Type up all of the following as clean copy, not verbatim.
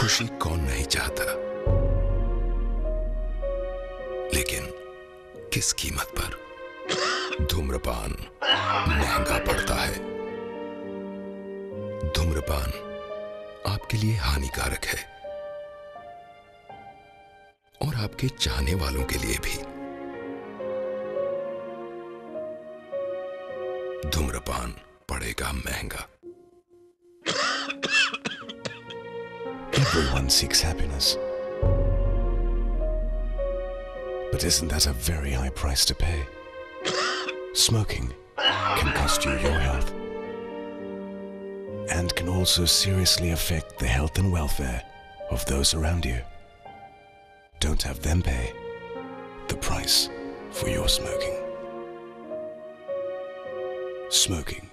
खुशी कौन नहीं चाहता, लेकिन किस कीमत पर। धूम्रपान महंगा पड़ता है। धूम्रपान आपके लिए हानिकारक है और आपके चाहने वालों के लिए भी। धूम्रपान पड़ेगा महंगा। Everyone seeks happiness. But isn't that a very high price to pay? Smoking can cost you your health and can also seriously affect the health and welfare of those around you. Don't have them pay the price for your smoking. Smoking.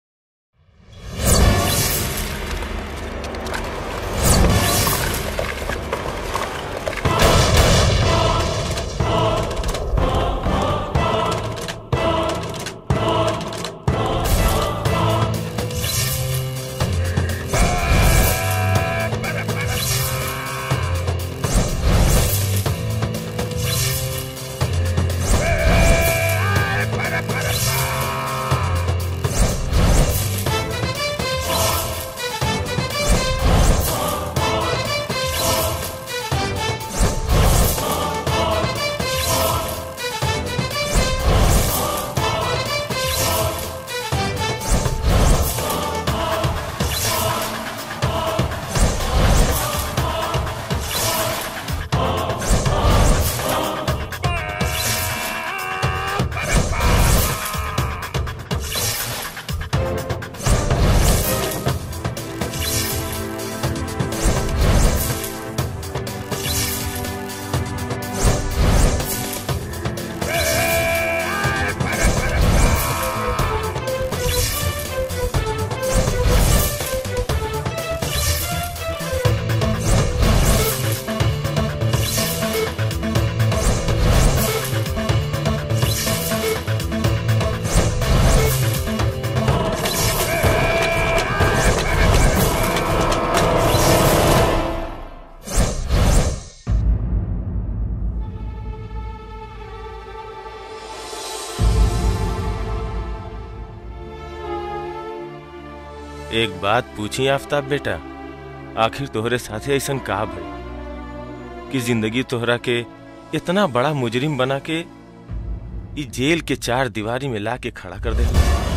एक बात पूछी आफताब बेटा, आखिर तोहरे साथे ऐसन का भई कि जिंदगी तोहरा के इतना बड़ा मुजरिम बना के इस जेल के चार दीवारी में ला के खड़ा कर दे।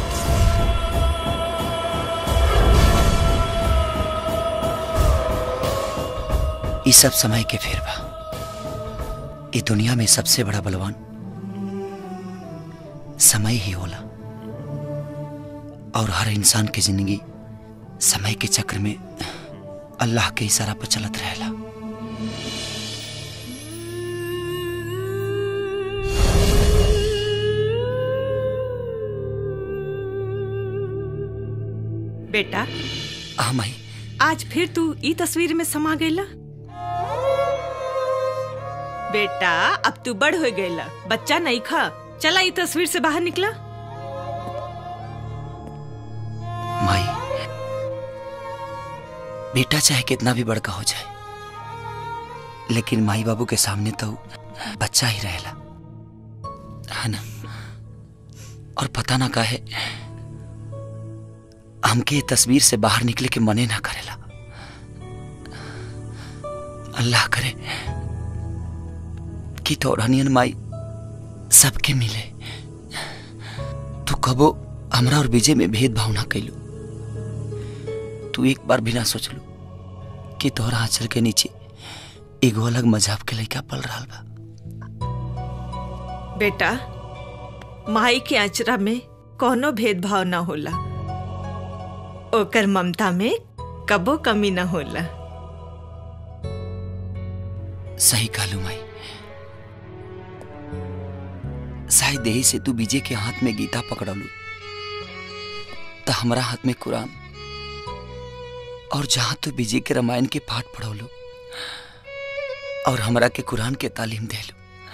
इस सब समय के फेर बा। इस दुनिया में सबसे बड़ा बलवान समय ही होला और हर इंसान की जिंदगी समय के चक्र में अल्लाह के इशारा पर चलत रहेला। बेटा हाँ माई, आज फिर तू ई तस्वीर में समा गईला। बेटा अब तू बड़ हो गईला, बच्चा नहीं खा, चला ई तस्वीर से बाहर निकला। माई, बेटा चाहे कितना भी बड़का हो जाए, लेकिन माई बाबू के सामने तो बच्चा ही रहेला, है ना। और पता ना काहे हमके तस्वीर से बाहर निकले के मने ना करेला। अल्लाह करे कि तोड़नियन माई सबके मिले। तू कबो हमरा और विजय में भेदभाव ना कैलू। तू एक बार भी ना सोचलू कि तोहरा आंचल के नीचे एगो अलग मजहब के लड़का पल रहा बा। बेटा माई के आंचरा में कोनो भेदभाव ना होला, ओकर ममता में कबो कमी ना होला। सही कहलू माई। शायद यही से तू विजय के हाथ में गीता पकड़लू तो हमारा हाथ में कुरान, और जहां तू विजय के रामायण के पाठ पढ़ौलू और हमरा के कुरान के तालीम देलू।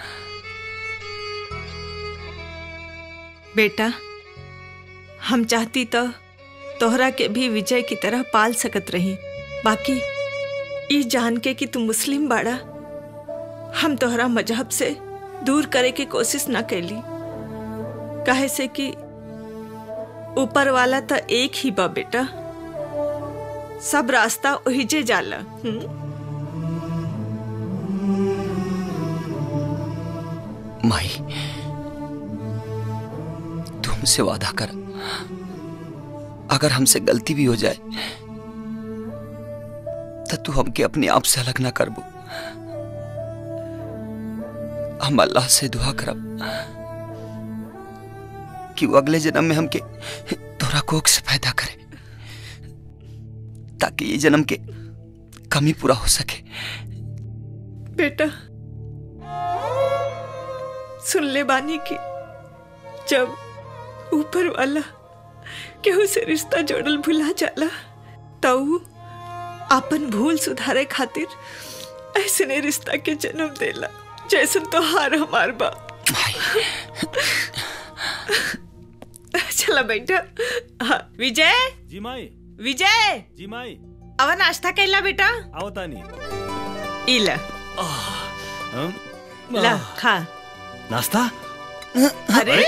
बेटा हम चाहती तो तोहरा के भी विजय की तरह पाल सकत रही, बाकी ई जान के कि तू मुस्लिम बाड़ा, हम तोहरा मजहब से दूर करे की कोशिश ना कैली। काहे से कि ऊपर वाला तो एक ही बा बेटा, सब रास्ता ओहिजे जाला। माई, तुमसे वादा कर, अगर हमसे गलती भी हो जाए तो तू हमके अपने आप से अलग ना करबो। हम अल्लाह से दुआ करब कि वो अगले जन्म में हमके तोरा कोख से पैदा करे, ताकि ये जन्म के कमी पूरा हो सके। बेटा, सुन ले बानी की जब ऊपर वाला केहू से रिश्ता जोड़ल भुला जाला तो अपन भूल सुधारे खातिर ऐसे ने रिश्ता के जन्म देला जैसन तो हार हमार बा। चला बेटा। हाँ, विजय जी माई। विजय जी माई। अब नाश्ता कैला बेटा? आओ तानी। इला ला खा नाश्ता। अरे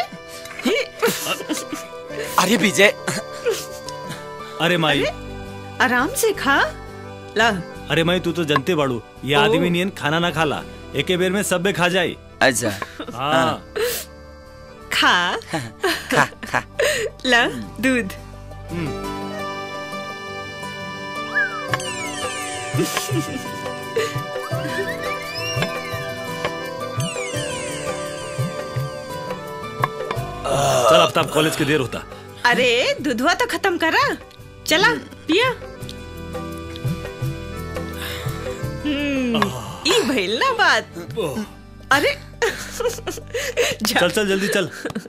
अरे विजय, अरे माई आराम से खा ला। अरे माई तू तो जनते बाड़ू, ये आदमी नियन खाना ना खाला, एके बेर में सब खा जाए। अच्छा हाँ खा खा खा। ला दूध। चल अब तब कॉलेज के देर होता। अरे दूधवा तो खत्म करा, चला पिया। ई भइल ना बात। अरे चल चल जल्दी चल।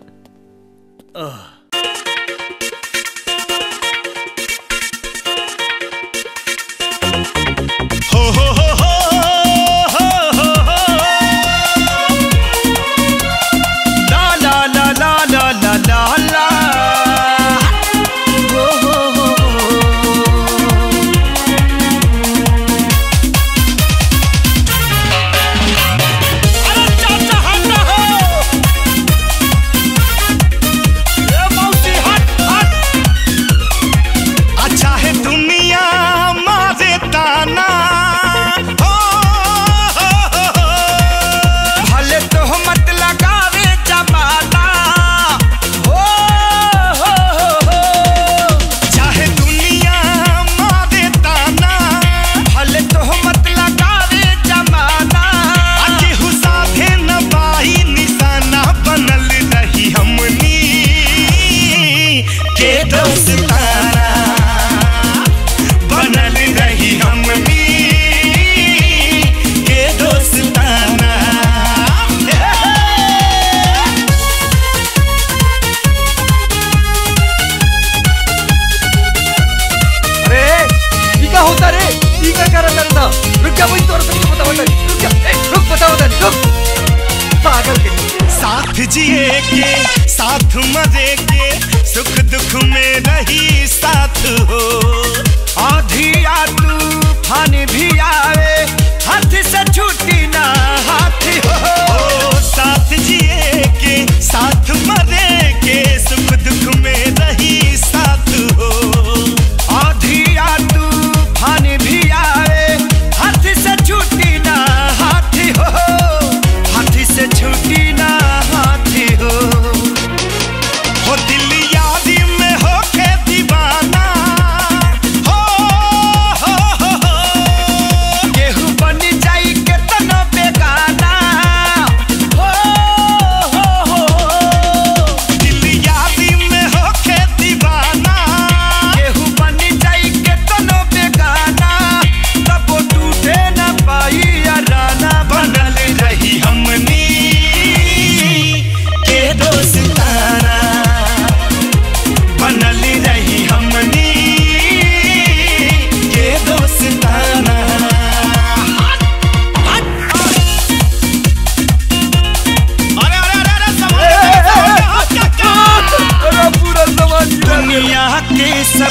साथ जिए के साथ मरे के सुख दुख में रही साथ हो। आधी तूफान भी आवे हाथ से छूटी ना हाथ हो। साथ जिए के साथ मरे के सुख दुख में रही साथ हो। आधी तूफान भी आवे हाथ से छूटी ना हाथ हो। हाथ से छूटी ना हाथी हो दिल यादी में हो के दीवाना।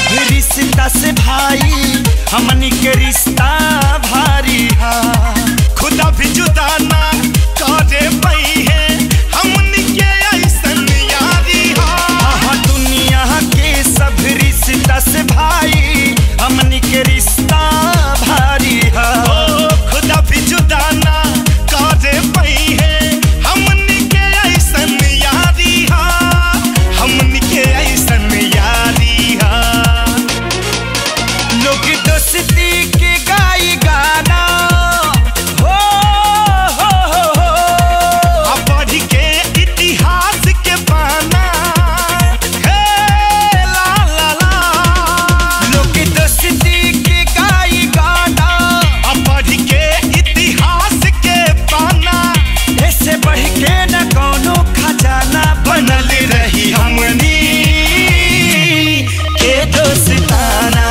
सब रिश्ता से भाई हमनी के रिश्ता भारी हा खुदा भी जुदा ना करे पई है हमनी के ऐसन यारी हा दुनिया के सब रिश्ता से भाई हमनी के रिश्ता भारी हा खुदा भी जुदा ना करे पई है हमनी के ऐसन यारी हा हमनी के ऐसन यारी हा लोग दोस्ती के गाई गाना हो पढ़ के इतिहास के पाना हे ला ला ला लोग दोस्ती के गाई गाना पढ़ के इतिहास के पाना ऐसे बढ़ के न कोनो खजाना बनल रही हमनी के दोस्ताना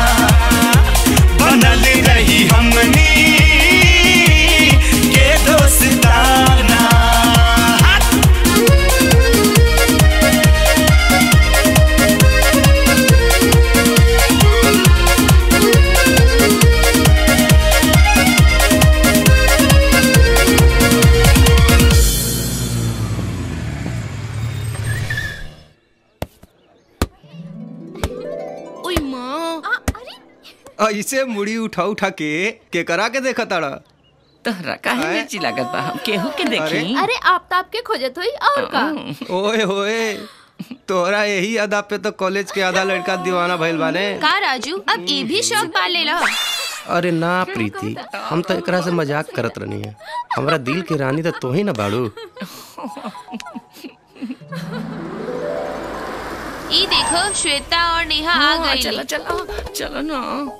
बनल रही हमनी के दोस्ताना ओए माँ ऐसे मुड़ी उठा उठा के करा के देखा ताड़ा तहरा काहे मिर्ची लागत बा हम केहू के देखी अरे आफ्ताब के खोजत हुई और का ओए होए तोरा यही अदा पे तो कॉलेज के आधा लड़का दीवाना भइल बाने का राजू अब ये भी शौक पाल लेला अरे ना प्रीति हम तो एकरा से मजाक करत रहनी है हमरा दिल की रानी तो तू ही ना बाड़ू ये देखो श्वेता और नेहा आ गई चलो चलो चलो ना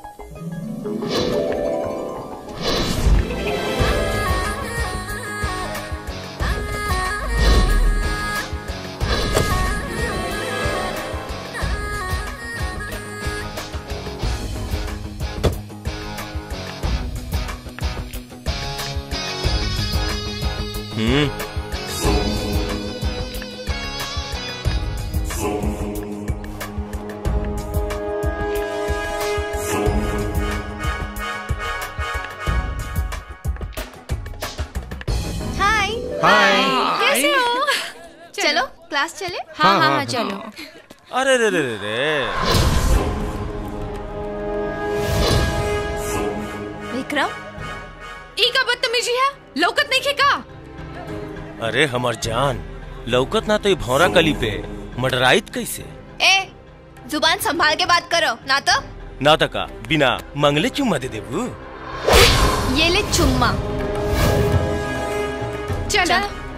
हाय हाय कैसे हो चलो क्लास चले हाँ हाँ हाँ चलो अरे रे रे रे रे विक्रम ई का बदतमीजी है लौकत नहीं खे का अरे हमर जान लौकत ना तो ये भौरा कली पे मडराइत कैसे ए जुबान संभाल के बात करो ना तो ना तका बिना मंगले चुम्मा दे देबू ये ले चुम्मा चलो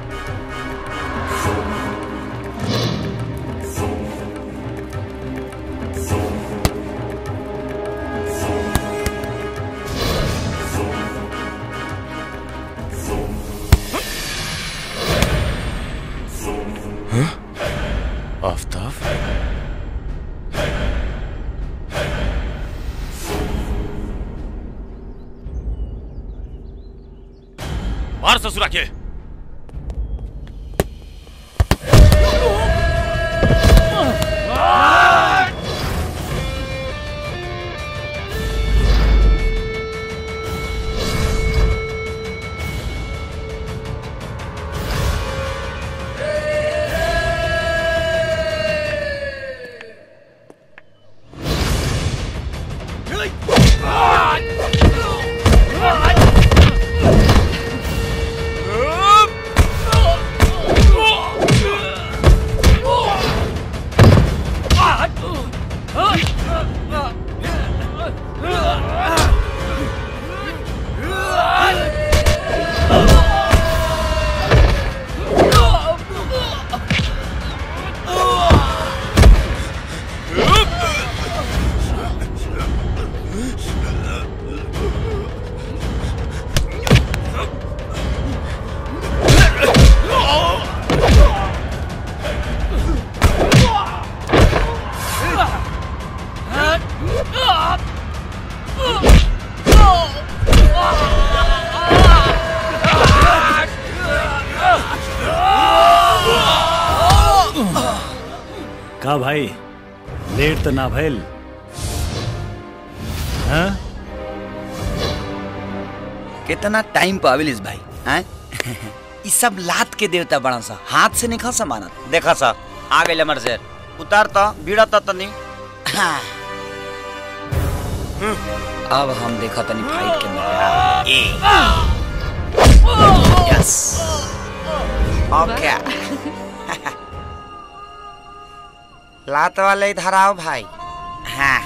आफ्ताब मार ससुरा के का भाई लेट तो ना भइल हाँ? कितना टाइम पावेलिस भाई हैं? ई सब लात के देवता बड़ा सा हाथ से निकल समानत देखा सा आ गए हमर शेर उतारता बीड़ता तनी हाँ। अब हम देखा तनी फाइट के मजा यस ओके लात वाले इधर आओ भाई हाँ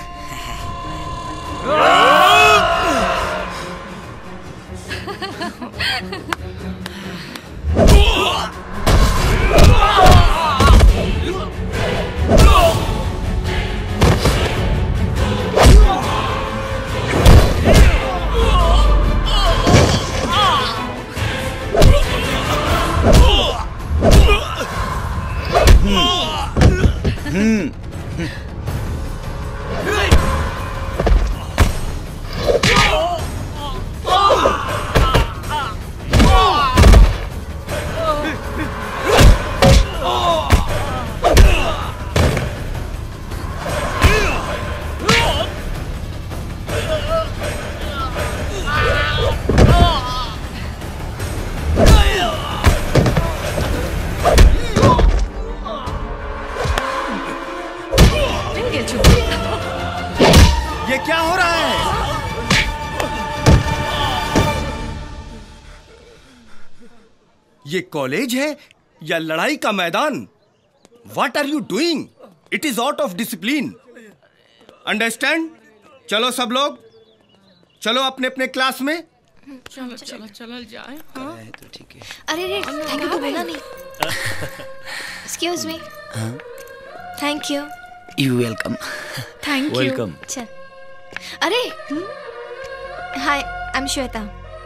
ये क्या हो रहा है? ये कॉलेज है या लड़ाई का मैदान? What are you doing? It is out of discipline. Understand? चलो सब लोग, चलो अपने अपने क्लास में। चलो चलो चलो जाए। तो ठीक है। अरे रे थैंक यू तो बोला नहीं। Excuse me. Thank you. You welcome. Thank you. Welcome. चल। अरे hi I am Shweta.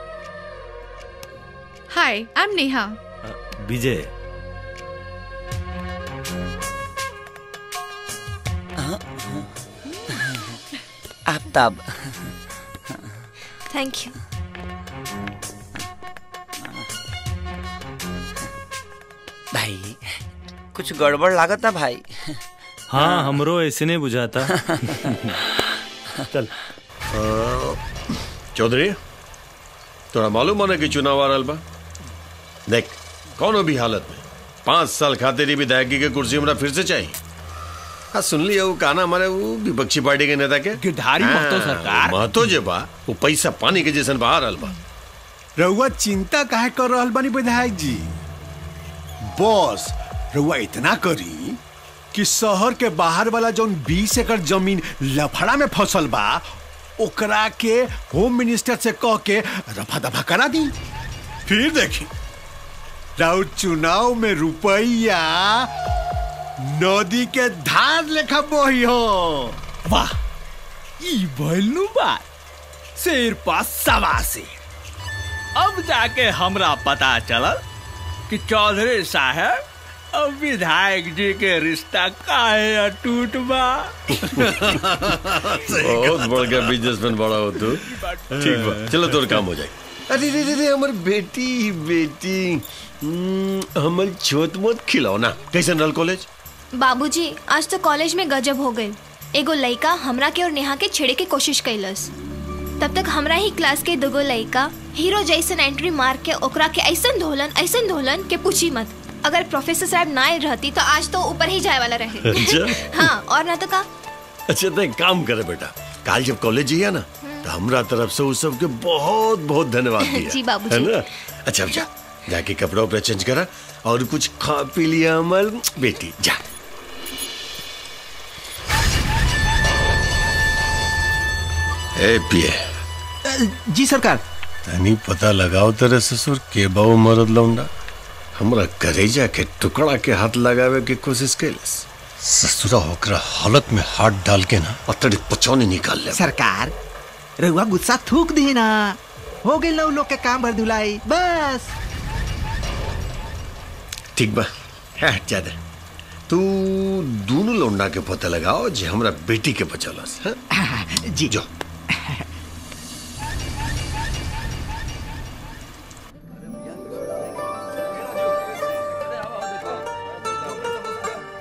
Hi I am Neha. Vijay. Aftab. Thank you. भाई कुछ गड़बड़ लागत है भाई। हाँ हमरो ऐसे नहीं बुझाता। चल चौधरी तोरा मालूम होने कि चुनाव आ रहल बा। देख कौनो भी हालत में 5 साल खातिर भी विधायकी के कुर्सी हमरा फिर से चाहिए। हाँ सुन लिया वो कहना हमारे वो विपक्षी पार्टी के नेता के गिरधारी महतो सरकार। महतो जे बा वो पैसा पानी के जैसन बहा रहल बा। रउआ चिंता काहे कर रहल बानी विधायक जी? बॉस रउआ इतना करी कि शहर के बाहर वाला जौन 20 एकड़ जमीन लफड़ा में फसल बा ओकरा के होम मिनिस्टर से कह के रफा दफा करा दी। फिर देखी राउत चुनाव में रुपया नदी के धार लेखा बही हो। वाह ई भइलू बात शेर पास सवा से। अब जाके हमरा पता चलल कि चौधरी साहब अब विधायक जी के रिश्ता काहे अटूट बा। बहुत बड़का बिजनेसमैन बड़ा हो तू। ठीक बा चलो तोर काम हो जाए। अरे रे रे रे हमर बेटी बेटी हमर छोट मोट खिलौना कैसन रहल कॉलेज? बाबूजी आज तो कॉलेज में गजब हो गई। एगो लड़का हमरा के और नेहा के छेड़े के कोशिश कैलस। तब तक हमरा ही क्लास के दुगो लड़का हीरो जैसन एंट्री मार के ओकरा के ऐसन धोलन के पूछी मत। अगर प्रोफेसर साहब ना रहती तो आज तो ऊपर ही जाए वाला रहे। अच्छा? हाँ और ना तो का। अच्छा तो एक काम करे बेटा कल जब कॉलेज जाइए ना तो हमरा तरफ से उस सबके बहुत बहुत धन्यवाद दिया। जी बाबूजी। है ना? अच्छा जा जाके कपड़ा उपड़ा चेंज करा और कुछ खा पी लिया हमर बेटी जा। ए पिए जी सरकार। तनी पता लगाओ तेरे ससुर के बाऊ मरद लौंडा हमरा करेजा के टुकड़ा के हाथ लगावे के कोशिश कैलस। ससुरा होकर हालत में हाथ डाल के ना अतड़ी पचौनी निकाल ले। सरकार रउआ गुस्सा थूक दी ना हो गई लोग के काम भर धुलाई बस। ठीक बा है ज्यादा तू दोनों लौंडा के पता लगाओ जे हमरा बेटी के बचलस। जी जो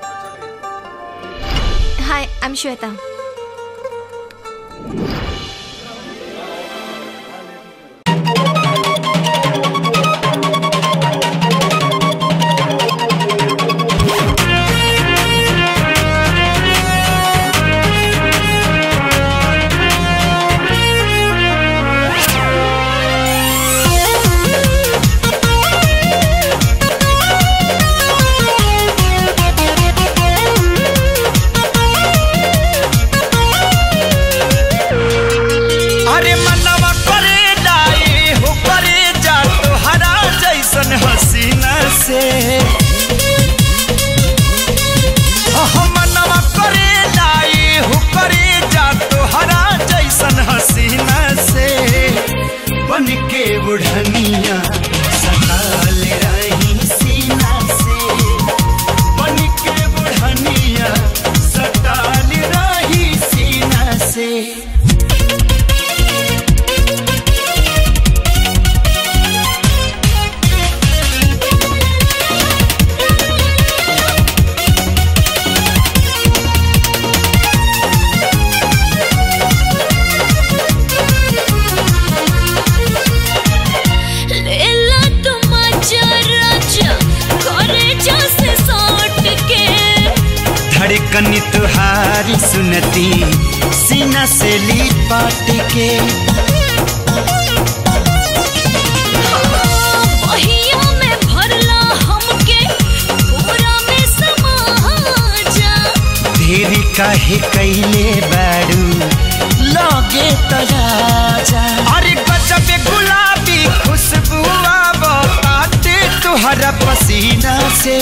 हाय आई एम श्वेता। से। धड़कन तुहारी सुनती सीना से लिपट के। बहिया में भरला हमके पूरा में समा जा। देरी काहे कैले बारू लगे तराजा। अरे गजब गुलाबी खुशबू आवताटे तुहरा पसीना से।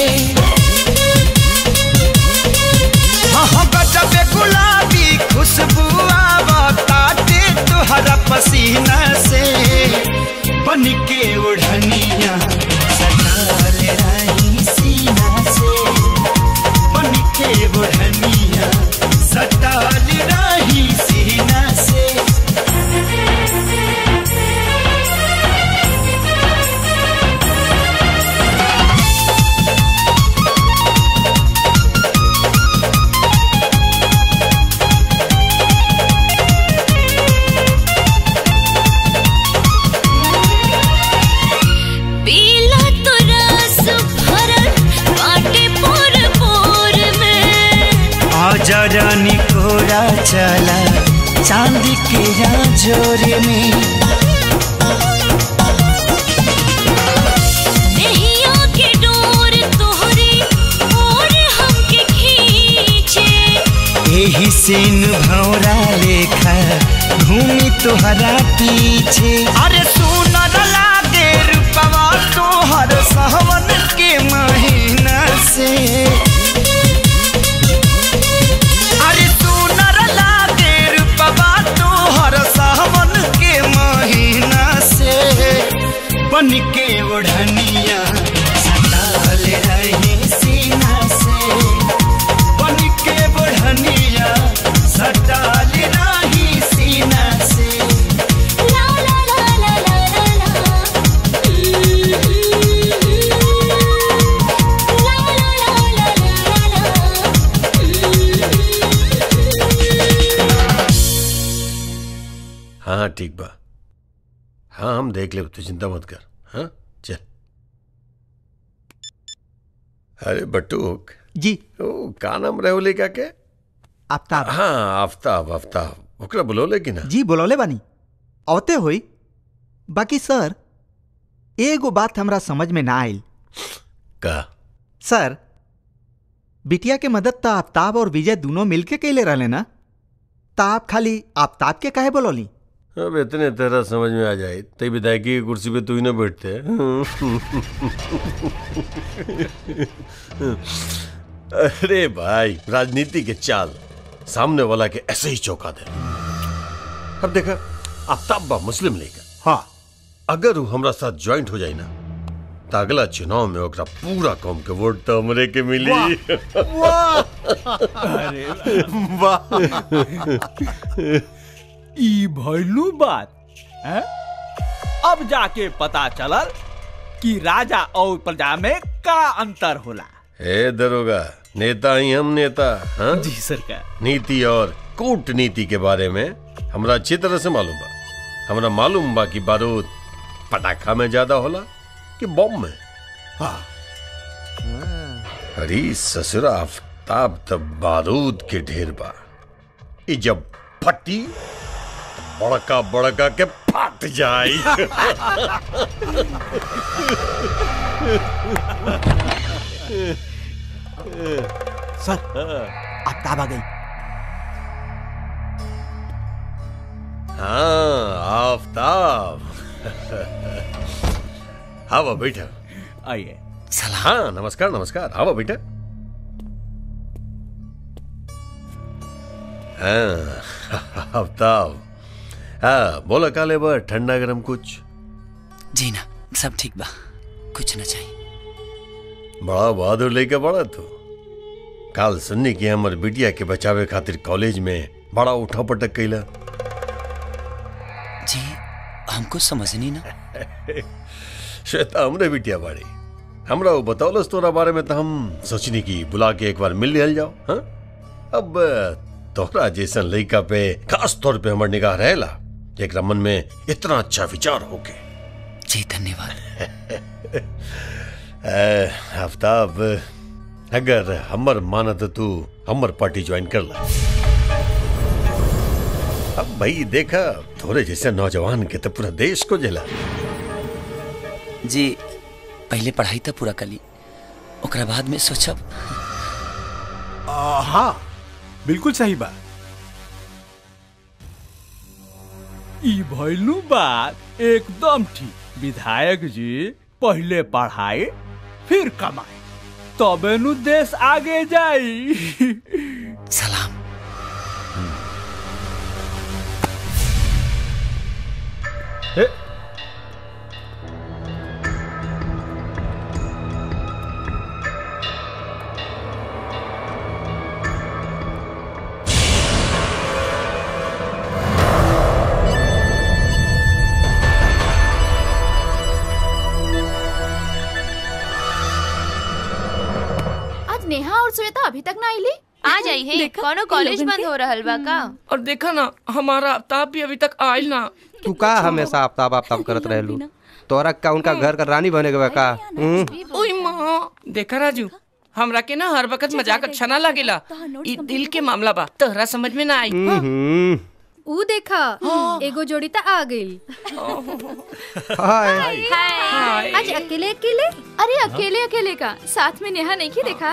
गजब गुलाबी खुशबू आवताटे तुहरा पसीना से। बन के ओढ़निया सटाल रही सीना से। बन के ओढ़निया सटाल रही सीना से। रानी कोरा चला चांदी के राजोरे में। नैया के डोर तोहरी और हमके खींचे। यही सीन भौरा लेखा घूमी तुहरा पीछे। अरे सुनर लागे रूपवा तोहर सावन के महीना से। बन के ओढ़निया सटाल रही सीना से। बन के ओढ़निया सटाल रही सीना से। ला ला ला ला ला ला ला। हाँ ठीक बा, हाँ हम देख ले, तो चिंता मत कर। हाँ चल। अरे बटूक जी, ओ का नाम रहोले का के? आफ्ताब। हाँ आफ्ताब, आफ्ताब ओकरा बुलौले कि ना? जी बुलौले बानी, औते होई। बाकी सर एगो बात हमरा समझ में ना आइल। का? सर बिटिया के मदद तो आफ्ताब और विजय दोनों मिलके कैले रहले ना, तो आप खाली आफ्ताब के काहे बोलौली? अब इतने तेरा समझ में आ जाए तई विधायकी की कुर्सी पे तू ही ना बैठते। अरे भाई राजनीति के चाल सामने वाला के ऐसे ही चौंका दे। अब देखा आफ्ताब बा मुस्लिम लीग, हाँ अगर वो हमरा साथ ज्वाइंट हो जाए ना तो अगला चुनाव में ओकरा पूरा कौम के वोट तो हमरे के मिली। वाह अरे वाह, ई भइलू बात है? अब जाके पता चलल कि राजा और प्रजा में का अंतर होला। ए दरोगा, नेता ही हम नेता। हाँ जी सरकार। नीति और कूटनीति के बारे में हमरा अच्छी तरह से मालूम बा। हमरा मालूम बा कि बारूद पटाखा में ज्यादा होला कि बम में। हाँ। अरे ससुरा आफ्ताब तब बारूद के ढेर बा। ई जब फटी बड़का बड़का के फट जाई। सर आफ्ताब आ गई। हाँ आफ्ताब। हाँ बेटा आइए। हाँ नमस्कार नमस्कार, आओ बेटा। हाँ आफ्ताब, हाँ बोला काले बा, ठंडा गरम कुछ? जी ना सब ठीक बा, कुछ ना चाहिए। बड़ा बहादुर लेके बड़ा तू। काल सुन्नी की हमर बिटिया के बचावे खातिर कॉलेज में बड़ा उठा पटक कैला। जी हमको समझनी ना। श्वेता हमने बिटिया बाड़ी, हमरा वो बतौलस तोरा बारे में तो हम सोचनी की बुला के एक बार मिल लिया जाओ। हाँ अब तोरा जैसन लड़का पे खास तौर पे हमार निगाह रहेला, एक मन में इतना अच्छा विचार होके। जी धन्यवाद। आफ्ताब अगर हमर माना तो तू हमर पार्टी ज्वाइन कर ला। अब भाई देखा थोड़े जैसे नौजवान के तो पूरा देश को जला। जी पहले पढ़ाई तो पूरा कली, ओकरा बाद में सोचब। हाँ बिल्कुल सही बात। ई भइलू बात एकदम ठीक। विधायक जी पहले पढ़ाई फिर कमाई, तबे नु देश आगे जाई। सलाम। नेहा और श्वेता अभी तक ना आईली। आ जाई है, कोनो कॉलेज बंद हो रहल बा का? और देखा ना हमारा आफ्ताब भी अभी तक आयल ना। तू का हमेशा आफ्ताब आफ्ताब करत रहलू? तोरा का उनका घर का रानी बने के का? ओए माँ देखा राजू, हमरा के ना हर वक्त मजाक अच्छा ना लगेला। ई दिल के मामला बा, तोहरा समझ में ना आई। ऊ देखा एगो जोड़ी ता आ गई। हाय हाय। आज अकेले अकेले? अरे अकेले अकेले का, साथ में नेहा नहीं की देखा।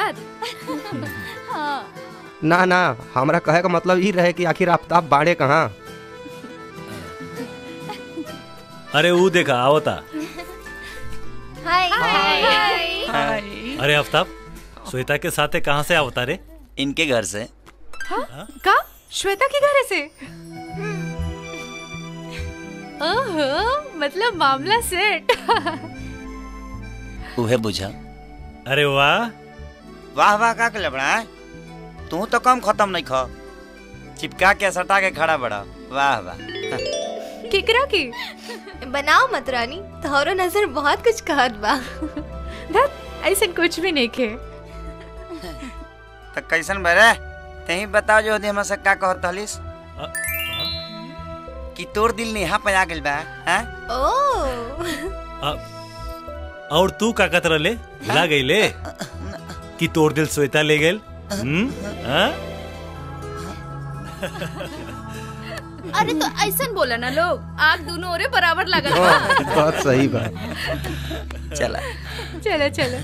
ना ना, हमरा कहे का मतलब ही रहे कि आखिर आफ्ताब बाड़े कहाँ? अरे वो देखा आवता। हाय हाय। अरे आफ्ताब श्वेता के साथ कहाँ से आवता रे? इनके घर से। का? श्वेता के घर से? ओहो, मतलब मामला सेट। उहे बुझा। अरे वाह वाह वाह का के लबड़ा है? तू तो कम खत्म नहीं खा, चिपका के सटा के खड़ा बड़ा। वाह वाह। किकरा की बनाओ मत रानी, तोहरो नजर बहुत कुछ कहत बा। ऐसा कुछ भी नहीं के। तो कैसन बरे तही बताओ जो हमसे से का कहत हलिस कि तोर दिल नेहा पे आ गेल बा। हैं और तू का कहत रहले? भुला गईले कि तोर दिल श्वेता ले गेल? अरे तो ऐसा बोला ना लोग, आग दोनों ओरे बराबर लगल बा। बात सही बात। चला चलो चलो।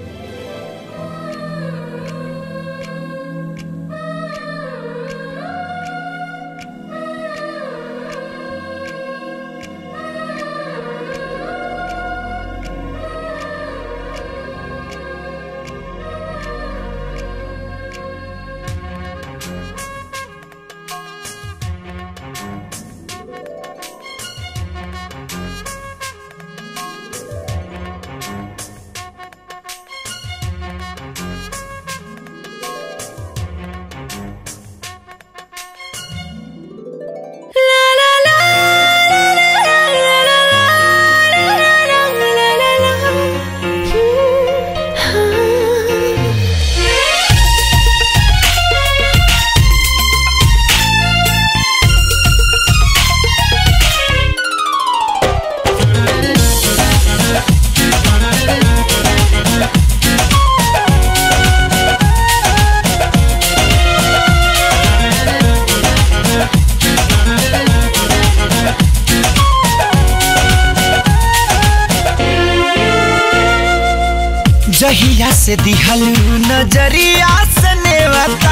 जहिया से दिहलू नजरिया से नेवता,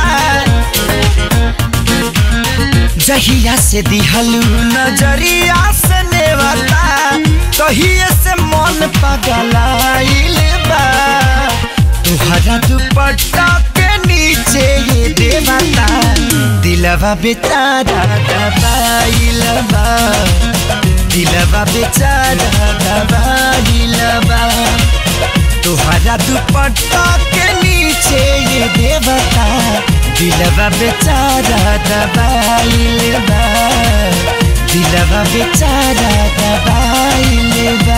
जहिया से दिहलू नजरिया से नेवता, तहिए से मन पगलाइल बा। तुहरा दुपट्टा के नीचे ये देवता, दिलवा बेचारा दबाइल बा, दिलवा बेचारा दबाइल बा। तुहरा दुपट्टा के नीचे नीचे ये देवता दिलवा बेचारा दबाइल बा दिलवा बेचारा दबाइल बा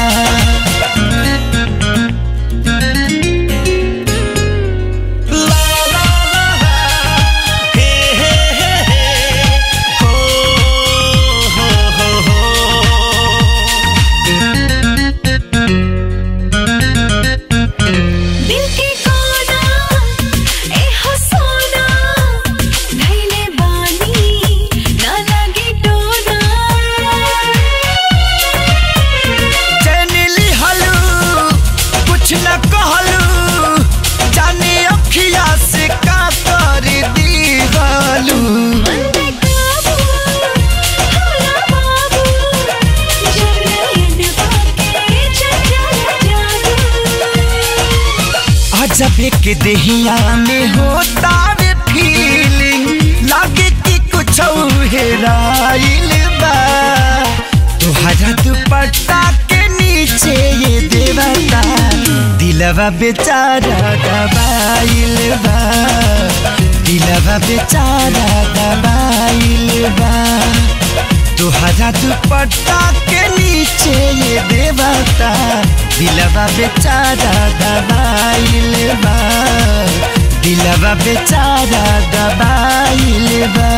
जब एक देहिया में होता वे फीलिंग लागे कि कुछ हेराइल बा तुहरा दुपट्टा के नीचे ये देवता दिलवा बेचारा दबाइल बा दिलवा बेचारा दबाइल बा तुहरा दुपट्टा के नीचे ये देवता दिलवा बेचारा दबाइल बा दिलवा बेचारा दबाइल बा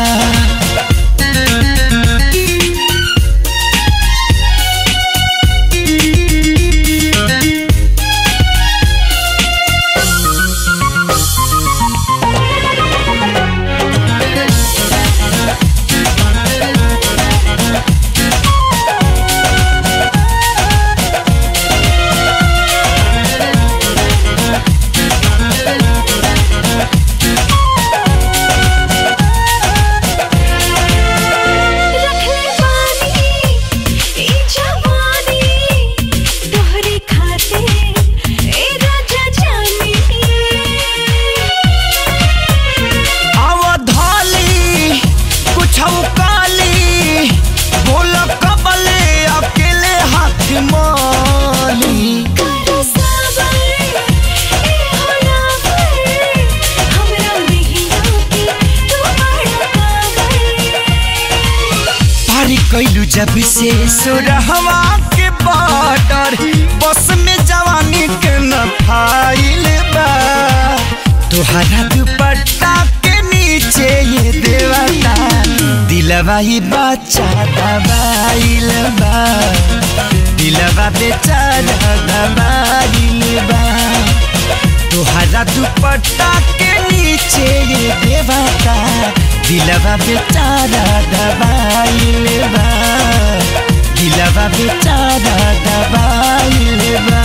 कैलू जब से सुरहवा के बॉर्डर बस में जवानी के न फाइल बा तुहरा दुपट्टा के नीचे ये देवता दिलवा ही बच्चा दबाइल बा दिलवा बेचारा दबाइल बा तुहरा दुपट्टा के नीचे ये देवता दिलवा बेचारा दबाइल बा दिलवा बेचारा दबाइल बा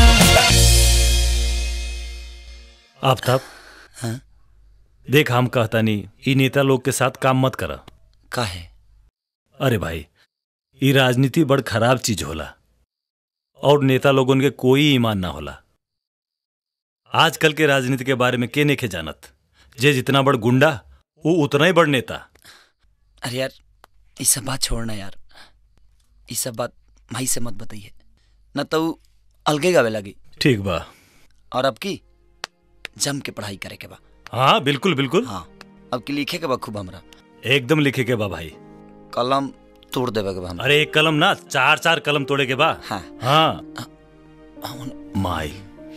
आफ्ताब देख हम कहता नहीं ई नेता लोग के साथ काम मत करा काहे? अरे भाई ई राजनीति बड़ खराब चीज होला और नेता लोगन के कोई ईमान ना होला। आजकल के राजनीति के बारे में के नेखे जानत जे जितना बड़ गुंडा वो उतना ही बड़ नेता। अरे यार ये सब बात छोड़ना यार, ये सब बात भाई से मत बताइए न तो अलगे गावे लगी। ठीक बा। और अब की जम के पढ़ाई करे के बा। हाँ बिल्कुल बिल्कुल। हाँ अब की लिखे के बा खूब हमरा। एकदम लिखे के बा भाई। कलम तोड़ देवे के बा हमरा। अरे एक कलम ना चार चार कलम तोड़े के बा। हाँ हाँ माई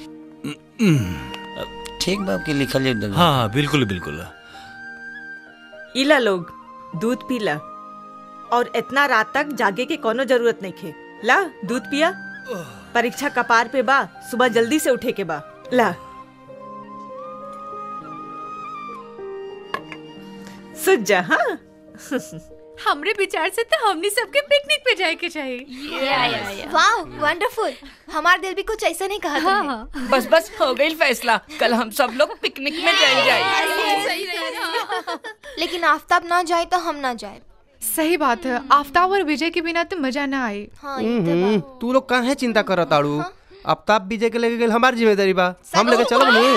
ठीक बा की लिखल जाए। हाँ बिल्कुल बिल्कुल। इला लोग दूध पीला और इतना रात तक जागे के कोनो जरूरत नहीं खे। ला दूध पिया, परीक्षा कपार पे बा, सुबह जल्दी से उठे के बा। ला सुझ जा। हाँ हमरे विचार से तो हमनी सबके पिकनिक पे जाए के चाहिए। वाह वंडरफुल, हमारा दिल भी कुछ ऐसा नहीं कहा। हाँ। बस बस हो गई फैसला, कल हम सब लोग पिकनिक में जाए। लेकिन आफ्ताब ना जाए तो हम ना जाए। सही बात है, आफ्ताब और विजय के बिना तो मजा ना आए। तू लोग काहे चिंता करत ताड़ू? आफ्ताब विजय के लेके गेल हमार जिम्मेदारी बा, हम लेके चलब नहीं।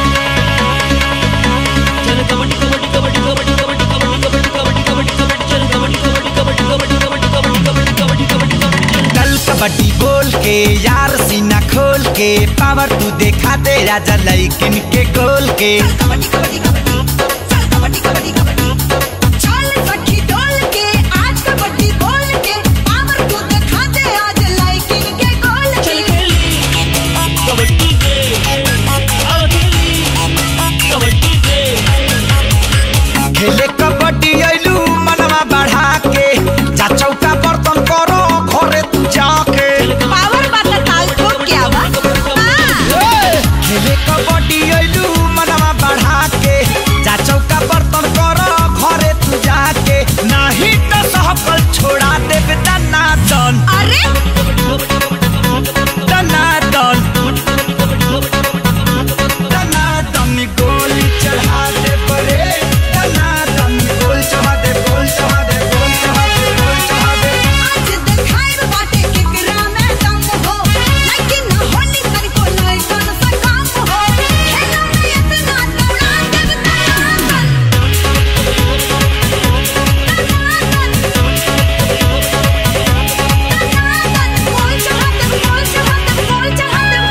कबड्डी कबड्डी कबड्डी कबड्डी कबड्डी कबड्डी कबड्डी कबड्डी कबड्डी के पावर तू देखा दे राजा लइकिन के गोल के चल सखी डोल के आज कबड्डी बोल के पावर तू दिखा दे आज लाइकिन के गोल के कबड्डी दे कबड्डी दे खेले कबड्डी आइलू मनवा बढ़ा के जा चौका बर्तन करो घरे तू जाके पावर बात ताल ठोक क्या बा खेले कबड्डी आइलू मनवा बढ़ा के जा चौका बर्तन करो घरे तू जाके नहीं तो सहकल छोड़ा देब दनादन अरे दनादन दनादन गोली चढ़ा दे बरे दनादन गोल चढ़ा दे गोल चढ़ा दे गोल चढ़ा दे गोल चढ़ा दे आज दिखाई बाटे केकरा में दम हो लेकिन होली कर को लाइकन से काम हो खेला में इतना दौड़ा देब दनादन गोल चढ़ा दे गोल चढ़ा दे गोल चढ़ा दे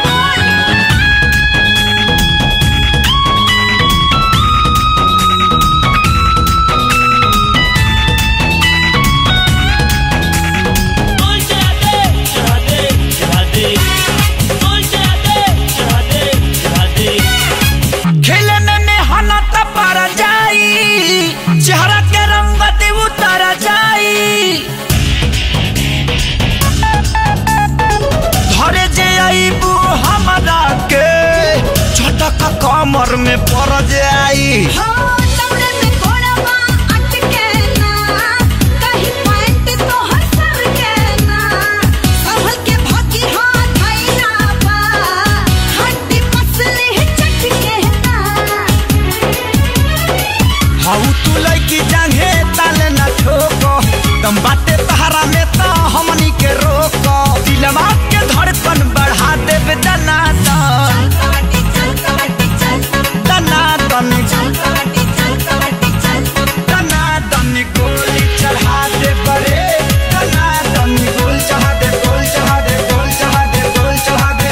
खेले में मेहनत पर जाई चेहरा के रंगत उतर जाई धरे जे आईबू हमरा के झटक कमर में पड़ जाई दौड़े में घोड़वा अटके ना कहीं पैंट तो हसर के ना संभल के भागी हाथ आईना बा हड्डी पसली चटके ना हाउ तू लइकी जांघे ताले न ठोको दम बाटे पहारा में तो हमनी के रोको दिलवा के धड़कन बढ़ा देब दनादन दनादन दनादन गोली चढ़ा दे बरे दनादन गोल चढ़ा दे गोल चढ़ा दे गोल चढ़ा दे गोल चढ़ा दे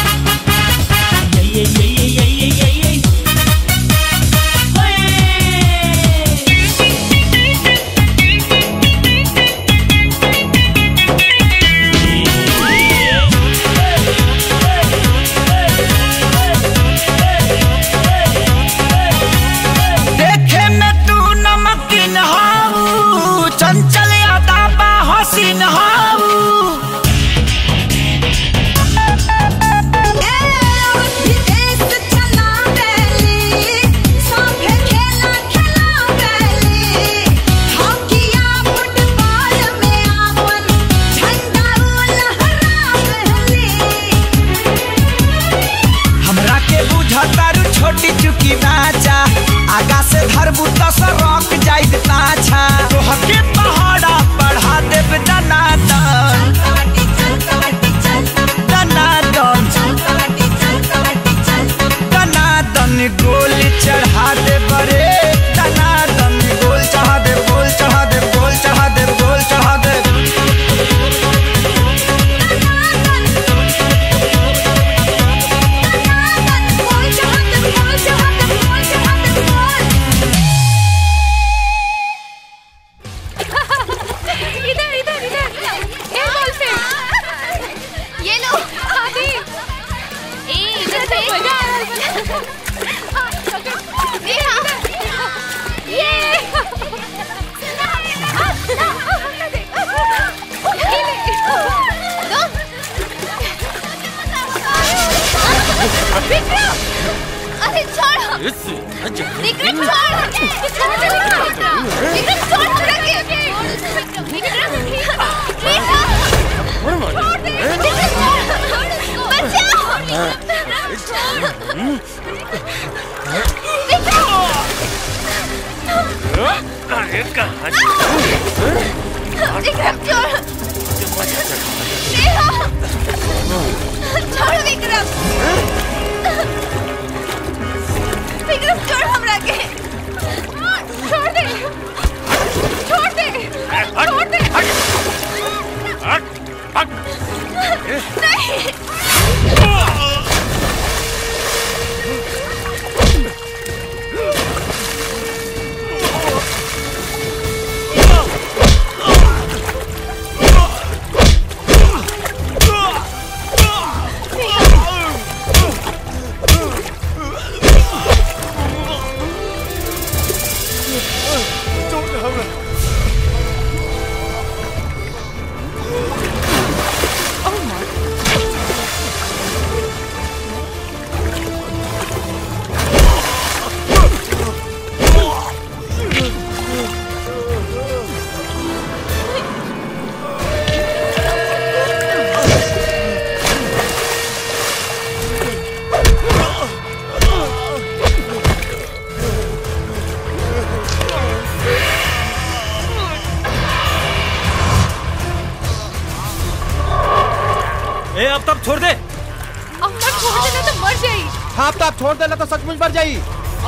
देखे में तू नमकीन हाऊ चंचल यादा बा हसीन हाऊ विदेश चला बेली सांभे खेला खेला बेली हॉकीया फुटबॉल में आपन झंडा लहरा बेली हमरा के बुझतारू छोटी चुकी बाचा आगा से धरबू तो सरक जाइत पाछा तोह के पहाड़ा बढ़ा देब दनादन दनादन दनादन गोली चढ़ा दे बरे दनादन गोल चढ़ा दे गोल चढ़ा दे गोल चढ़ा दे गोल चढ़ा दे गोल चढ़ा दे गोल चढ़ा दे गोल चढ़ा दे गोल इधर इधर इधर ए बॉल से ये लो आदि ए इधर से मजा आ रहा है ये हाँ ये अरे छोड़ विक्रम छोड़ विक्रम छोड़ हमरा के विक्रम छोड़ दे अरे कहाँ विक्रम छोड़ छोड़ विक्रम विक्रम छोड़ हमरा के छोड़ दे छोड़ दे छोड़ दे नहीं आफ्ताब छोड़ देना तो मर जाई। हाँ आफ्ताब छोड़ देना तो सचमुच मर जाई।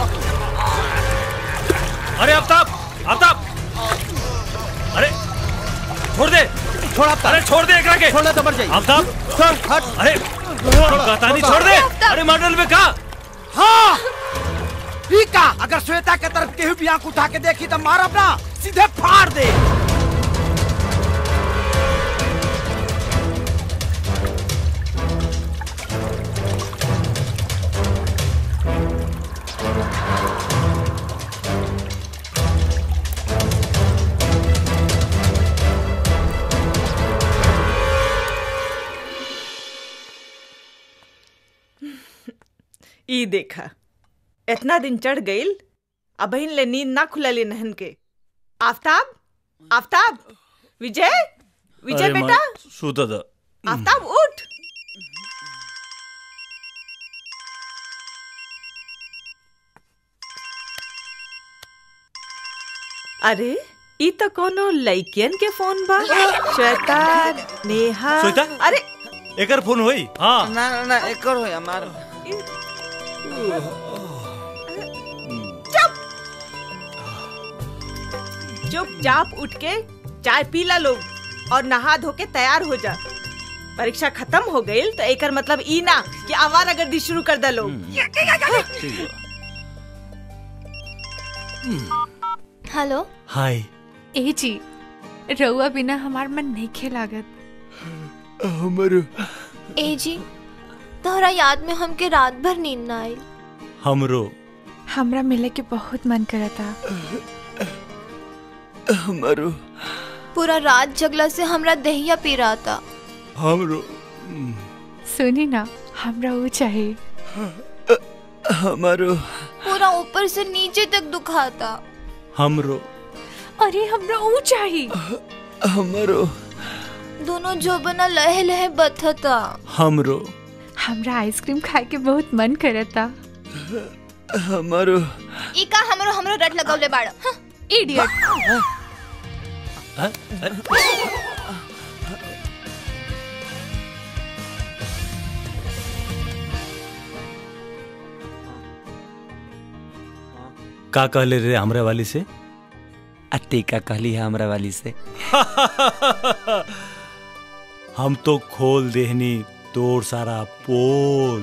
अरे आफ्ताब आफ्ताब अरे छोड़ दे छोड़ आफ्ताब। अरे छोड़ दे एकरा के छोड़ना तो मर जाई। आफ्ताब हट। अरे कहतानी छोड़ दे। अरे मॉडल में कहा हाँ ठीक है। अगर श्वेता के तरफ केहू भी आंख उठा के देखी तो मारब ना सीधे फाड़ दे। ई देखा इतना दिन चढ़ गईल अब ले नींद ना खुलली नहन के। आफ्ताब आफ्ताब विजय विजय बेटा सूता था। आफ्ताब उठ। अरे ई तो कोनो लइकियन के फोन बा। श्वेता नेहा श्वेता अरे एकर फोन होई। हाँ ना ना ना एकर होई हमार। चुपचाप उठ के चाय पी ला लोग और नहा धो के तैयार हो जा। परीक्षा खत्म हो गई तो एकर मतलब ई ना कि आवारागर्दी शुरू कर दे लोग। Hello hi. ए जी रउआ बिना हमार मन नहीं खेलागत। हमरो ए जी तोहरा याद में हमके रात भर नींद ना आई। हमरो हमरा मिले के बहुत मन करता। हमरो पूरा रात जगला से हमरा दहिया पी रहा था। हमरो सुनी ना हमरा वो चाहिए। हमरो पूरा ऊपर से नीचे तक दुखाता। हमरो अरे हमरा वो चाहिए। हमरो दोनों जोबना लहे लहे बथता। हमरो हमरा आइसक्रीम खाए के बहुत मन करता। हमरो इका हमरो हमरो रट लगावले बाड़। इडियट। का कहले रे हमरा वाली से? अत्ते का कहली है हमरा वाली से। हम तो खोल देहनी तोर सारा पोल।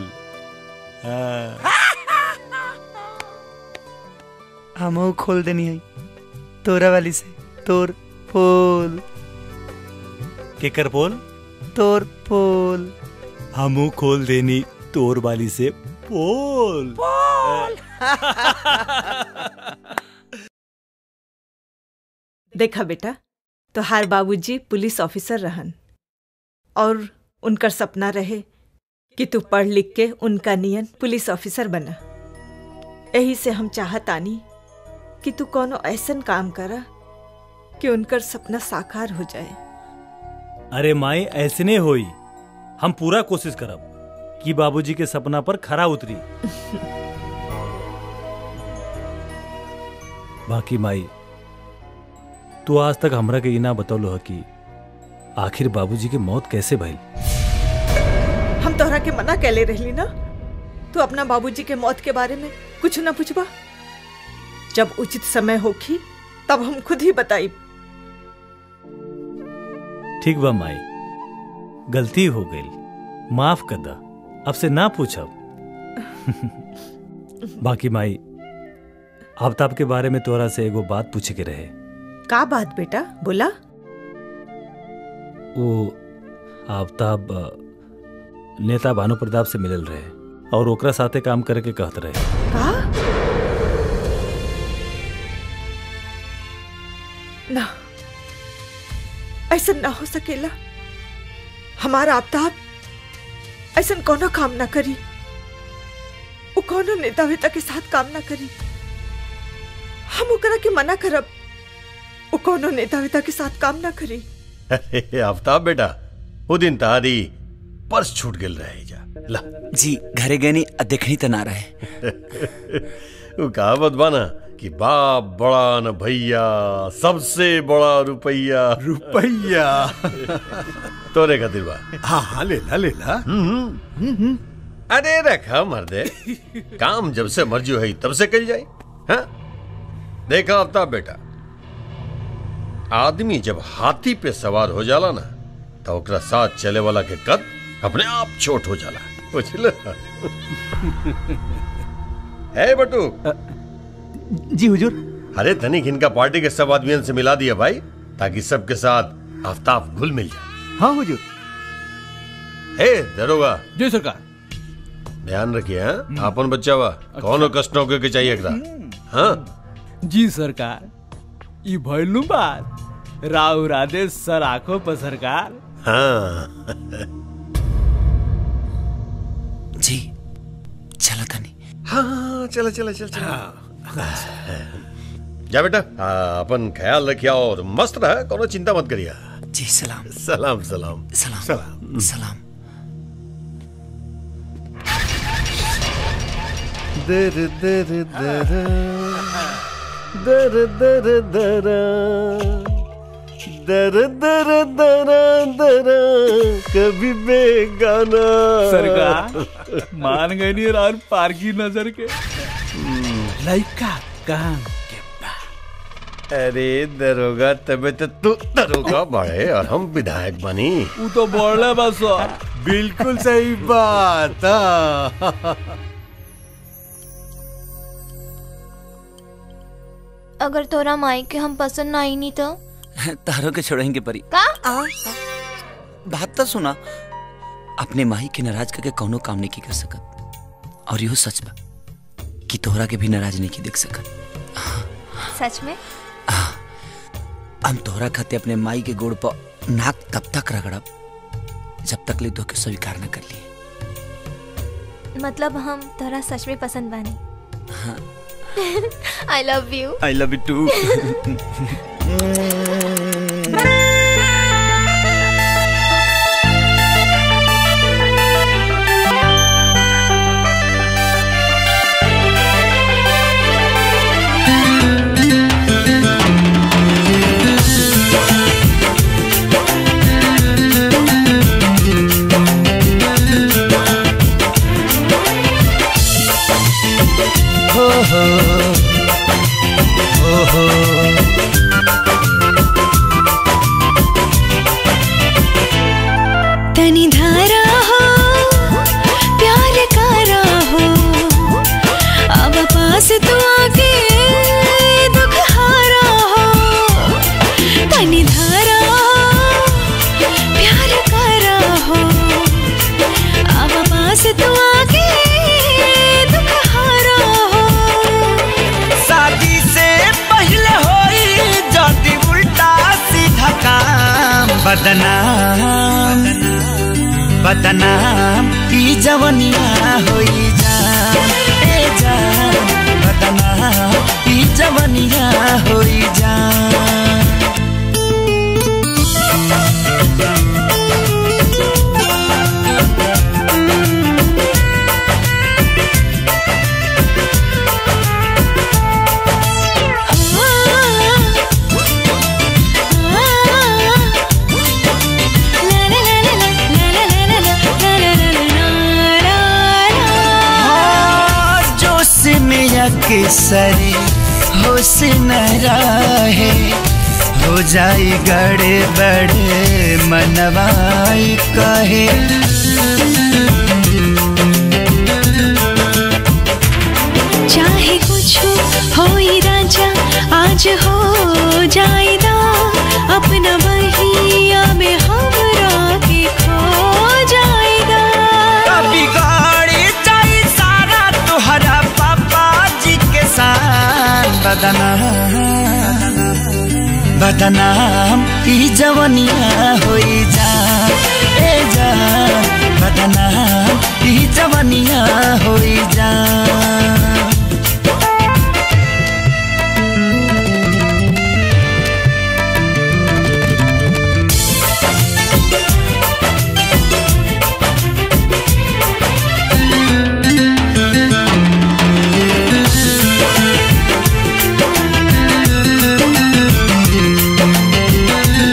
हम खोल देनी है तोरा वाली से तोर पोल। केकर पोल? तोर पोल। हमू खोल देनी तोर वाली से पोल। देखा बेटा तोहार बाबूजी पुलिस ऑफिसर रहन और उनकर सपना रहे कि तू पढ़ लिख के उनका नियन पुलिस ऑफिसर बना। यही से हम चाहतानी कि तू कोनो ऐसन काम करा कि उनकर सपना साकार हो जाए। अरे माई ऐसे नहीं होई। हम पूरा कोशिश करब कि बाबूजी के सपना पर खरा उतरी। बाकी माई तू आज तक हमरा के इना बतौलो है कि आखिर बाबूजी के मौत कैसे भइल। हम तोहरा के मना कैले रहली ना। तू अपना बाबूजी के मौत के बारे में कुछ ना पूछबा। जब उचित समय होखी तब हम खुद ही बताई। ठीक बा माई गलती हो गई माफ कर दा। अब से ना पूछब। बाकी माई आफ्ताब के बारे में तोरा से एगो बात पूछे के रहे। का बात बेटा बोला। वो आफ्ताब नेता भानु प्रताप से मिलल रहे और ओकरा साथे काम करे के कहत रहे। का? ना ऐसा ना हो सकेला। हमारा आफ्ताब ऐसा कोनो काम ना करी। वो कोनो नेता वेता के साथ काम ना करी। हम ओकरा के मना करब। वो कोनो नेता वेता के साथ काम ना करी। अरे आफ्ताब बेटा वो दिन तारी पर्स छूट गेल रहे जा ला। जी घरे गनी देखनी तो ना रहे। वो कहावत बाना कि बाप बड़ा न भैया सबसे बड़ा रुपैया। रुपैया तोरे खातिर बा। हाँ हाँ ले ला ले ला। अरे रखा मर्दे, काम जब से मर्जी है तब से कल जाए। हाँ देखा आफ्ताब बेटा, आदमी जब हाथी पे सवार हो जाला ना तो ओकरा साथ चले वाला के कद अपने आप छोट हो जाला। बुझल? है बटू? जी हुजूर। अरे तनिक इनका पार्टी के सब आदमियों से मिला दिया भाई, ताकि सबके साथ आफ्ताब घुल मिल जाए। हाँ हुजूर। हे दरोगा। जी सरकार। ध्यान रखिए आपन बच्चा वा कौनो कष्ट न होके के चाहिए एकरा। हाँ जी सरकार। ई भइलू बात राव राधे सर आंखों पर सरकार। हाँ जी चला था नहीं। हाँ चला चला चल जा बेटा, अपन ख्याल रखिया और मस्त रहा, कोनो चिंता मत करिया। जी सलाम। सलाम सलाम सलाम सलाम सलाम। दर दर दर दर दर दर दर दर दर कभी बेगाना। सरकार मान गई नहीं रान पार की नजर के लइका काम के बा। अरे दरोगा तबे तो तू दरोगा बढ़े और हम विधायक बनी। वो तो बोले बस। बिल्कुल सही बात। अगर तोरा माई के हम पसंद ना आई नहीं तो तारों के छोड़ेंगे परी का? बात तो सुना, अपने माही के नाराज करके कौनो काम नहीं की कर सकत, और यो सच बा कि तोहरा के भी नाराज नहीं की देख सकत। सच में? हम तोहरा खाते अपने माई के गोड़ पर नाक तब तक रगड़ब जब तक ले तो के स्वीकार न कर लिए। मतलब हम तोरा सच में पसंद बानी। I love you. I love you too. तनी धारा हो प्यार कारा हो, अब पास तू आके दुख हारा हो। तनी धारा हो प्यार कारा हो, अब पास तू आके दुख हारा हो। शादी से पहले होई जदी उल्टा सीधा काम, बदनाम बदनाम ई जवनिया होई जान, ए जान बदनाम ई जवनिया होई जान। के सरे होश न रहे, हो जाई गड़े बड़े मनवाई कहे। चाहे कुछ होई राजा आज हो जाएगा, अपना बहिया में हमरा के खो जाएगा। कभी गाड़ी जाई सारा तुहरा पापा जी के साथ, बदनाम ई जवनिया होई जान, ए जान बदनाम ई जवनिया होई जान।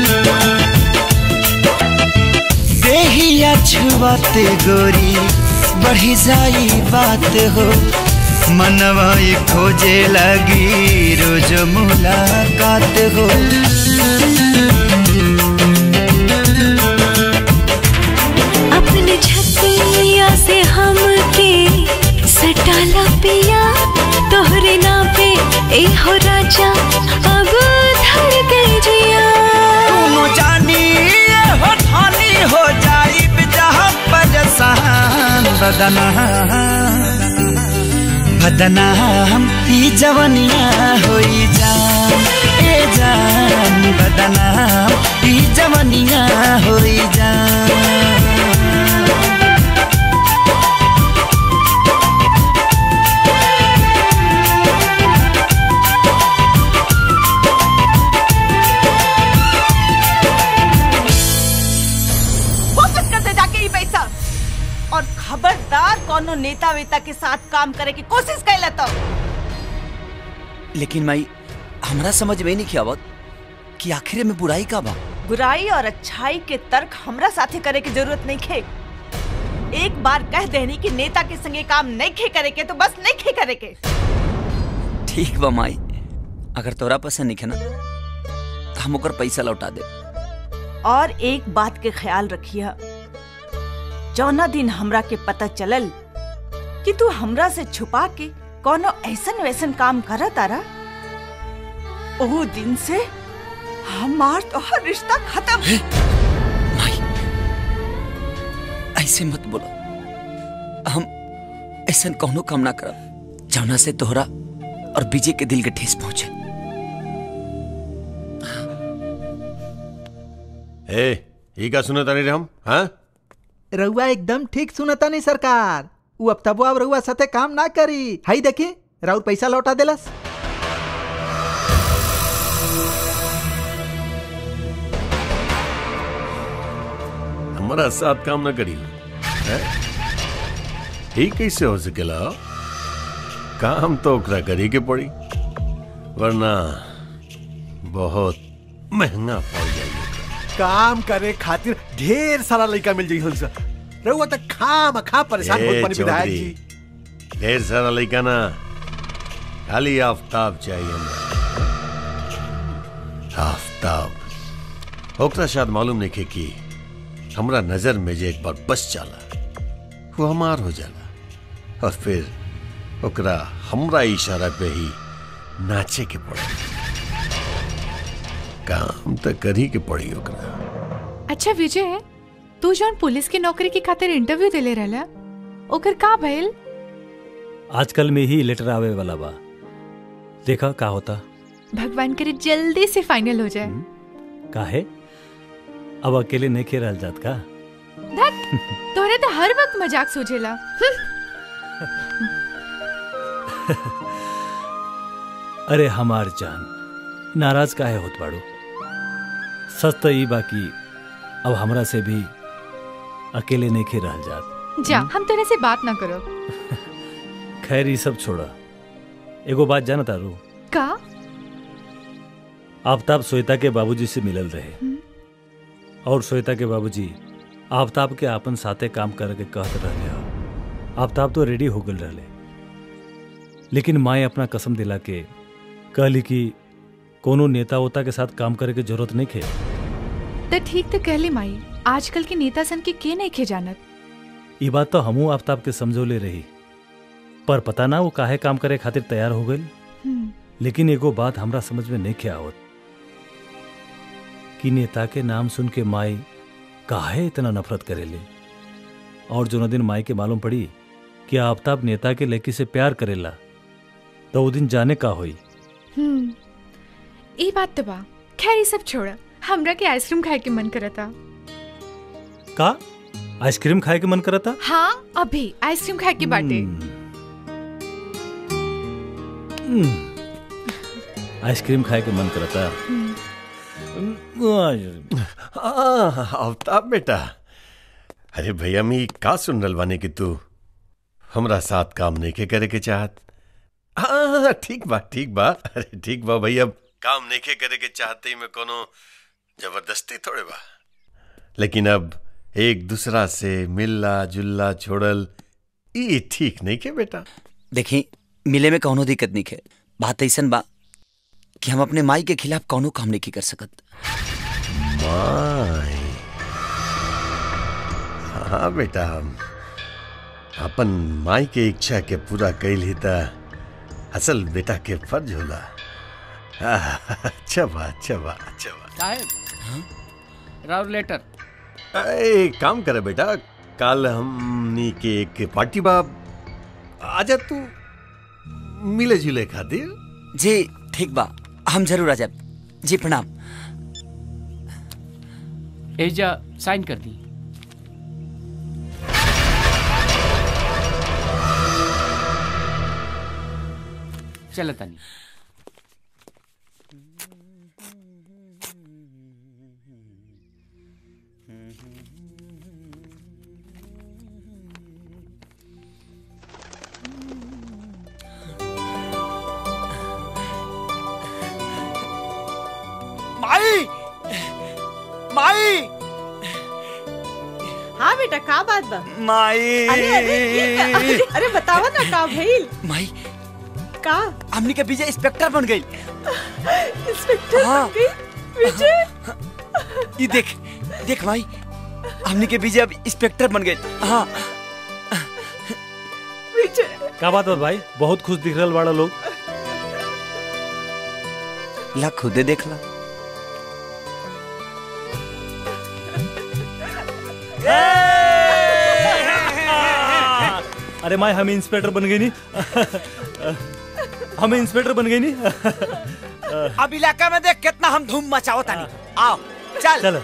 छुआते गोरी बढ़ी जाई बात हो मनवा ये खोजे लगी रोज मुलाकात हो अपने छतिया से हमके सटाला पिया तोहरे ना पे ए हो राजा अब धर गई जिया दोनों जानी ये हो ठानी हो जाई जहाँ परेशान बदना बदना हम ई जवनिया होई जान ए जान बदना ई जवनिया होई जान और खबरदार कोनो नेता वेता के साथ काम करे की कोशिश कैला तो। लेकिन माई हमरा समझ में नहीं आवत कि आखिर में बुराई का बा। बुराई और अच्छाई के तर्क हमरा साथे करे की जरूरत नहीं खे। एक बार कह देनी कि नेता के संगे काम नहीं खे करे के तो बस नहीं खे करे के। ठीक बा माई, अगर तोरा पसंद नहीं है ना हम ओकर पैसा लौटा दे। और एक बात के ख्याल रखिया, जौना दिन हमरा के पता चलल कि तू हमरा से छुपा के कोनो ऐसन वैसन काम करा तारा, ओ दिन से हमार तोहर रिश्ता खत्म। ऐसे मत बोलो, हम ऐसा कौनो काम ना करब जौना से तोहरा और विजय के दिल के ठेस पहुंचे। ये का सुनता नहीं हम? हाँ रउआ एकदम ठीक सुनता नहीं सरकार। वो अब तबो अब रउआ साथे काम ना करी। हाई देखी राउर पैसा लौटा देलस। हमारा साथ काम ना करी ही कैसे हो सकेला? काम तो ओकरा करी के पड़ी, वरना बहुत महंगा पड़ जाएगी। काम करे खातिर ढेर सारा लड़का मिल जाई हमसे। रहुआ तक खा परेशान होत बनी विधायक जी। ढेर सारा लड़का ना, खाली आफ्ताब चाहिए हमरा। आफ्ताब ओकरा शायद मालूम नहीं खे कि हमरा नजर में जे एक बार बस जाला वो हमार हो जाला, और फिर ओकरा हमरा इशारा पे ही नाचे के पड़े। काम तो करी के पड़ी ओकरा। अच्छा विजय, तू जौन पुलिस की नौकरी की खातिर इंटरव्यू देले रहला, ओकर का भइल? आजकल में ही लेटर आवे वाला बा, देखा का होता। भगवान करे जल्दी से फाइनल हो जाए। काहे अब अकेले नहीं खे रहल जात का? धत, तोरे तो हर वक्त मजाक सूझेला। अरे हमार जान, नाराज काहे होत बाड़ू? सच तो ई बाकी अब हमरा से भी अकेले नहीं खे रहल जात। जा, हम तोरे से बात ना करो। खैर ये सब छोड़ा, एगो बात जाना तारू का? आफ्ताब श्वेता के बाबूजी से मिलल रहे, और श्वेता के बाबूजी आफ्ताब के आपन साथे काम करके कहत रहले। आफ्ताब तो रेडी हो गल रहले, लेकिन माए अपना कसम दिला के कहली कि कोनो नेता वोता के साथ काम करे के जरूरत नहीं खे। तो ठीक तो कहली माई, आजकल के नेता सन के नहीं खे जानत। ये बात तो हमू आफ्ताब के समझोले रही, पर पता ना वो काहे काम करे खातिर तैयार हो गई। लेकिन एगो बात हमरा समझ में नहीं खे आवत कि नेता के नाम सुन के माई काहे इतना नफरत करेले, और जो दिन माई के मालूम पड़ी कि आफ्ताब नेता के लड़की से प्यार करेला तो वो दिन जाने का होई। ये बात तो बा। खैर ये सब छोड़ा, हमरा के आइसक्रीम खाए के मन करता। का आइसक्रीम खाए के मन करता? हाँ, अभी आइसक्रीम खाए के बाटे। आइसक्रीम खाए के मन करता। आफ्ताब बेटा, अरे भैया मी का सुन रल बानी कि तू हमरा साथ काम नहीं के करे के चाहत। हाँ ठीक बा अरे ठीक बा भैया, काम नहीं के करे के चाहते ही में कोनो जबरदस्ती थोड़े बा, लेकिन अब एक दूसरा से मिलना जुलना छोड़ल ये ठीक नहीं के बेटा। देखी मिले में कौनो दिक्कत नहीं है। बात ऐसन बा कि हम अपने माई के खिलाफ कौनो काम नहीं कर सकत। माई, हाँ बेटा, हम अपन माई के इच्छा के पूरा कैल ही था असल बेटा के फर्ज होला। अच्छा बा, अच्छा बा, अच्छा बा। साहब राव लेटर। एक काम करे बेटा, कल हमनी के एक पार्टी बा, आजा तू मिले जुले खातिर। जी ठीक बा, हम जरूर आ जाब। जी प्रणाम। एजा साइन कर दी। चल तानी। माई, माई, हाँ बेटा, का बात बा? माई। अरे बतावा ना का भइल? माई का हमनी के विजय इंस्पेक्टर बन गई। इंस्पेक्टर बन गई? विजय? ये देख देख माई, हमनी के विजय अब इंस्पेक्टर बन गई। हाँ विजय का बात है भाई? बहुत खुश दिख रहा बड़ा लोग। ला खुदे देख ला। अरे माई हम इंस्पेक्टर बन गई नहीं। हम इंस्पेक्टर बन गई नहीं। अब इलाका में देख कितना हम धूम मचाओ तानी। आओ चल चल।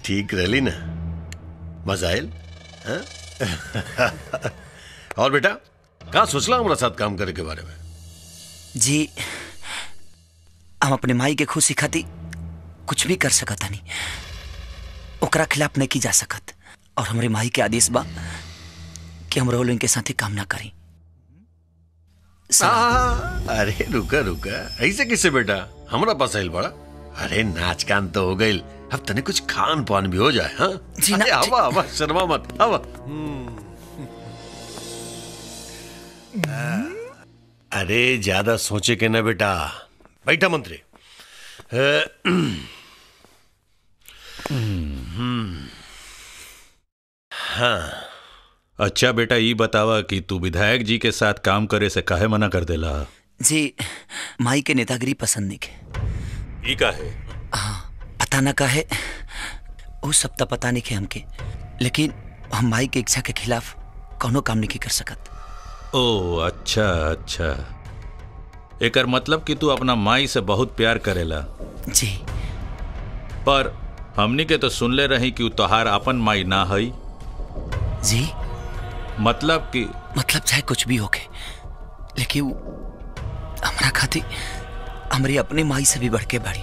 ठीक रहली ना? मजा आयल? हाँ? और बेटा कहाँ सोचला हमारा साथ काम करे के बारे में? जी हम अपने माई के खुशी खाती कुछ भी कर सकत नहीं, ओकरा खिलाफ नहीं की जा सकत। और हमारे माई के आदेश बा कि हम रोल इनके साथ ही काम ना करी। अरे रुका रुका, ऐसे किसे बेटा? हमारा पास आइल बड़ा। अरे नाच गान तो हो गई, अब तने कुछ खान पान भी हो जाए। हाँ जी ना, हवा हवा शर्मा मत हवा। अरे ज्यादा सोचे के ना बेटा, बैठा मंत्री। हाँ अच्छा बेटा, ये बतावा कि तू विधायक जी के साथ काम करे से काहे मना कर देला? जी माई के नेतागिरी पसंद नहीं के। ई काहे? पता ना काहे, वो सब तो पता नहीं के हमके, लेकिन हम माई के इच्छा के खिलाफ कोनो काम नहीं कर सकत। ओ अच्छा अच्छा, एकर मतलब कि तू अपना माई से बहुत प्यार करेला। जी पर हमनी के तो सुनले रही कि तोहार अपन माई ना हई। जी मतलब चाहे कुछ भी होके, लेकिन हमरा खातिर हमरी अपने माई से भी बढ़ के बड़ी।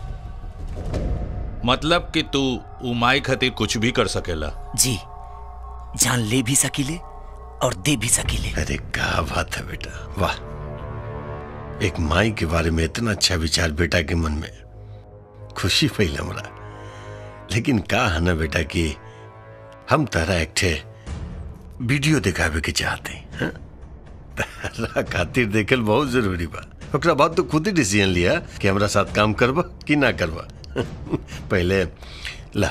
मतलब कि तू उ माई खातिर कुछ भी कर सकेला? जी जान ले भी सकीले और दे भी सकीले। अरे क्या बात है बेटा, वाह। एक माई के बारे में इतना अच्छा विचार बेटा के मन में, खुशी फैल हमरा। लेकिन का है ना बेटा कि हम तारा एक ठे वीडियो दिखावे के चाहते हैं। तारा खातिर देखल बहुत जरूरी बा। ओकरा बाद तो खुद ही डिसीजन लिया कि हमरा साथ काम करबा कि ना करबा। पहले ला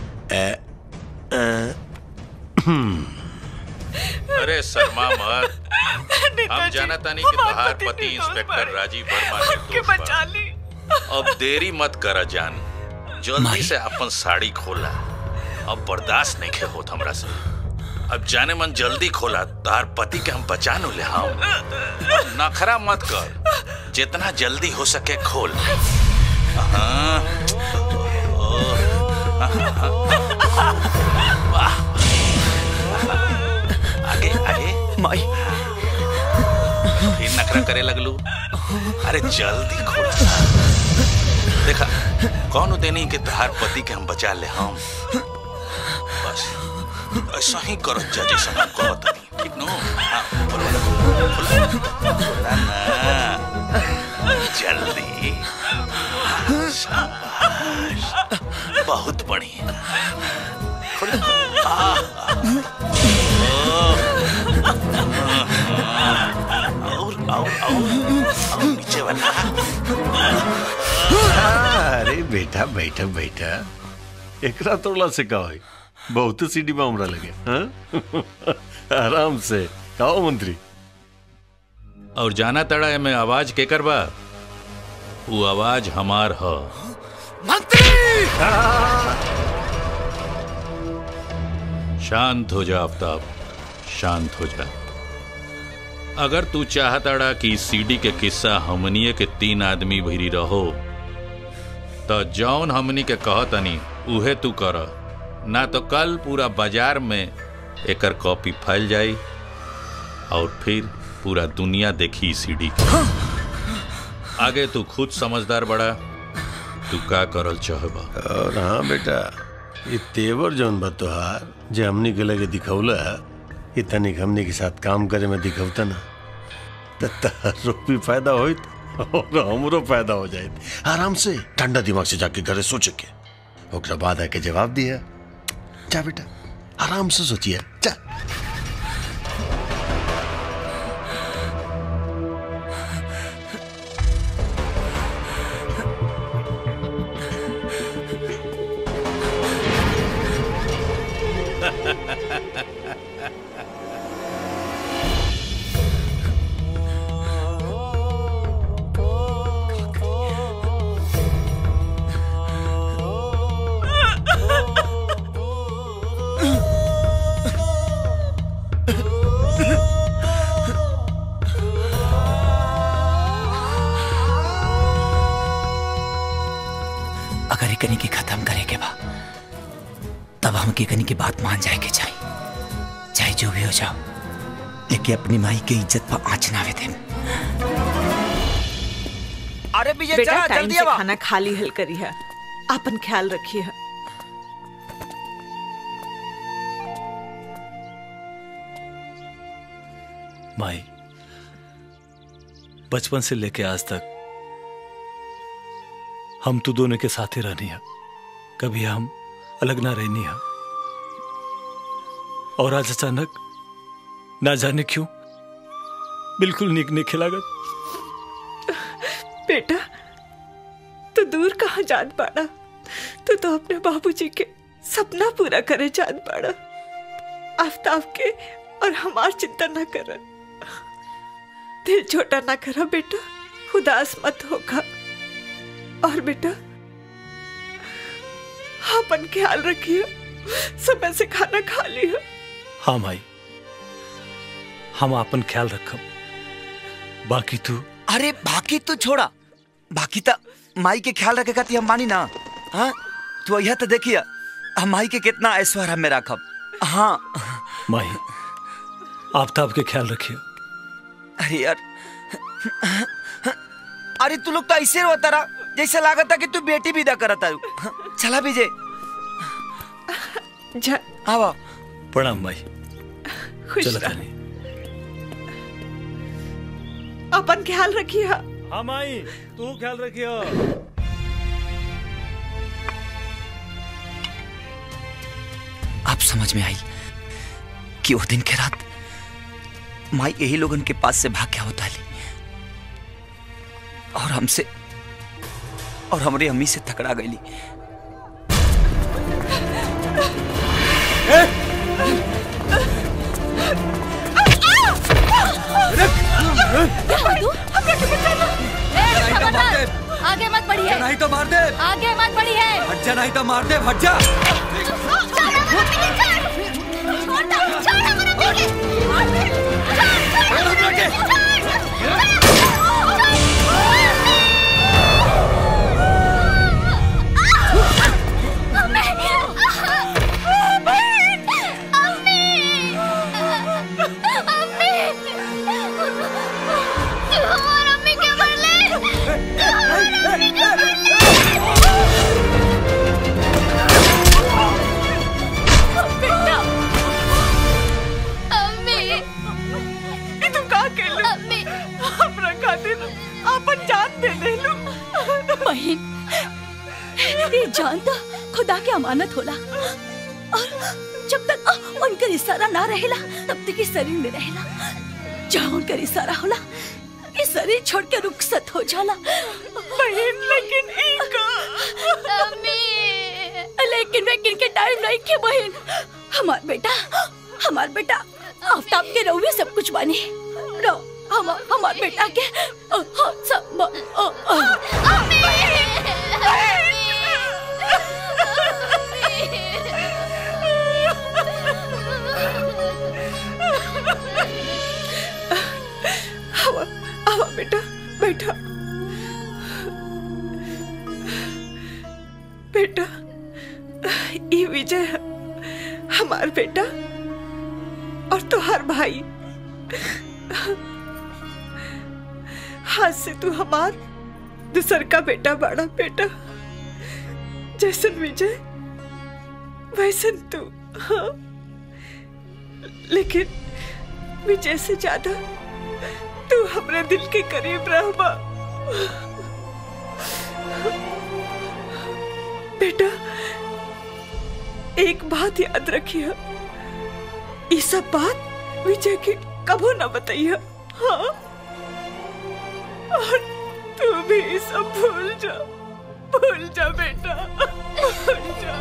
अरे शर्मा मत, हम जानता नहीं कि तुम्हार पति इंस्पेक्टर राजीव वर्मा निर्दोष बा। अब देरी मत करा जान, जल्दी से अपन साड़ी खोला। अब बर्दाश्त नहीं खे होत हमरा से। अब जाने मन जल्दी खोला, तार पति के हम बचा नु ले। हम नखरा मत कर, जितना जल्दी हो सके खोल। आगे आगे माई फिर नखरा करे लगलू। अरे जल्दी खोल। देखा कौन देनी के तहार पति के हम बचा ले। हम बस ऐसा ही करो जैसे हम कहत नहीं, ठीक नो? हाँ खोला ना जल्दी। शाबाश, बहुत बढ़िया। और नीचे वाला। अरे बेटा बैठा बैठा, एकरा तोड़ला से का होई? बहुत सीढ़ी में हमरा लगे। हाँ? आराम से आओ मंत्री। और जाना तड़ा में आवाज के करबा? वो आवाज हमार ह। मंत्री! शांत हो जा आफ्ताब, शांत हो जा। अगर तू चाहताड़ा कि सीडी के किस्सा हमनिए के 3 आदमी भिरी रहो, तो जौन हमनी के कहतनी उहे तू कर, ना तो कल पूरा बाजार में एकर कॉपी फैल जाई और फिर पूरा दुनिया देखी सीडी के। आगे तू खुद समझदार बड़ा, तू का करल चाहबा। और हाँ बेटा, ये तेवर जौन बा तोहार जे हमनी के लगे दिखौला, ये तनिक हमनी के साथ काम करे में दिखौता ना, तो तारो भी फायदा होइत और हमरो फायदा हो जाए। आराम से ठंडा दिमाग से जाके घरे सोच के ओकरा बाद आके जवाब दिया। जा बेटा आराम से सोचिए, जा। अगर एकनी के खत्म करे के बा तब हम केकनी की बात मान जाए के चाहिए, चाहे जो भी हो जाओ, लेकिन अपनी माई के इज्जत पर आँच ना आवे दे। अरे विजय बेटा चला टाइम जल्दी से आवा। खाना खा ली हल करी है, अपन ख्याल रखिए। माई, बचपन से लेके आज तक हम तो दोनों के साथ ही रहनी है, कभी हम अलग ना रहनी है। और आज अचानक ना जाने क्यों बिल्कुल निक नहीं खिलागत। बेटा तू दूर कहाँ जान पाड़ा, तू तो अपने बाबूजी के सपना पूरा करे जान पाड़ा। आफ्ताब के और हमार चिंता न कर, दिल छोटा ना करा बेटा, उदास मत होगा। और बेटा अपन ख्याल रखिए, समय से खाना खा लिया। हाँ माई, हम अपन ख्याल रखब। बाकी तू? अरे बाकी तू छोड़ा, बाकी तो माई के ख्याल रखे खाती हम मानी ना। हाँ तू यह तो देखिए हम माई के कितना ऐश्वर्य में रखब। हाँ माई, आफ्ताब के ख्याल रखिए। अरे यार, अरे तू लोग तो ऐसे रोता रहा जैसे लागत था कि तू बेटी विदा करता। चला विजय आवा। प्रणाम माई। खुश चलो रह। अपन ख्याल रखिए। हाँ माई, तू ख्याल रखिए। अब समझ में आई कि वो दिन के रात माई यही लोगन के पास से भाग गया होता है और हमसे और हमारी अम्मी से टकरा गई। आगे मत बढ़िए, नहीं तो मार दे। आगे मत बढ़िए। हट जा, नहीं तो मार दे। हट जा। ये जान तो खुदा के अमानत होला और जब तक उनका इशारा ना रहेला तब तक इस शरीर में रहेला। जहाँ उनका इशारा होला ये शरीर छोड़ के रुखसत हो जाला। बहन लेकिन लेकिन के टाइम नहीं के बहन। हमार बेटा आफ्ताब के रहुए सब कुछ बानी। हमार बेटा के सब आवा बेटा, बैठा बेटा। ये विजय है हमार बेटा और तुहार भाई। हाथ से तू हमार दूसर का बेटा बड़ा बेटा। जैसन विजय वैसन तू। हाँ लेकिन विजय से ज्यादा तू हमरे दिल के करीब रहबा बेटा। एक बात याद रखिए, ये सब बात विजय के कबो न बताइए। हाँ और तू भी सब भूल जा बेटा, भूल जा।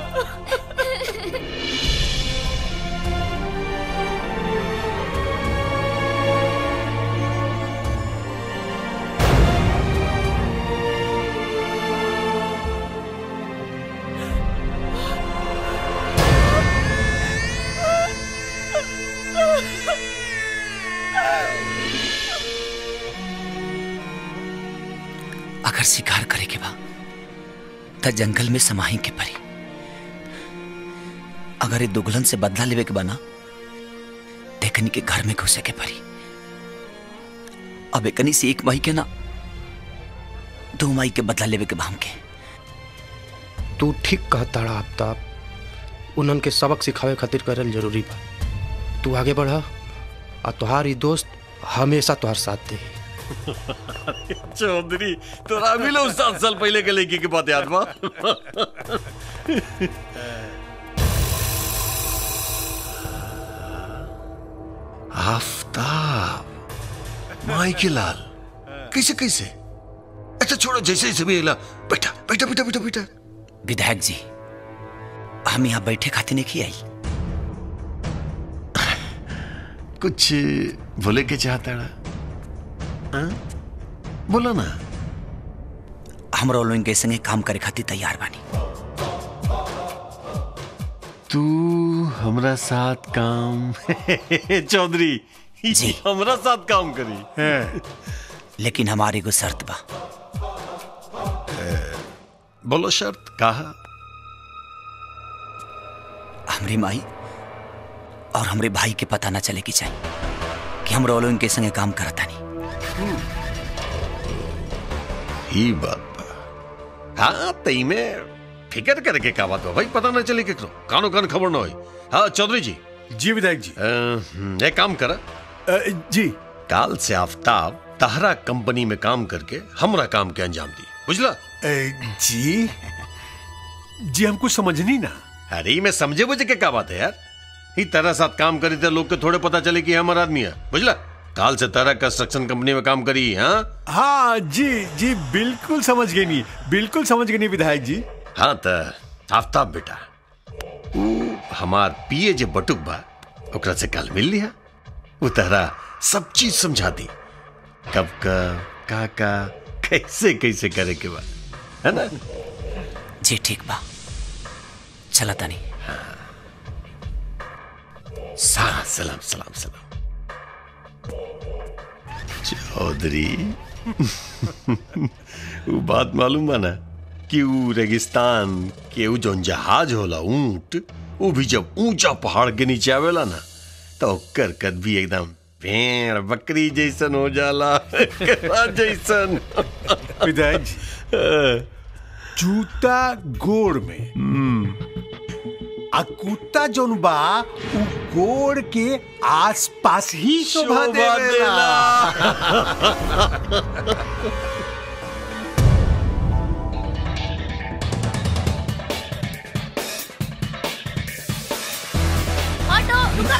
अगर शिकार करे के बा त जंगल में समाही के परी, अगर ये दुगलन से बदला लेवे के बना देखनी के घर में घुसे के परी। अब एकनी से एक माई के ना 2 माई के बदला लेवे के भाम के। तू ठीक कहताड़ा आफ्ताब। उन्हन के सबक सिखावे खातिर करल जरूरी बा। तू आगे बढ़ और तुहार ई दोस्त हमेशा तुहार साथ दे। चौधरी तोरा भी लो 7 साल पहले के लड़की की बात याद बा? आफ्ताब माई के लाल कैसे कैसे? अच्छा छोड़ो, जैसे जैसे भी हिला। बैठा बैठा बैठा बैठा बैठा। विधायक जी हम यहाँ बैठे खाते नहीं आई। कुछ बोले के चाहता है? बोला ना। हम लोगन के संगे काम करे खातिर तैयार बानी। तू हमरा साथ काम चौधरी जी हमरा साथ काम करी। लेकिन हमारी को शर्त बा। बोलो शर्त कहा। हमरी माई और हमरे भाई के पता ना चले कि चाहिए कि हम लोगन के संगे काम करता नहीं। ही बात बा। हाँ तई में फिकर करके का बात बा भाई, पता ना चले केकरो कानो कान खबर ना होई। हाँ चौधरी जी। जी विधायक जी। एक काम करा जी। काल से आफ्ताब तहरा कंपनी में काम करके हमरा काम के अंजाम दी, बुझला? जी जी हम कुछ समझनी ना। अरे मैं समझे बुझे के क्या बात है यार। ही तरह साथ काम करी थे लोग के थोड़े पता चले कि हमारा आदमी है, बुझला? काल से तरह कंस्ट्रक्शन कंपनी में काम करी। हाँ हाँ जी जी बिल्कुल समझ गई नहीं, बिल्कुल समझ गई नहीं विधायक जी। हाँ तो आफ्ताब बेटा हमार पीए जे बटुक बा ओकरा से कल मिल लिया। वो तरह सब चीज समझा दी, कब का कैसे कैसे करे के बा, है ना? जी ठीक बा, चला तानी। सलाम सलाम सलाम सलाम। चौधरी वो बात मालूम बा ना कि वो रेगिस्तान के वो जो जहाज होला ऊंट, वो भी जब ऊंचा पहाड़ के नीचे आवेला ना तो करकत भी एकदम भेड़ बकरी जैसन हो जाला जैसन। विधायक जी जूता गोड़ में आ कुत्ता जोन बा उ गोड़ के आसपास ही शोभा देवेला। ऑटो रुका।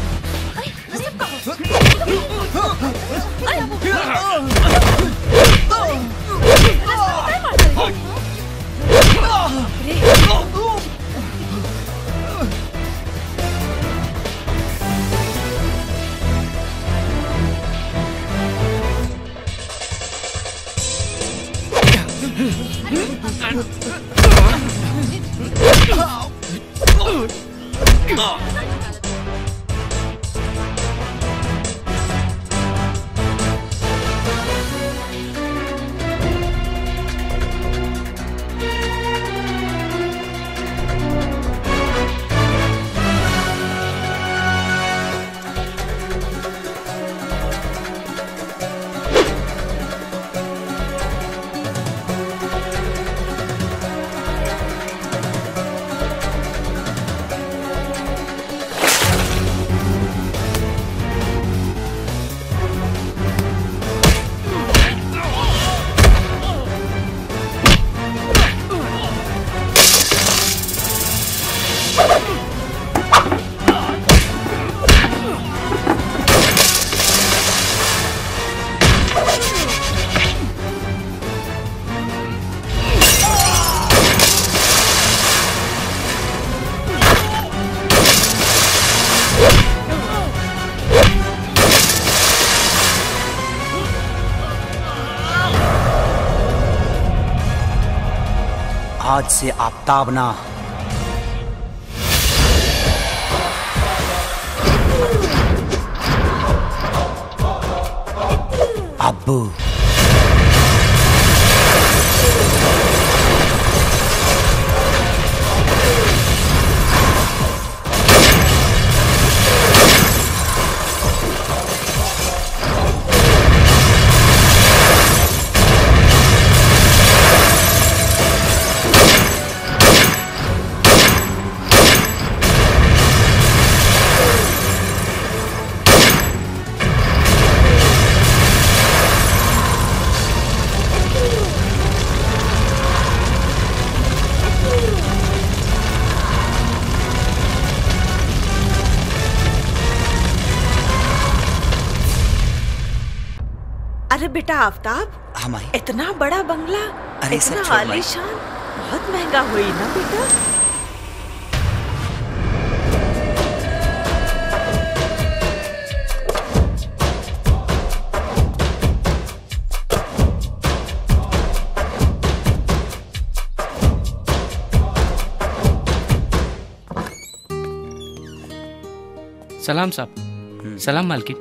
आज से आफ्ताब ना अब्बू। अरे बेटा आफ्ताब, हाँ माई। इतना बड़ा बंगला, अरे सब इतना छोड़ माई। आलीशान, बहुत महंगा हुई ना बेटा। सलाम साहब। सलाम मालकिन।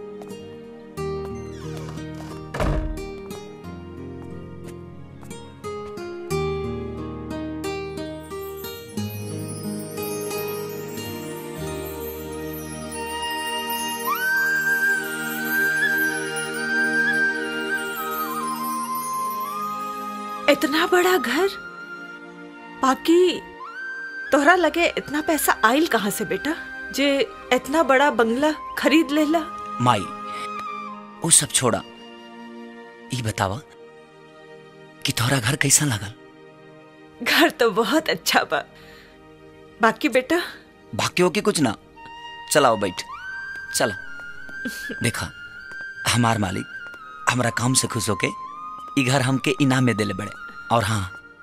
इतना बड़ा घर, बाकी तोहरा लगे इतना पैसा आइल कहाँ से बेटा, जे इतना बड़ा बंगला खरीद लेला? माई वो सब छोड़ा, ये बतावा कि तोहरा घर कैसा लगल? घर तो बहुत अच्छा बा, बाकी बेटा बाकियों की कुछ ना। चलाओ बैठ, चला। देखा हमार मालिक हमारा काम से खुश होके ई घर हमके इनाम में देले बड़े। और हाँ,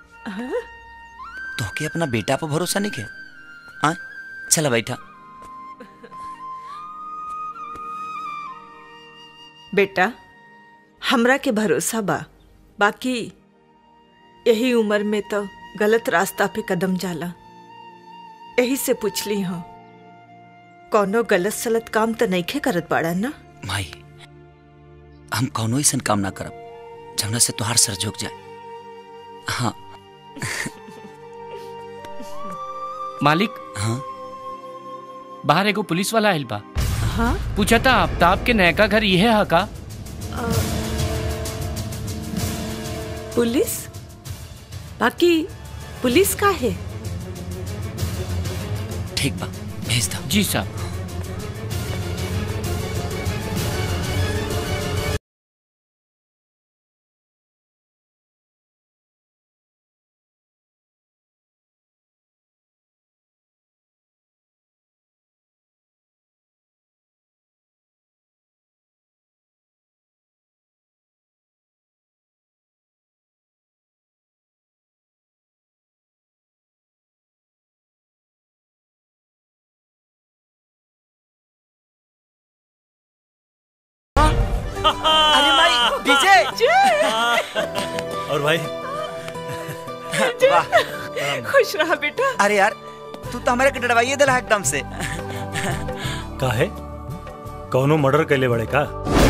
तो के अपना बेटा पर भरोसा नहीं के? हाँ चला बैठा। बेटा हमरा के भरोसा बा, बाकी यही उम्र में तो गलत रास्ता पे कदम जाला, यही से पूछली हूँ। कौनो गलत सलत काम तो नहीं खे करत बाड़ा ना? माई हम कौनो ऐसा काम ना करब जमना से तुहार सर झुक जाए। हाँ मालिक। हाँ बाहर एगो पुलिस वाला आइल बा। हाँ पूछा था आफ्ताब के नयका घर ये है का? पुलिस? बाकी पुलिस का है? ठीक बा, भेज दो। जी साहब। अरे भाई विजय। और भाई वाह, खुश रहा बेटा। अरे यार तू तो हमारे डरवाइए दिला एकदम से। काहे कौनो मर्डर कैले बड़े का?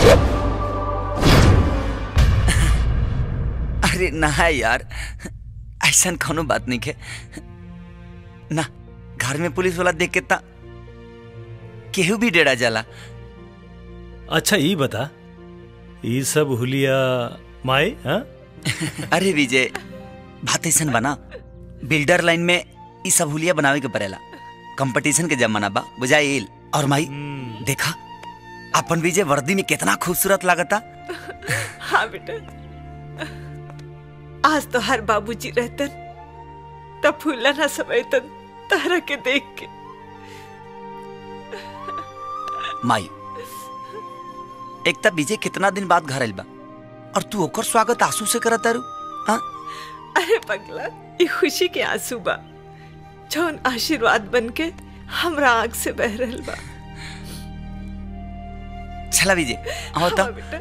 अरे ना यार, ऐसा कौनो बात नहीं है ना। घर में पुलिस वाला देख के ता केहू भी डेरा जाला। अच्छा ये बता, ये सब हुलिया माई? हाँ अरे विजय बात ऐसा बना, बिल्डर लाइन में ये सब हुलिया बनावे के पड़ेला, कंपटीशन के जमाना बा बुझाइल। और माई देखा अपन विजय वर्दी में कितना खूबसूरत लागता। हाँ बेटा, आज तो हर बाबूजी रहतन तब फूला ना समझतन तारा के देख के। माई एक तब विजय कितना दिन बाद घर आइल बा और तू ओकर स्वागत आंसू से करत तारू। हाँ अरे पगला, ये खुशी के आंसू बा जौन आशीर्वाद बन के हमरा आंख से बह रहल बा। चला विजय आओ तो। बेटा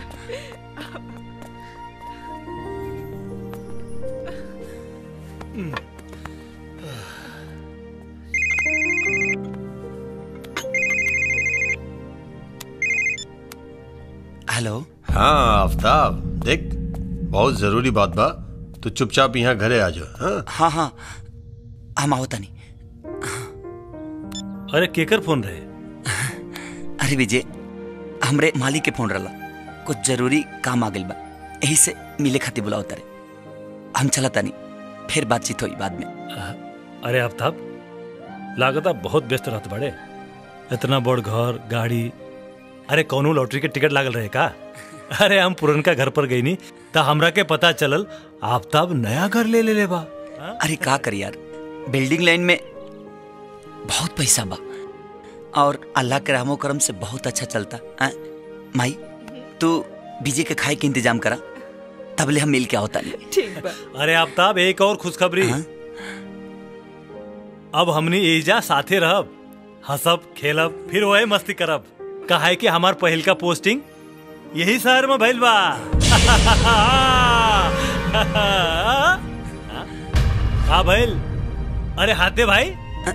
हेलो। हाँ आफ्ताब, देख बहुत जरूरी बात बा, तू चुपचाप यहाँ घरे आ जाओ। हाँ हाँ हाँ हम आओ तनी। अरे केकर फोन रहे? अरे विजय हमरे मालिक के फोन रहा, कुछ जरूरी काम आ गइल बा, यही से मिले खातिर बुलाओ तारे। हम चला तनी, फिर बातचीत हुई बाद में। अरे आफ्ताब लागता बहुत व्यस्त रहत बड़े, इतना बड़ घर गाड़ी। अरे कौनो लॉटरी के टिकट लागल रहे का? अरे हम पुरनका घर पर गई नी तो हमरा के पता चलल आफ्ताब नया घर ले बा। अरे का कर यार, बिल्डिंग लाइन में बहुत पैसा बा और अल्लाह के रहमो करम से बहुत अच्छा चलता। माई तू विजय के खाए के इंतजाम करा, तबले हम मिल के होता नहीं। ठीक बा। अरे आफ्ताब, एक और खुशखबरी। अब हमनी एजा साथे रहब, हंसब खेलब, फिर वही मस्ती करब। काहे कि हमार पहिल का पोस्टिंग यही शहर में भइल बा। हाँ भइल। अरे हाथे भाई।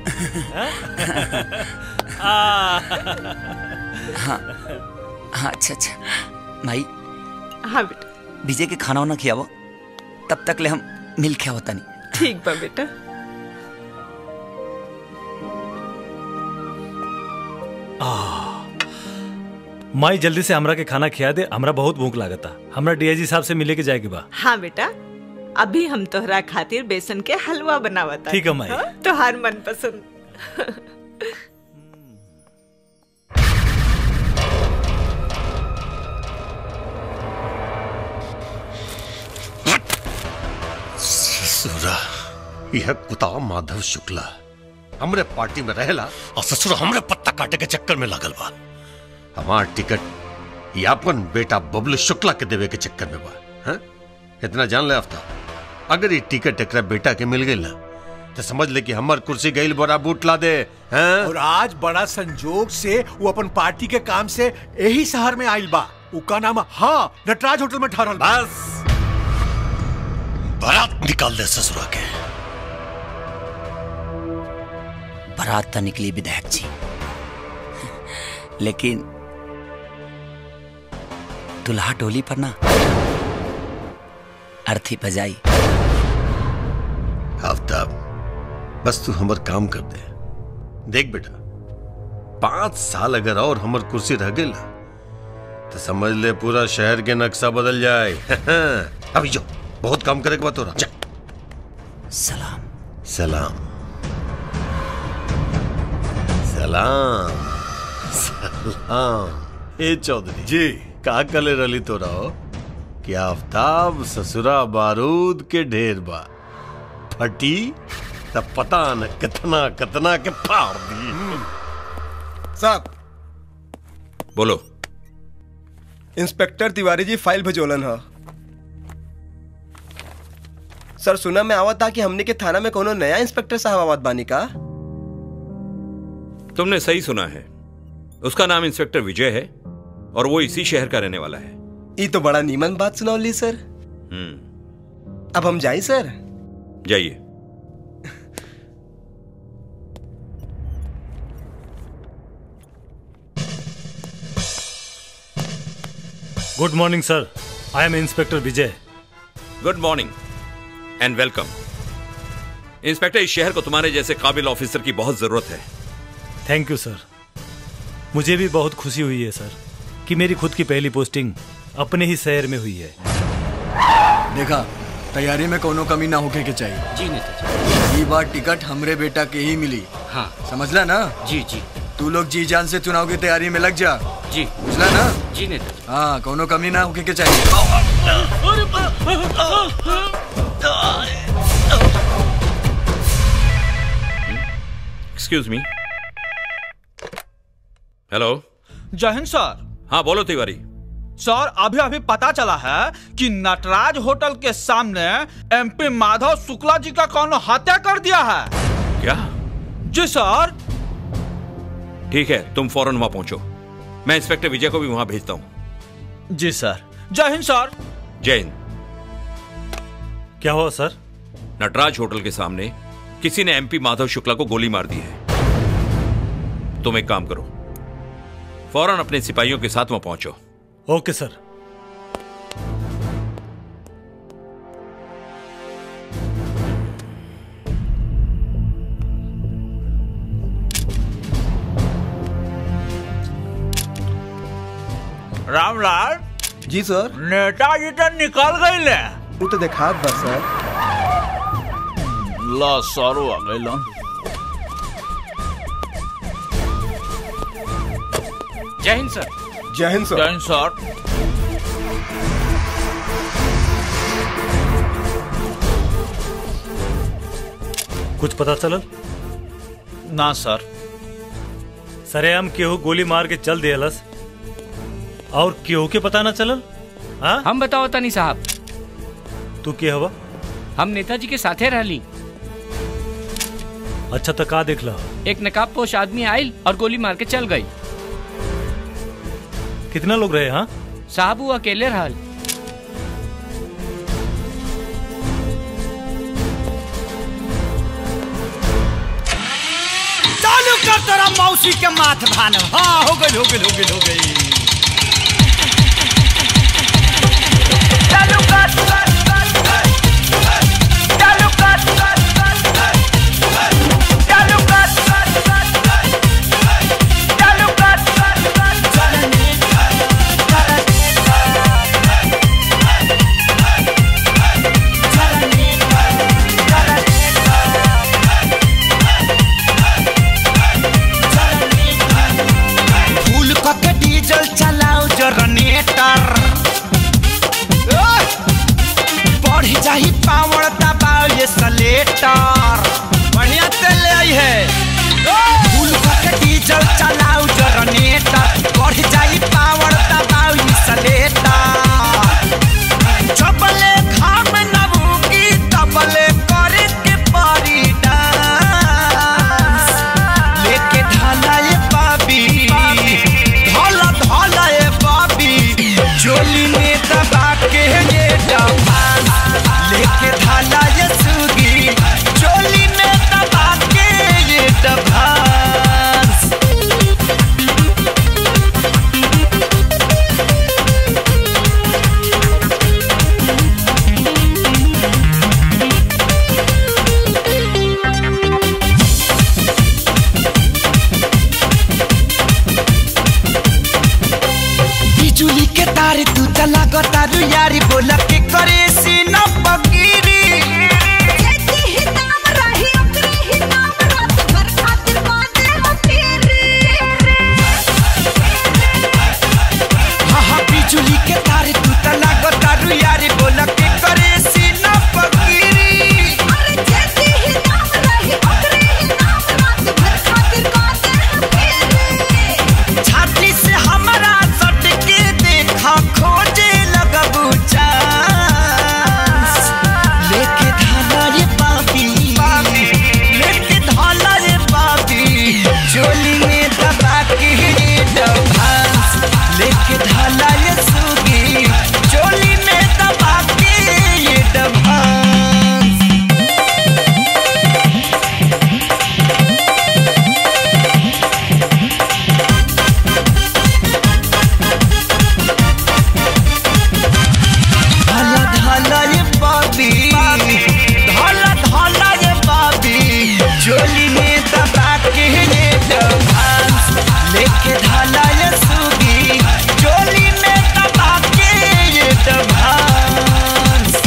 हाँ हाँ, अच्छा अच्छा भाई। हाँ बेटा। विजय के खाना वाना खियावो, तब तक ले हम मिल के होता नहीं। ठीक बा बेटा। माई जल्दी से हमरा के खाना खिया दे, हमरा बहुत भूख लागता। हमरा डीआईजी साहब से मिले के जाए के बा। हाँ बेटा, अभी हम तोहरा खातिर बेसन के हलवा बनावता। ठीक है माई। तोहार मन पसंद। ससुरा, यह कुत्ता माधव शुक्ला हमरे पार्टी में रहेला और ससुर हमरे पत्ता काटे के चक्कर में लागल बा। हमार टिकट यापन बेटा बबलू शुक्ला के देवे के चक्कर में बा। हाँ? इतना जान ले आफ्ताब, अगर ये टिकट एकरा बेटा के मिल गई ना तो समझ ले कि हमार कुर्सी गई बड़ा बूट ला दे। हाँ? और आज बड़ा संजोग से वो अपन पार्टी के काम से यही शहर में आइल बा। उसका नाम हाँ नटराज होटल में ठहरल। बस बारात निकाल दे ससुरा के। बारात तो निकली विधायक जी, लेकिन दुल्हा टोली पर ना अर्थी बजाई। आफ्ताब, बस तू हमर काम कर दे। देख बेटा, 5 साल अगर और हमर कुर्सी रह गई ना तो समझ ले पूरा शहर के नक्शा बदल जाए। अभी जो बहुत काम करे के बात हो रहा। जा। सलाम। सलाम सलाम सलाम। ए चौधरी जी, का कले रली तो रहो कि आफ्ताब ससुरा बारूद के ढेर बा, फटी तब पता न कितना कितना के फाड़ दी। साहब बोलो। इंस्पेक्टर तिवारी जी फाइल भेजोलन है। सर सुना में आवत था कि हमने के थाना में कोनो नया इंस्पेक्टर साहब आवत बानी का। तुमने सही सुना है, उसका नाम इंस्पेक्टर विजय है और वो इसी शहर का रहने वाला है। ये तो बड़ा नीमन बात सुनौली सर। अब हम जाएं सर? जाइए। Good morning sir, I am inspector Vijay. Good morning and welcome. Inspector, इस शहर को तुम्हारे जैसे काबिल ऑफिसर की बहुत जरूरत है। Thank you sir. मुझे भी बहुत खुशी हुई है सर कि मेरी खुद की पहली पोस्टिंग अपने ही शहर में हुई है। देखा, तैयारी में कोनो कमी ना होके के चाहिए। जी नेता। ये बार टिकट हमरे बेटा के ही मिली। हाँ समझला ना? जी जी। तू लोग जी जान से चुनाव की तैयारी में लग जा। जी बुझला ना? जी नेता। हाँ, कोनो कमी ना होके के चाहिए। Excuse me. Hello. Jai Hind सर। हाँ बोलो तिवारी। सर, अभी अभी पता चला है कि नटराज होटल के सामने एमपी माधव शुक्ला जी का कौनो हत्या कर दिया है। क्या? जी सर। ठीक है, तुम फौरन वहां पहुंचो। मैं इंस्पेक्टर विजय को भी वहां भेजता हूं। जी सर। जय हिंद सर। जय हिंद। क्या हुआ सर? नटराज होटल के सामने किसी ने एमपी माधव शुक्ला को गोली मार दी है। तुम एक काम करो, फौरन अपने सिपाहियों के साथ वहां पहुंचो। ओके सर। रामलाल जी सर। नेताजी तो निकल गई ले। वो तो देखा बस सर। ला सारो आ गई ला। जय हिंद सर। जय हिंद सर। जय हिंद सर। कुछ पता चलल? ना सर। सरेआम केहू गोली मार के चल दियलस और केहू के पता ना चलल? हम बताओ तनी साहब। तू के हवा? हम नेताजी के साथे रहली। अच्छा तो का देख ला? एक नकाबपोश आदमी आयल और गोली मार के चल गई। कितना लोग रहे? हाँ साहब वो अकेले रहल। चालू कर तेरा मौसी के माथ भान। हाँ हो गई हो गई हो गई हो गई। चालू कर चालू कर चालू कर चालू कर। फूल के डीजल चलाओ जनरेटर। बढ़ जाही पावर दबाओ ये सलेटर। बढ़िया तेल आई है। फूल के डीजल चलाओ जनरेटर। बढ़ जाही पावर दबाओ ये सलेटर। चपले खाम नबूकी तबले करे के पारी डांस। लेके ढाला ये बाबी ढाला ढाला ये बाबी। चोली में दबा के ये डांस। लेके ढाला ये सुगी चोली में दबा के ये डांस। बिजुली के तार तू तला तारू यारी बोला के करे सीना पकीरी। हाँ हाँ बिजुली के तार तू तला तारू यारी बोला के करे सीना पकीरी। छाती से हमारा सट के देखा खोजे लगबू चांस। लेके धाला ये बाबी लेके धाला ये बाबी। चोली में दबा के ये डांस। लेके धाला ये सुगी चोली में दबा के ये डांस। धाला धाला ये बाबी धाला धाला ये बाबी। चोली में दबा के ये डांस। लेके धाला ये सुगी चोली में दबा के ये डांस।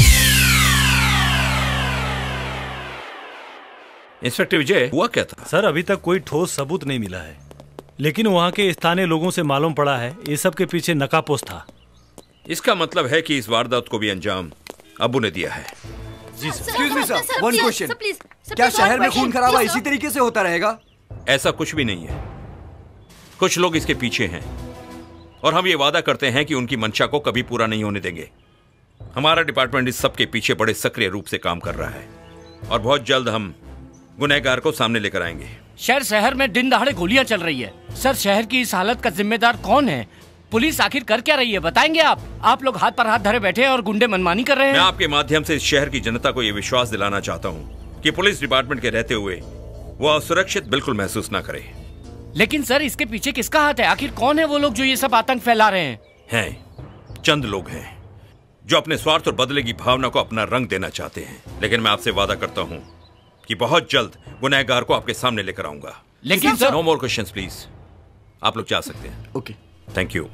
इंस्पेक्टर विजय हुआ क्या था? सर अभी तक कोई ठोस सबूत नहीं मिला है, लेकिन वहाँ के स्थानीय लोगों से मालूम पड़ा है ये सब के पीछे नकाबपोश था। इसका मतलब है कि इस वारदात को भी अंजाम अबू ने दिया है। जी सर। एक्सक्यूज मी सर, वन क्वेश्चन। क्या शहर में खून खराबा इसी तरीके से होता रहेगा? ऐसा कुछ भी नहीं है। कुछ लोग इसके पीछे हैं और हम ये वादा करते हैं कि उनकी मंशा को कभी पूरा नहीं होने देंगे। हमारा डिपार्टमेंट इस सब के पीछे बड़े सक्रिय रूप से काम कर रहा है और बहुत जल्द हम गुनहगार को सामने लेकर आएंगे। शहर में दिन दहाड़े गोलियां चल रही है। सर शहर की इस हालत का जिम्मेदार कौन है? पुलिस आखिर कर क्या रही है बताएंगे आप? आप लोग हाथ पर हाथ धरे बैठे हैं और गुंडे मनमानी कर रहे हैं। मैं आपके माध्यम से इस शहर की जनता को यह विश्वास दिलाना चाहता हूँ कि पुलिस डिपार्टमेंट के रहते हुए वो असुरक्षित बिल्कुल महसूस ना करे। लेकिन सर इसके पीछे किसका हाथ है? आखिर कौन है वो लोग जो ये सब आतंक फैला रहे हैं? हैं चंद लोग हैं जो अपने स्वार्थ और बदले की भावना को अपना रंग देना चाहते हैं। लेकिन मैं आपसे वादा करता हूँ कि बहुत जल्द गुनहगार को आपके सामने लेकर आऊंगा। लेकिन सर नो मोर क्वेश्चंस प्लीज। आप लोग जा सकते हैं। Okay thank you.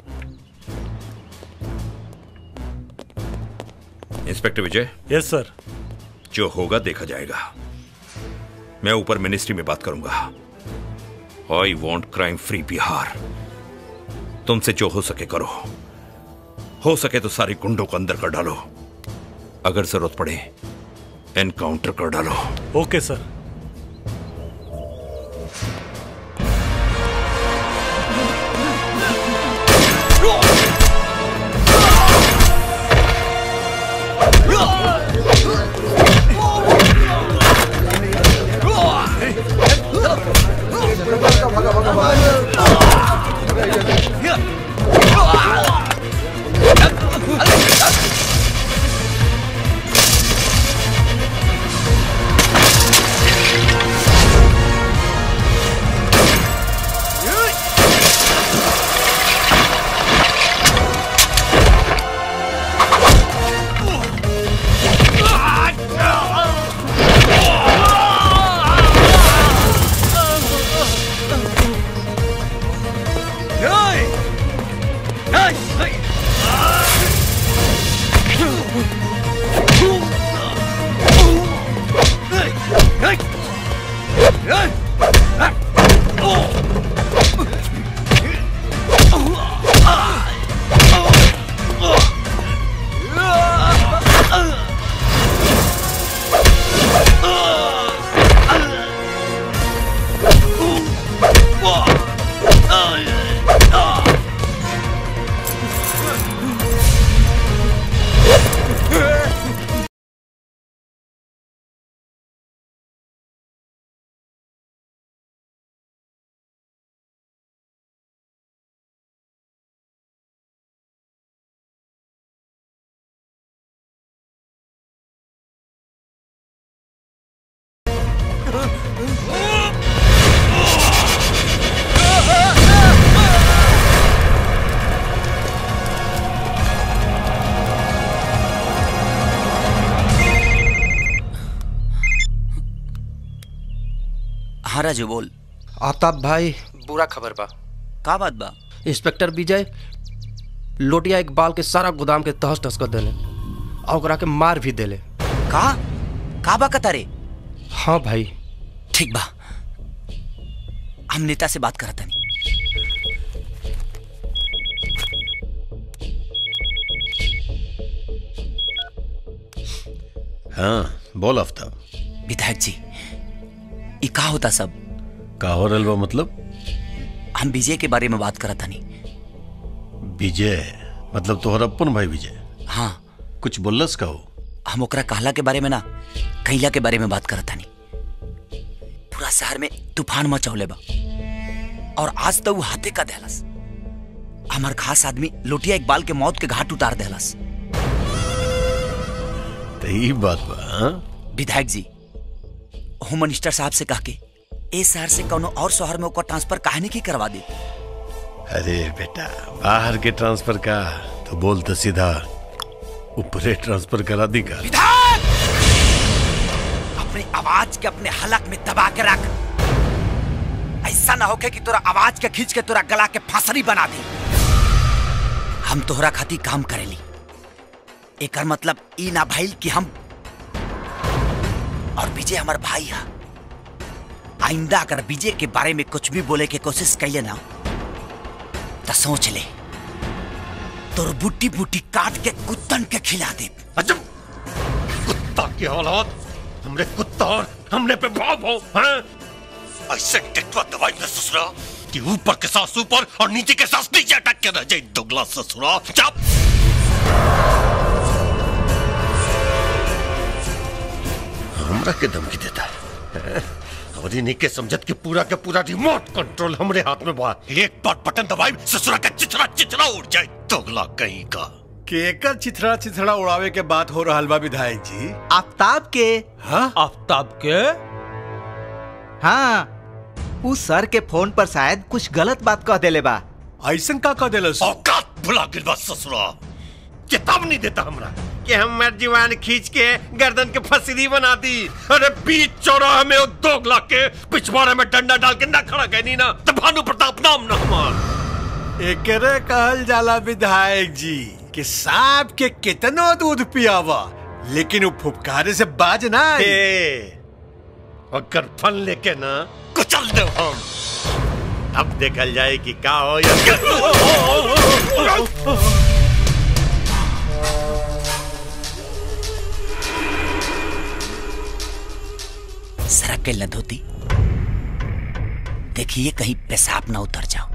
Inspector Vijay. Yes sir. जो होगा देखा जाएगा। मैं ऊपर मिनिस्ट्री में बात करूंगा। I want crime free Bihar. तुमसे जो हो सके करो। हो सके तो सारी गुंडों को अंदर कर डालो। अगर जरूरत पड़े एनकाउंटर कर डालो। ओके सर। हाँ राजू बोल। आफ्ताब भाई बुरा खबर बा। का बात बा? इंस्पेक्टर विजय लोटिया इकबाल के सारा गोदाम के तहस नहस कर देले और ओकरा के मार भी देले। का बा कतारे? हाँ भाई। ठीक बा, हम नेता से बात करत हनी। हाँ बोल आफ्ताब। विधायक जी, ये का होता सब? का हो रहल बा मतलब? हम विजय के बारे में बात करत हनी। विजय मतलब तोहर अपन भाई विजय? हाँ। कुछ बोलस का हो? हम ओकरा कहला के बारे में ना, कैला के बारे में बात करत हनी। पूरा शहर में तूफान मचौले बा और आज तो वो हाथे का देहलस। हमार खास आदमी लोटिया इकबाल के मौत के घाट उतार देहलस। तो यही बात बा? हाँ? विधायक जी, होम मिनिस्टर साहब से कह के इस शहर से कोनो और शहर में ओकर ट्रांसफर काहे की करवा दे। अरे बेटा, बाहर के ट्रांसफर का तो बोल तो सीधा ऊपरे ट्रांसफर करा दी का। अपनी आवाज के अपने हलक में दबा के रख। ऐसा ना होके कि तोरा आवाज के खींच के तोरा गला के फांसरी बना दे। हम तोहरा खातिर काम करेली, एकर मतलब ई ना भइल कि हम और विजय हमार भाई है। आइंदा अगर विजय के बारे में कुछ भी बोले के कोशिश कैले ना तो सोच ले, तोर बूटी बूटी काट के कुत्तन के खिला दे। कुत्ता की औलाद, हमरे कुत्ता और हमने पे भाव हो, हैं? ऐसे टेटवा दवाई में ससुरा कि ऊपर के सांस ऊपर और नीचे के सांस नीचे अटक के रह जाए। दुगला ससुरा, चुप। हमरा के धमकी देता है और इन्हीं के समझत कि पूरा के पूरा रिमोट कंट्रोल हमरे हाथ में बा। एक बार बटन दबाई ससुरा का चिथड़ा चिथड़ा उड़ जाए। दुगला कहीं का। केकर चिथड़ा चिथड़ा उड़ावे के बात हो रहा बा विधायक जी? आफ्ताब के। हाँ? आफ्ताब के? हाँ, उस सर के फोन पर शायद कुछ गलत बात कह देले बा। ऐसन का कह देलस? औकात भुला गिल बा ससुरा। चेतावनी देता हमरा कि हमर जीवान खींच के गर्दन के फसीदी बना दी। अरे बीच चौराहे में दोगला के पिछवाड़े में डंडा डाल के ना खड़ा कहनी ना तो भानु प्रताप नाम ना हमार। एकरे कहल जाला विधायक जी कि सांप के कितनो दूध पियावा लेकिन वो फुफकारे से बाज ना आई। अगर फन लेके ना कुचल दे हम, अब देखल जाए कि का हो सरक के न धोती, देखिए कहीं पेशाब ना उतर जाओ।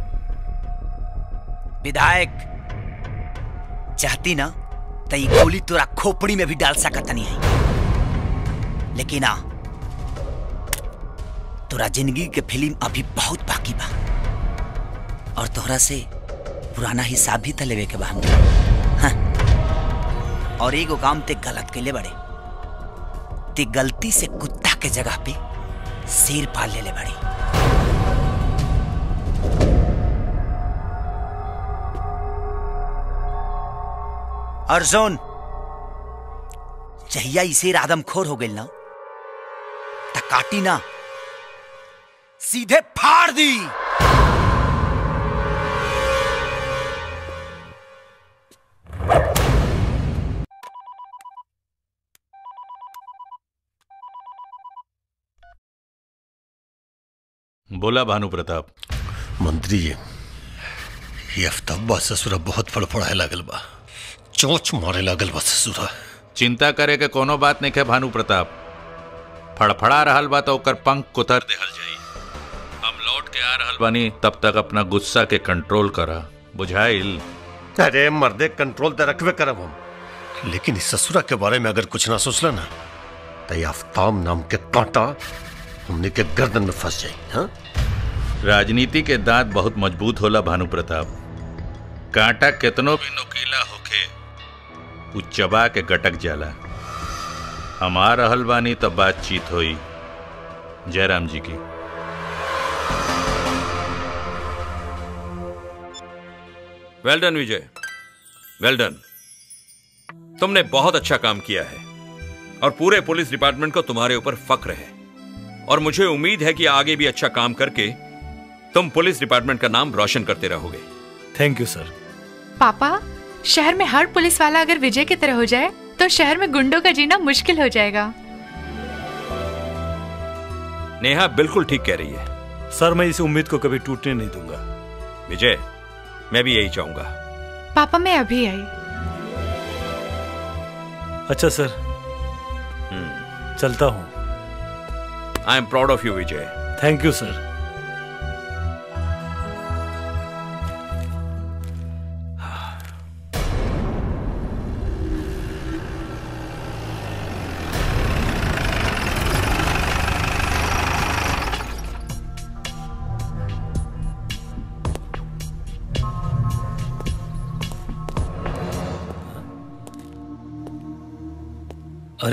विधायक चाहती ना तो ये गोली तोरा खोपड़ी में भी डाल सकत नहीं है, लेकिन आ तोरा जिंदगी के फिल्म अभी बहुत बाकी बा और तोहरा से पुराना हिसाब भी तलेवे के बा हमके। हाँ। और एगो काम ते गलत कैले बड़े, ते गलती से कुत्ता के जगह पे शेर पाल ले बड़ी। अर्जुन, जहिया इसे आदमखोर हो गई ना त काटी ना सीधे फाड़ दी। बोला भानु प्रताप। मंत्री जी, ये आफ्ताब ससुरा बहुत फड़फड़ाए लागल बा, चोंच मारे लागल बा ससुरा। चिंता करे के कोनो बात नहीं है भानु प्रताप। फड़फड़ा रहल बा तो ओकर पंख कुतर देहल जाई। हम लौट के आ रहल बानी, तब तक अपना गुस्सा के कंट्रोल करा, बुझाइल? अरे मर्दे, कंट्रोल तो रखबे करब हम, लेकिन इस ससुरा के बारे में अगर कुछ ना सोचला ना तो ये आफ्ताब नाम के कांटा हमने के गर्दन में फंस जाए। हाँ? राजनीति के दांत बहुत मजबूत होला भानु प्रताप। कांटा कितनो भी नुकीला होके उ चबा के गटक जाला। हमार रहल बानी तब बातचीत हुई। जयराम जी की। Well done Vijay, well done. तुमने बहुत अच्छा काम किया है और पूरे पुलिस डिपार्टमेंट को तुम्हारे ऊपर फक्र है। और मुझे उम्मीद है कि आगे भी अच्छा काम करके तुम पुलिस डिपार्टमेंट का नाम रोशन करते रहोगे। Thank you sir. पापा, शहर में हर पुलिस वाला अगर विजय की तरह हो जाए तो शहर में गुंडों का जीना मुश्किल हो जाएगा। नेहा बिल्कुल ठीक कह रही है। सर, मैं इस उम्मीद को कभी टूटने नहीं दूंगा। विजय, मैं भी यही चाहूंगा। पापा, मैं अभी आई। अच्छा सर, चलता हूँ। I am proud of you Vijay. Thank you sir. अरे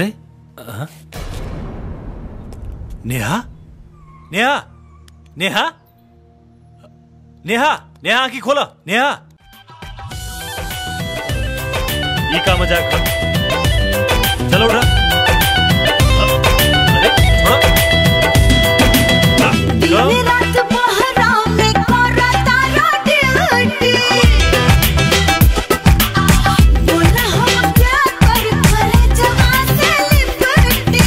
नेहा, नेहा, नेहा, नेहा, नेहा आंखें खोला। नेहा, ये का मजाक था? चलो उठा। दिन रात पहरा में कोरा तारा ड्यूटी, बोला हम क्या कर करे जवा से लिपटी।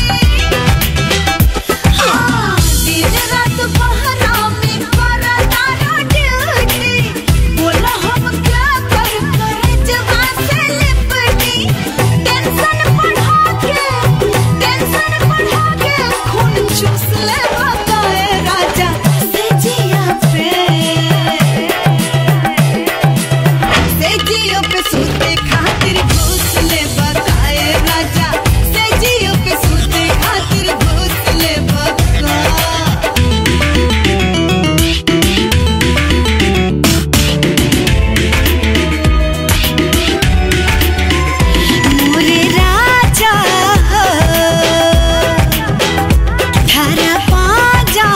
हाँ, दिन रात पहरा में कोरा तारा ड्यूटी, बोला हम क्या कर करे जवा से लिपटी। टेंशन बढ़ा के खून चूस ले बकाए राजा से जिया पे सूते खातिर घूस ले बकाए राजा से जियो पे सूते खातिर घूस ले बका। मोरे राजा थारा पाजा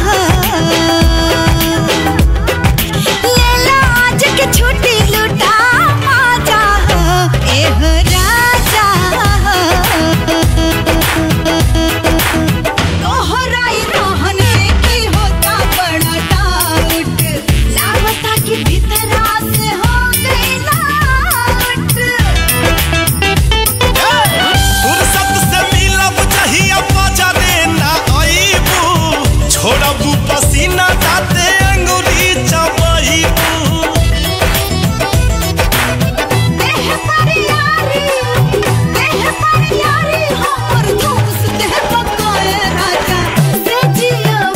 लेला आज के छुट्टी लुटा माजा एह राजा। तोहराई रहन से की होता बड़ा डाउट, लागता कि भीतरा से हो गई लाउट। फुर्सत से मिलब चाहिए मजा देना आईबू, छोड़बू पसीना दाते अंगुली चबाईबू। देह पर यारी हमर धूस देह बकाए राजा से जियो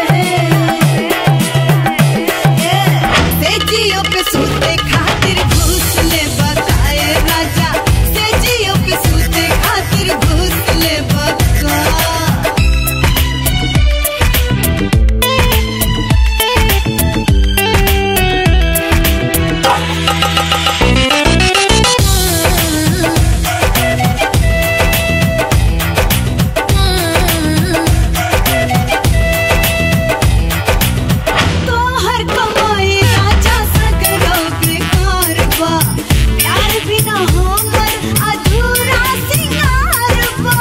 पे सूते खातिर घूस ले बकाए राजा से जियो पे सूते खातिर घूस ले बका। तोहर कमाई राजा सगरो बेकार बा, प्यार बिना हमर अधूरा सिंगार बा।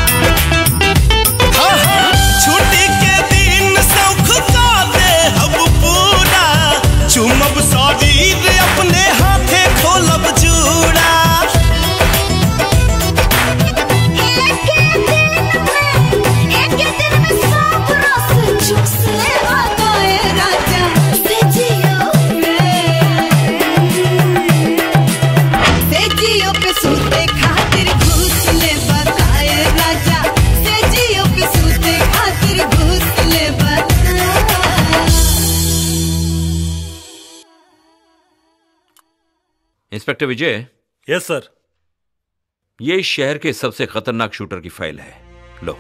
छुट्टी के दिन सौख का दे हम पूरा, चुमब शरीर अपने हाथे खोलब जूड़ा। एक दिन में सब रस चूस ले बकाए राजा से जियो पे सूते खातिर घूस ले बकाए राजा से जियो पे सूते खातिर घूस ले बका। इंस्पेक्टर विजय। Yes sir. ये इस शहर के सबसे खतरनाक शूटर की फाइल है। लो,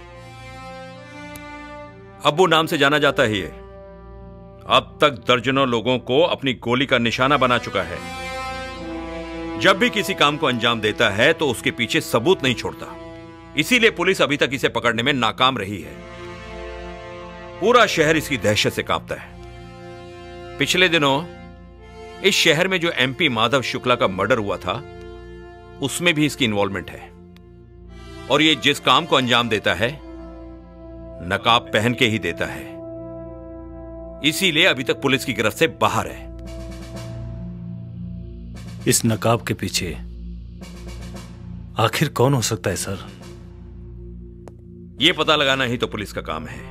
अब्बू नाम से जाना जाता है ये। अब तक दर्जनों लोगों को अपनी गोली का निशाना बना चुका है। जब भी किसी काम को अंजाम देता है तो उसके पीछे सबूत नहीं छोड़ता। इसीलिए पुलिस अभी तक इसे पकड़ने में नाकाम रही है। पूरा शहर इसकी दहशत से कांपता है। पिछले दिनों इस शहर में जो एमपी माधव शुक्ला का मर्डर हुआ था उसमें भी इसकी इन्वॉल्वमेंट है। और ये जिस काम को अंजाम देता है नकाब पहन के ही देता है, इसीलिए अभी तक पुलिस की गिरफ्त से बाहर है। इस नकाब के पीछे आखिर कौन हो सकता है सर? यह पता लगाना ही तो पुलिस का काम है,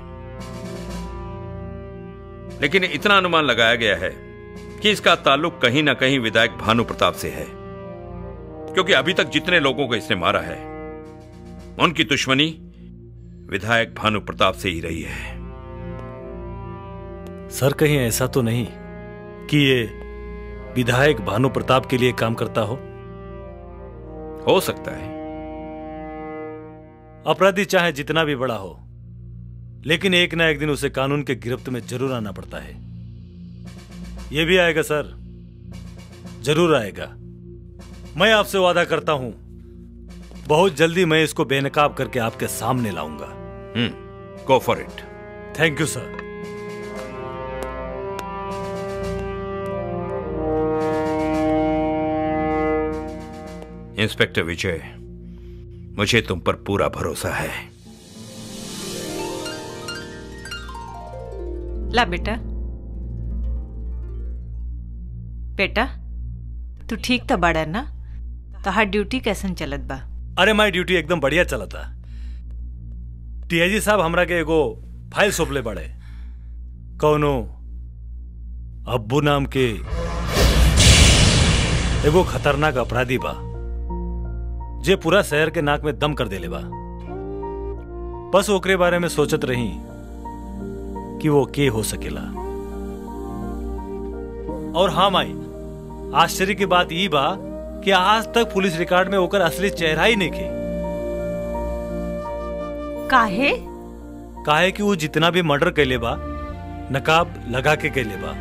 लेकिन इतना अनुमान लगाया गया है कि इसका ताल्लुक कहीं ना कहीं विधायक भानु प्रताप से है, क्योंकि अभी तक जितने लोगों को इसने मारा है उनकी दुश्मनी विधायक भानु प्रताप से ही रही है। सर कहीं ऐसा तो नहीं कि ये विधायक भानु प्रताप के लिए काम करता हो सकता है। अपराधी चाहे जितना भी बड़ा हो, लेकिन एक ना एक दिन उसे कानून के गिरफ्त में जरूर आना पड़ता है। ये भी आएगा सर, जरूर आएगा। मैं आपसे वादा करता हूं, बहुत जल्दी मैं इसको बेनकाब करके आपके सामने लाऊंगा। Go for it. Thank you sir. Inspector Vijay, मुझे तुम पर पूरा भरोसा है। ला बेटा, बेटा तू ठीक तो बड़ा ना? तोहार ड्यूटी कैसन चलत बा? अरे माई ड्यूटी एकदम बढ़िया चला था। टीआईजी साहब हमरा के एगो फाइल सौंपले बड़े, कौनो अब्बू नाम के एगो खतरनाक अपराधी बा, जे पूरा शहर के नाक में दम कर देले बा। बस ओकरे बारे में सोचत रही कि वो के हो सकेला। और हाँ माई, आश्चर्य की बात ई बा कि आज तक पुलिस रिकॉर्ड में ओकर असली चेहरा ही नहीं खे। काहे कि वो जितना भी मर्डर कैले बा नकाब लगा के कैले बा।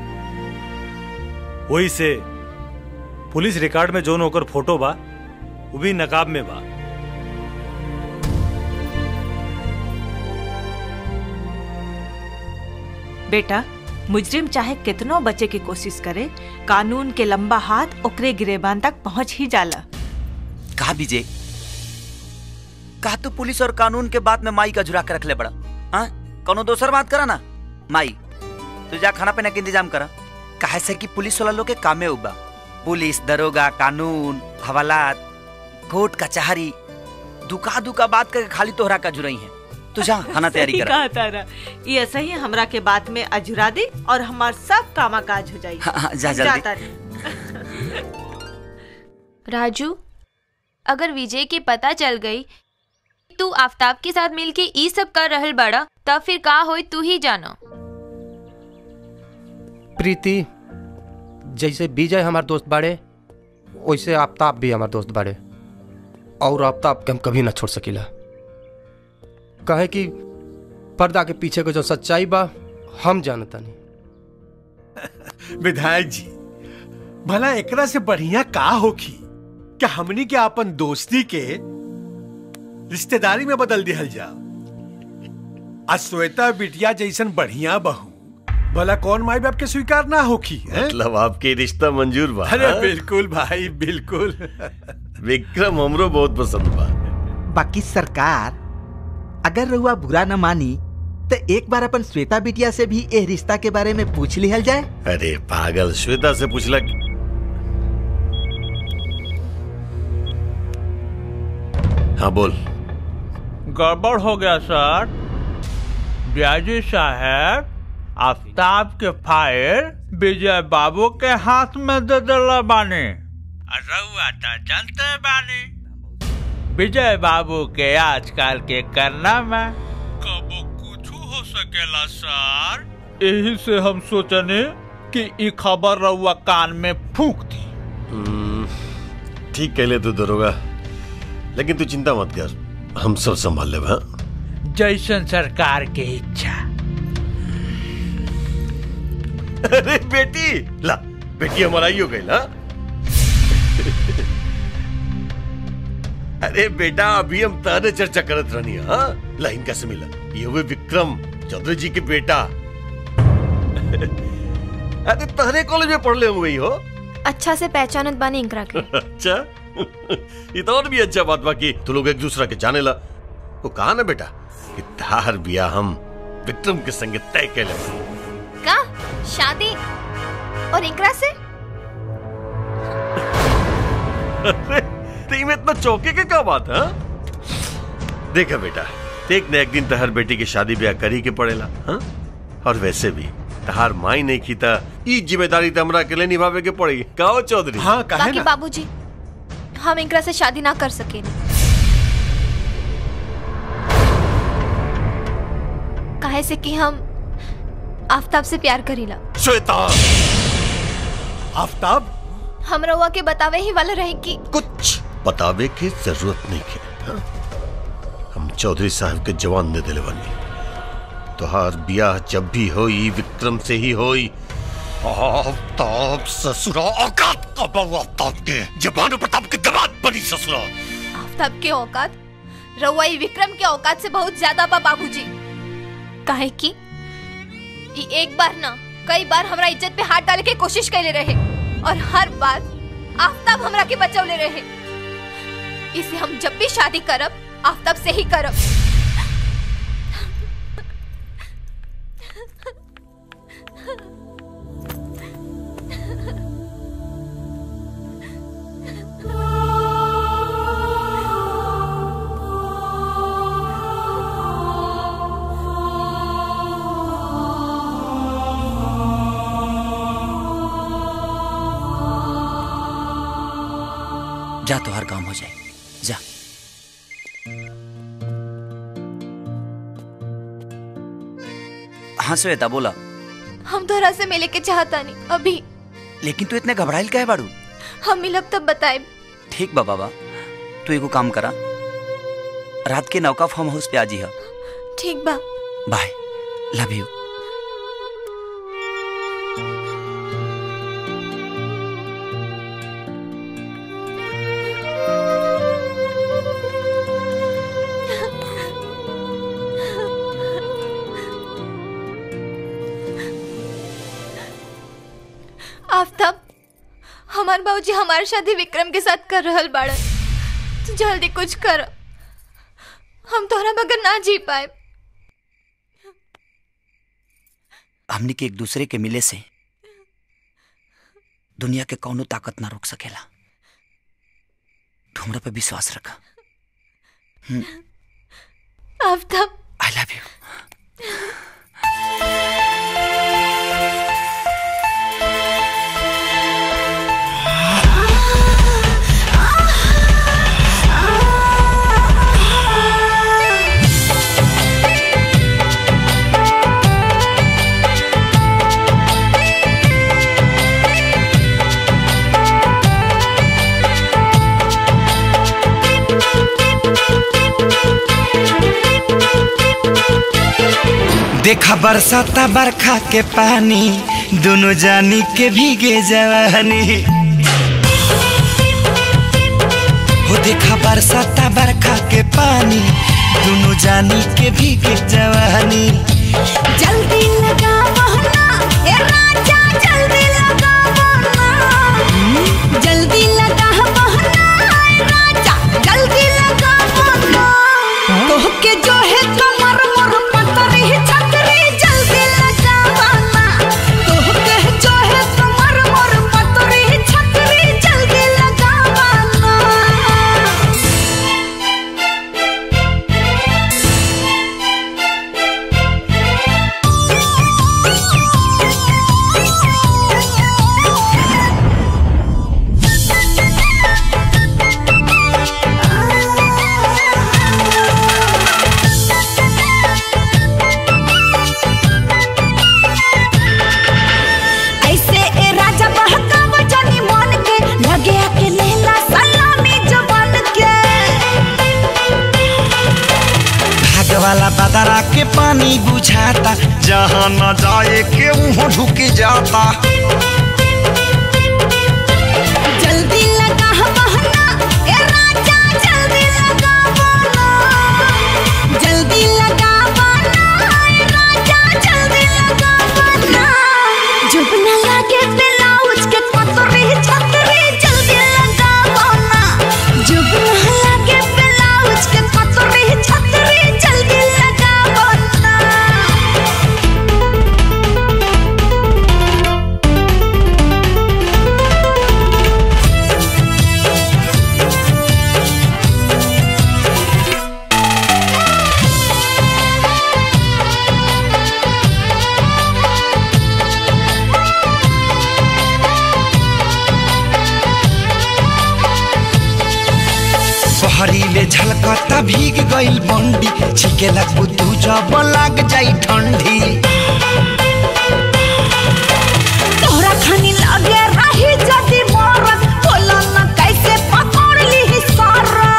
वही से पुलिस रिकॉर्ड में जोन ओकर फोटो बा वो भी नकाब में बा। बेटा, मुजरिम चाहे कितनो बचे की कोशिश करे, कानून के लंबा हाथ ओकरे गिरेबान तक पहुंच ही जाला। कहा विजय, कहा तू पुलिस और कानून के बात में माई का झुरा के रख ले बड़ा। हाँ, कोनो दोसर बात करा ना। माई तू जा खाना पीना के इंतजाम करा। काहे से कि पुलिस वाला लोग के कामे उबा, पुलिस, दरोगा, कानून, हवालात, कोर्ट कचहरी, दुका दुका बात करके खाली तोहरा का जुराई है। तू जा खाना तैयारी करा। तारा ये सही हमरा के बात में अजुरा दे और हमार सब कामा काज हो जाई। हाँ, जा जल्दी। राजू, अगर विजय के पता चल गई तू आफ्ताब के साथ मिलके ई सब कर रहल बड़ा, तब फिर का होई तू ही जानो। प्रीति, जैसे विजय हमार दोस्त बाड़े, वैसे आफ्ताब भी हमार दोस्त बाड़े, और आफ्ताब के हम कभी ना छोड़ सकीला। कहे कि पर्दा के पीछे को जो सच्चाई बा हम जानता नहीं। विधायक जी, भला एकरा से बढ़िया का होखी क्या हमनी के अपन दोस्ती के रिश्तेदारी में बदल दिहल जा। आज श्वेता बिटिया जैसन बढ़िया बहू भला कौन माई बाप के स्वीकार ना होखी है? मतलब आपके रिश्ता मंजूर बा? अरे बिल्कुल भाई, बिल्कुल। विक्रम हमरो बहुत पसंद बा। बाकी सरकार अगर रहुआ बुरा न मानी तो एक बार अपन श्वेता बिटिया से भी ए रिश्ता के बारे में पूछ लिहल जाए। अरे पागल, श्वेता से पूछला। हाँ बोल। गड़बड़ हो गया सर। ब्याजी साहब आफ्ताब के फाइल विजय बाबू के हाथ में दे दिला बानी। रउआ तो जानते बानी विजय बाबू के आजकल के करना में कबो कुछ हो सकेला सर। यही से हम सोचने कि ई खबर रउआ कान में फूंक दी। ठीक कहले तू दरोगा, लेकिन तू चिंता मत कर, हम सब संभाल लेब। हाँ, जैसन सरकार के इच्छा। अरे बेटी, ला बेटी हमारा ही हो गई ना। अरे बेटा, अभी हम तारे चर्चा करत रहनी। हाँ, लाइन कैसे मिला? ये हुए विक्रम चौधरी जी के बेटा। अरे तारे कॉलेज में पढ़ ले हुए हो। अच्छा से पहचानत बानी इंकरा के। अच्छा, ये तो और भी अच्छा बात बाकी तू लोग एक दूसरा के जाने ला। वो कहा ना बेटा कि तार बिया हम विक्रम के संगे तय कैले का शादी और इकरा से? अरे में इतना चौके के क्या बात है? देखा बेटा, एक न एक दिन तहर बेटी की शादी ब्याह करी के पड़ेला। हा? और वैसे भी तहार माई नहीं की था, ई जिम्मेदारी तो हमरा के लिए निभावे के पड़ेगी। कहो चौधरी। हाँ कहे ना बाबूजी, हम इकरा से शादी ना कर सके। काहे से कि हम आफ्ताब से प्यार करीला। श्वेता, आफ्ताब हम रउआ के बतावे ही वाला रहे कि कुछ बतावे की जरूरत नहीं है। हम चौधरी साहब के जवान दे दिले बनी। तोहार ब्याह जब भी होई विक्रम से ही होई। आफ्ताब ससुरा औकात का बउआ, आफ्ताब के जबान प्रताप के दमाद बनी ससुरा। आफ्ताब के औकात रउआ विक्रम के औकात से बहुत ज्यादा बा बाबूजी। काहे कि एक बार ना कई बार हमरा इज्जत पे हाथ डाले के कोशिश कैले रहे और हर बार आफ्ताब हमरा के बचौले रहे। इसे हम जब भी शादी करब आफ्ताब से ही करब। जा तो हर काम हो जाए, जा। हाँ श्वेता बोला। हम तोहरा से मिले के चाहता नहीं अभी। लेकिन तू इतने घबराइल काहे बाड़ू? हम मिलब तब बताए। ठीक बा बाबा, तू एगो काम करा, रात के नौका फार्म हाउस पे आ जी। ठीक बा, बाय, लव यू। आफ्ताब, हमार बाबूजी हमारी शादी विक्रम के साथ कर रहल बाड़न। तू जल्दी कुछ कर, हम तोहरा बगैर ना जी पाए। हमनी के एक दूसरे के मिले से दुनिया के कौनो ताकत ना रोक सकेला। तू हमरा पे विश्वास रखा। Aftab, I love you. देखा बरसाता बरखा के पानी, दोनों जानी के भीगे जवानी। हो देखा बरसाता बरखा के पानी, दोनों जानी के भीगे जवानी। जल्दी लगा बहना ए राजा, जल्दी लगा बहना, जल्दी लगा बहना ए राजा, जल्दी लगा बहना। तोह के जो है कमर मोर पतरी छतरी, जल्दी लगा बहना। तोह के जो है कमर मोर पतरी छतरी, जल्दी लगा बहना। ऐसे ए राजा बहकाव जानी मन के, लगे आके लेला सलामी जवान के। भाग वाला बदरा के पानी बुझाता, जहाँ न जाए के वहाँ ढुक जाता। जल्दी लगा बहना ए राजा, जल्दी लगा बहना, जल्दी लगा बहना ए राजा, जल्दी लगा बहना। जब न लगे ब्लाउज के पतरी छतरी, जल्दी लगा बहना। जब न लगे ब्लाउज के पतरी छतरी, जल्दी लगा धरीले झलकता भीग गइल बंडी छिकेला कुतू जब लाग जाई ठंडी तोहरा खानी लगे रही जदी मरत बोला न कैसे पकड़ ली सारा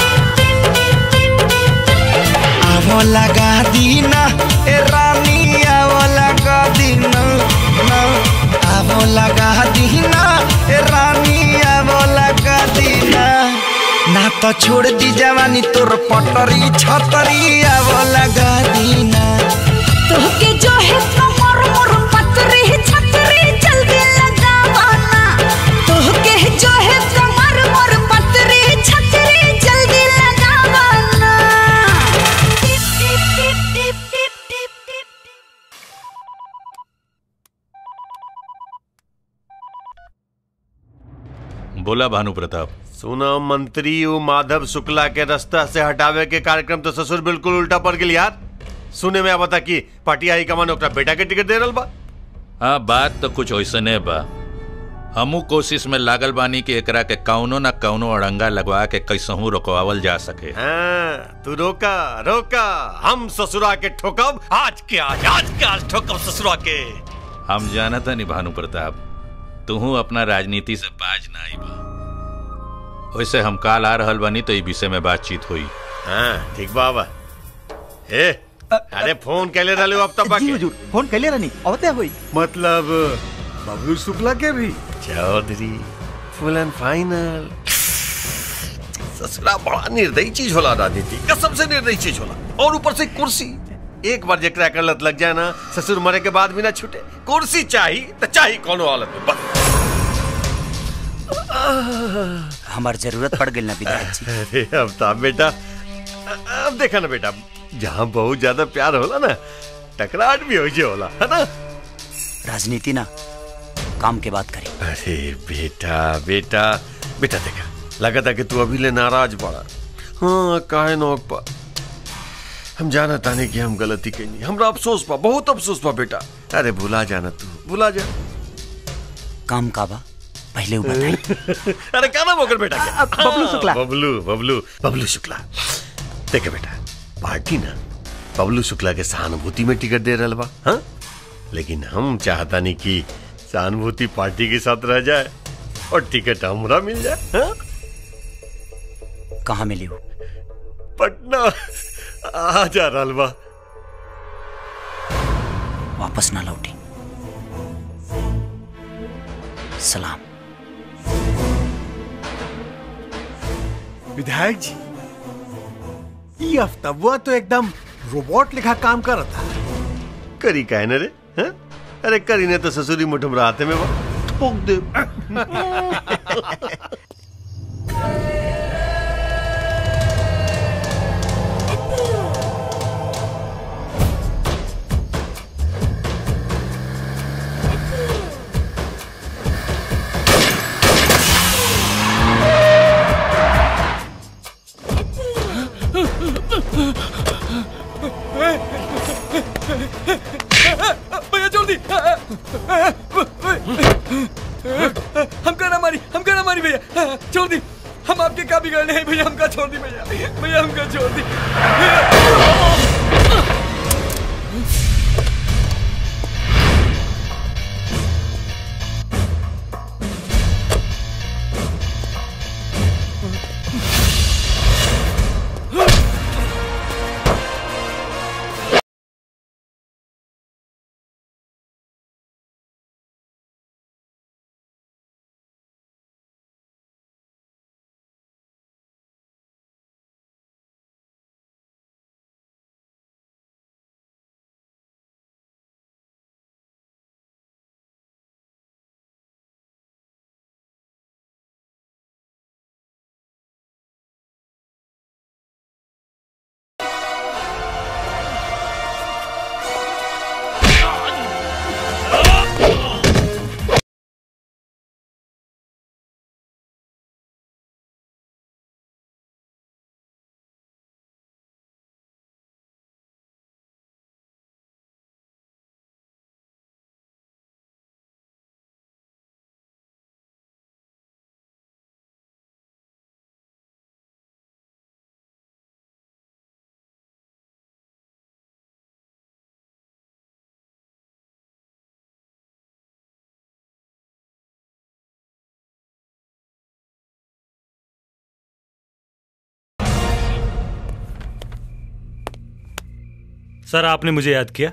आवो लगा दीना ए रानी आवो लगा दीना ना आवो लगा दीना ए रानी आवो लगा दीना ना तो छोड़ दी जवानी तोर पटरी छतरी आवो लगा दीना तोहके जो है कमर मोर पतरी छतरी जल्दी लगावाना तोहके जो है कमर मोर पतरी छतरी जल्दी लगावाना टिप टिप टिप टिप टिप टिप बोला भानु प्रताप। सुना मंत्री वो माधव शुक्ला के रास्ता से हटावे के कार्यक्रम तो ससुर बिल्कुल उल्टा पड़ गई यार। सुने में बता कि पार्टी हाई कमान ओकरा बेटा के टिकट दे रहल बा। हाँ बात तो कुछ वैसने बा। हमू कोशिश में लागल बानी कि एकरा के कौनो न कौनो अड़ंगा लगवा के कैसहू रोकवावल जा सके। हाँ, तू रोका रोका हम ससुरा के ठोकब आज के आज ठोकब ससुरा के। हम जानता नहीं भानु प्रताप तू अपना राजनीति से बाज ना आई बा। वैसे हम काल आ रहल बानी तो ई विषय में बातचीत हुई। हाँ ठीक बाबा। ए अरे फोन कैले रहले अब तक जी हुजूर फोन कैले रहनी आवते हुई मतलब बबलू शुक्ला के भी चौधरी फुल एंड फाइनल। ससुरा बड़ा निर्दयी चीज होला राजनीति कसम से निर्दयी चीज होला। और ऊपर से कुर्सी एक बार जेकरा कर लत लग जाए ना ससुर मरे के बाद भी ना छूटे। कुर्सी चाहिए तो चाहिए कोनो हालत में बस। हमार जरूरत पड़ गई ना विधायक जी। अरे अमिताभ बेटा अब देखा ना बेटा जहाँ बहुत ज्यादा प्यार होला ना टकराहट भी हो जाला है ना। राजनीति ना काम के बात करें। अरे बेटा बेटा बेटा देखा लगा था कि तू अभी ले नाराज पड़ा। हाँ काहे नौक पा हम जाना ताने कि हम गलती कहीं हमरा अफसोस पा बहुत अफसोस पा बेटा। अरे भुला जाना तू भुला जा। काम का बा पहले बताई। अरे क्या नाम होकर बेटा क्या? बबलू शुक्ला। बबलू शुक्ला। देखे बेटा पार्टी ना बबलू शुक्ला के सहानुभूति में टिकट दे रहा बा। हाँ लेकिन हम चाहता नहीं कि सहानुभूति पार्टी के साथ रह जाए और टिकट हमरा मिल जाए। हाँ? कहाँ मिली हो? पटना आ जा रहा बा। वापस ना लौटी। सलाम। विधायक जी ये अफ्ताबुआ तो एकदम रोबोट लिखा काम कर रहा था। करी का है ना रे? हाँ? अरे करी ने तो ससुरी मुठम राते में वो ठोक दे। भैया छोड़ दी। हमका ना मारी भैया छोड़ दी। हम आपके क्या बिगड़ने हैं भैया हमका छोड़ दी भैया हमका छोड़ दी। सर आपने मुझे याद किया?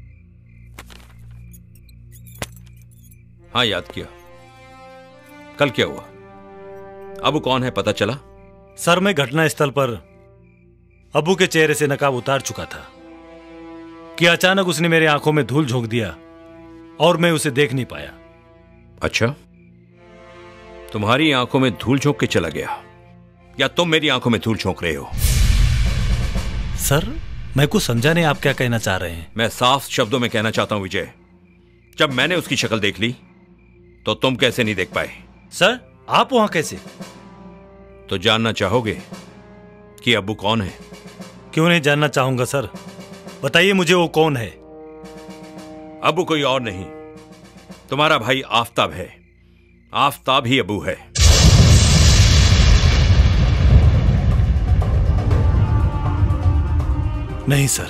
हाँ याद किया। कल क्या हुआ? अबू कौन है पता चला? सर मैं घटना स्थल पर अबू के चेहरे से नकाब उतार चुका था कि अचानक उसने मेरी आंखों में धूल झोंक दिया और मैं उसे देख नहीं पाया। अच्छा, तुम्हारी आंखों में धूल झोंक के चला गया या तुम मेरी आंखों में धूल झोंक रहे हो? सर मैं कुछ समझा नहीं, आप क्या कहना चाह रहे हैं? मैं साफ शब्दों में कहना चाहता हूं विजय, जब मैंने उसकी शक्ल देख ली तो तुम कैसे नहीं देख पाए? सर आप वहां कैसे? तो जानना चाहोगे कि अबू कौन है? क्यों नहीं जानना चाहूंगा सर, बताइए मुझे वो कौन है। अबू कोई और नहीं, तुम्हारा भाई आफताब है। आफताब ही अबू है। नहीं सर,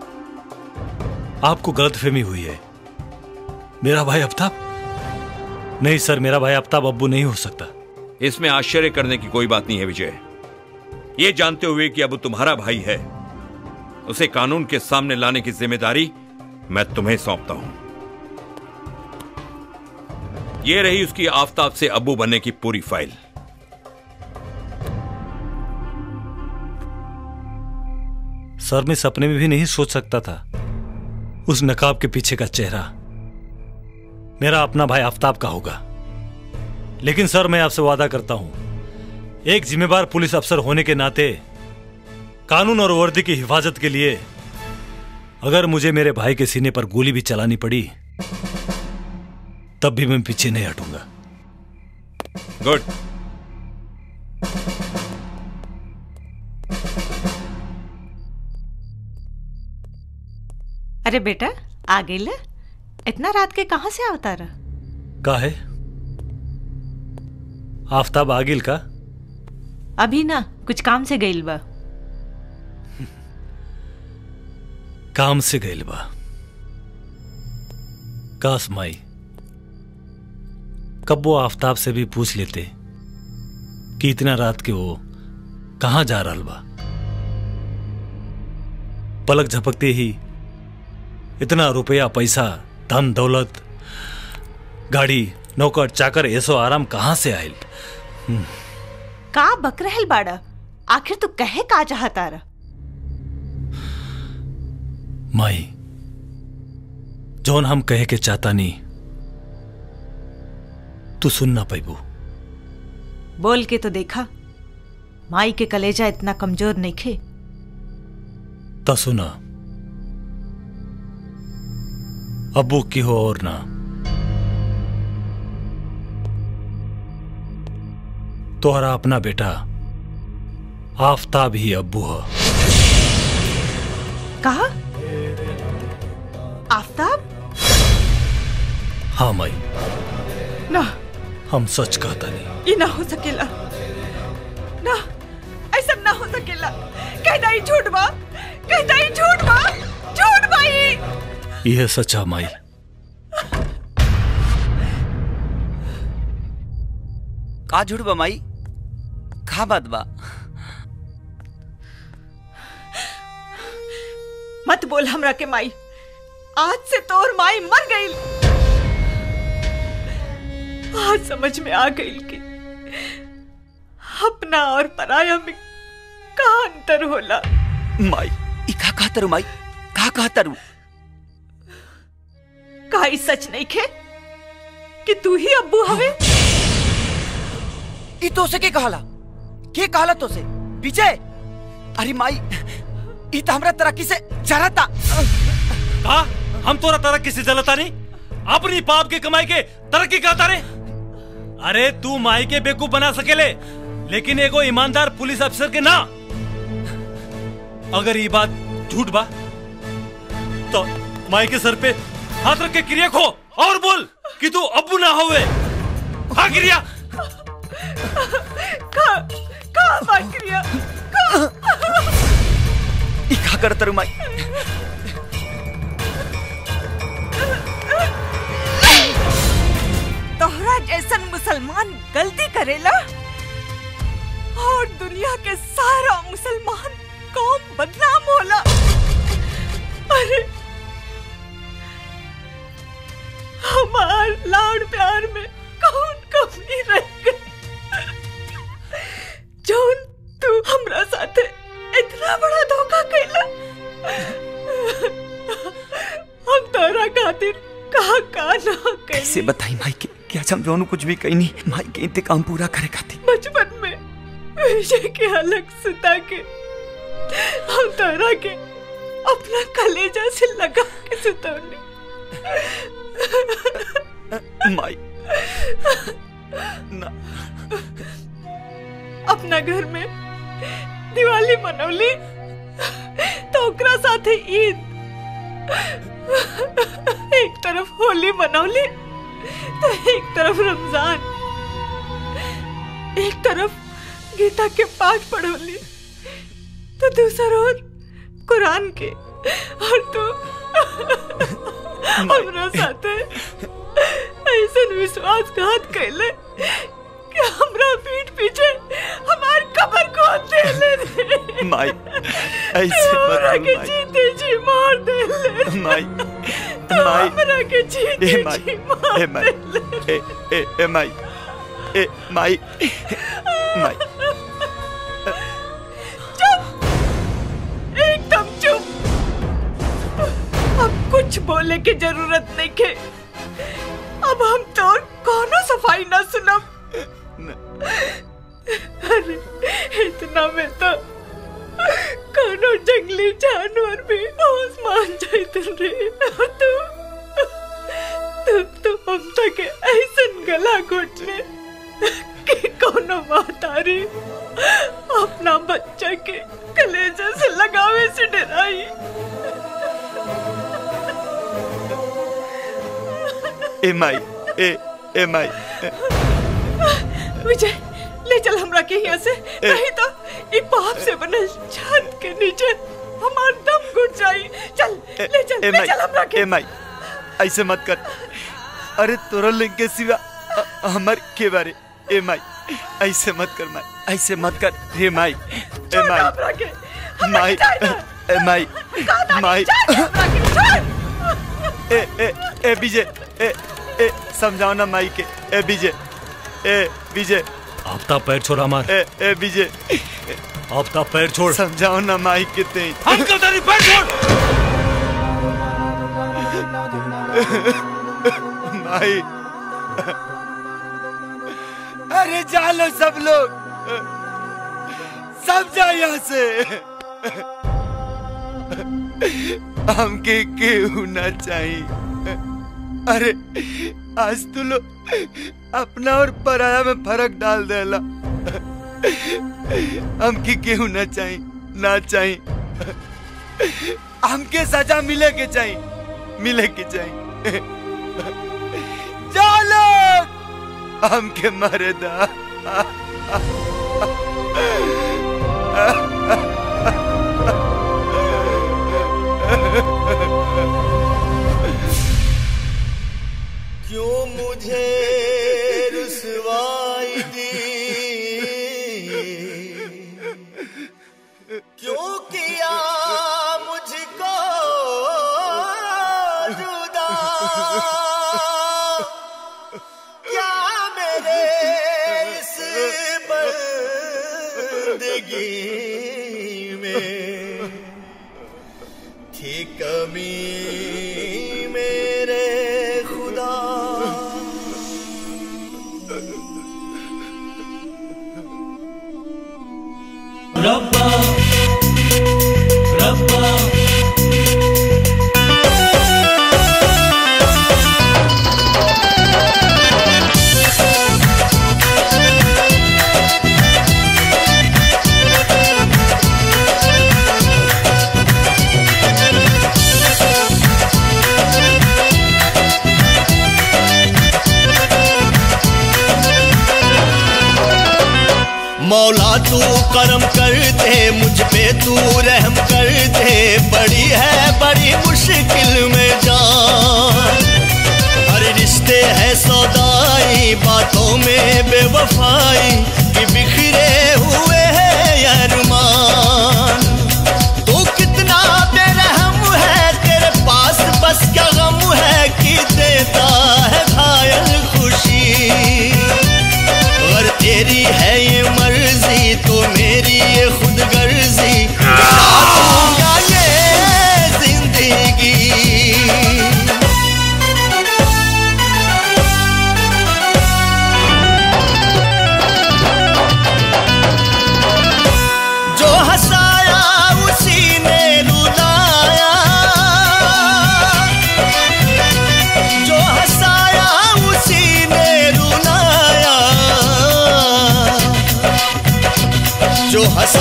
आपको गलतफहमी हुई है। मेरा भाई आफताब? नहीं सर, मेरा भाई आफताब अब्बू नहीं हो सकता। इसमें आश्चर्य करने की कोई बात नहीं है विजय। ये जानते हुए कि अबू तुम्हारा भाई है, उसे कानून के सामने लाने की जिम्मेदारी मैं तुम्हें सौंपता हूं। ये रही उसकी आफताब से अबू बनने की पूरी फाइल। सर मैं सपने में भी नहीं सोच सकता था उस नकाब के पीछे का चेहरा मेरा अपना भाई आफताब का होगा। लेकिन सर मैं आपसे वादा करता हूं, एक जिम्मेदार पुलिस अफसर होने के नाते कानून और वर्दी की हिफाजत के लिए अगर मुझे मेरे भाई के सीने पर गोली भी चलानी पड़ी तब भी मैं पीछे नहीं हटूंगा। गुड। अरे बेटा आ गई ले? इतना रात के कहां से आवता रहा? का है आफताब आगिल का? अभी ना कुछ काम से गईल बा। काम से गईल बा? काश माई कब वो आफताब से भी पूछ लेते कि इतना रात के वो कहां जा रहा बा। पलक झपकते ही इतना रुपया पैसा धन दौलत गाड़ी नौकर चाकर ऐसो आराम कहां से आयल? का बक रहल बाड़ा? आखिर तू कहे का चाहता रहा? माई जौन हम कहे के चाहता नहीं तू सुन ना पैबू। बोल के तो देखा, माई के कलेजा इतना कमजोर नहीं खे। ता सुना, अब्बू की हो और ना, तोहरा अपना बेटा आफताब ही अब्बू है। कहा? आफताब? हाँ माई, ना हम सच कहता नहीं। ये ना हो सकेला, ना ऐसा ना हो सकेला। कहता ही झूठ बा, कहता ही झूठ बा, झूठ भाई। यह सच्चा माई। का झूठ बा माई? का बात बा? मत बोल हमरा के माई, आज से तोर माई मर गई। आज समझ में आ गई कि अपना और पराया में का अंतर होला। माई ई का कहतरू माई? का कहतरू? का ई सच नहीं खे कि तू ही अब्बू हवे? ई तो से के कहला? के कहला तो से? विजय, अरे माई ई तो हमरा तरक्की से जरता। का हम तोरा तरक्की से जलता नहीं? अपनी बाप के कमाई के तरक्की कहता रे? अरे तू माई के बेवकूफ बना सकेले, लेकिन एगो ईमानदार पुलिस अफसर के ना। अगर ये बात झूठ बा तो माई के सर पे हाथ रख के क्रिया खो और बोल कि तू अब्बू ना होवे। हाँ क्रिया का बात क्रिया ई का करतरू माई? तोहरा जैसन मुसलमान गलती करेला और दुनिया के सारा मुसलमान कौम बदनाम होला। अरे हमार लाड़ प्यार में कौन कमी रह गई जौन तू हमरा साथे इतना बड़ा धोखा कैला। हम तोरा खातिर कहा का ना कैसे बताई माई के क्या हम दोनों कुछ भी कही नहीं माई के इंतकाम पूरा करे खातिर। बचपन में विजय के अलग सुता के हम तोरा के अपना कलेजा से लगा के सुतौने। माई ना अपना घर में दिवाली मनौली तो ओकरा साथे ईद, एक तरफ होली मनौली तो एक तरफ रमजान, एक तरफ गीता के पाठ पढ़ौली तो दूसरा और कुरान के, और तो हमरा साथे ऐसा विश्वासघात कैले कि हमरा पीठ पीछे हमार कब्र खोद देले रे। माई ऐसे हमरा के जीते जी मार देले माई माई हमरा के जीते जी मार ए माई ए माई माई चुप, एकदम चुप। अब कुछ बोले की जरूरत नहीं के। अब हम तो कोनो सफाई ना सुनब। अरे इतना में तो कोनो जंगली जानवर भी होश मान जाते रे। तू हम तक ऐसन गला घोटने कि कोनो महतारी अपना बच्चा के कलेजे से लगावे से डराई। ए माई ए माई विजय ले चल हमरा के यहाँ से, नहीं तो ये पाप से बनल छत के नीचे हमार दम घुट जाई। चल ले चल हमरा के। ए माई ऐसे मत कर। अरे तोरा लिंग के सिवा हमार के बारे। ए माई ऐसे मत कर माई, ऐसे मत कर हे माई। ए माई माई ए माई माई ए विजय ए समझाओ ना माई के। ए विजय विजय आफ्ताब पैर छोड़ हमार। ए विजय आफ्ताब पैर छोड़। समझाओ ना माई के ते। अंकल तेरी पैर छोड़। माई अरे जा लो सब लोग, सब जा यहाँ से। हमके केहू ना चाहिए। अरे आज तू लोग अपना और पराया में फर्क डाल देला। हमके केहू ना चाहिए, ना चाहिए। हमके सजा मिले के चाहिए, मिले के चाहिए। चलो हमके मारे दा। क्यों मुझे रुसवाई दी, क्यों किया मुझको जुदा, क्या मेरे इस बंदगी में थी कमी मेरे खुदा। रब्बा रब्बा मौला तू करम कर दे, मुझ पे तू रहम कर दे। बड़ी है बड़ी मुश्किल में जान, हर रिश्ते है सौदाई, बातों में बेवफाई कि बिखरे हुए हैं अरमान। तू कितना बेरहम है जो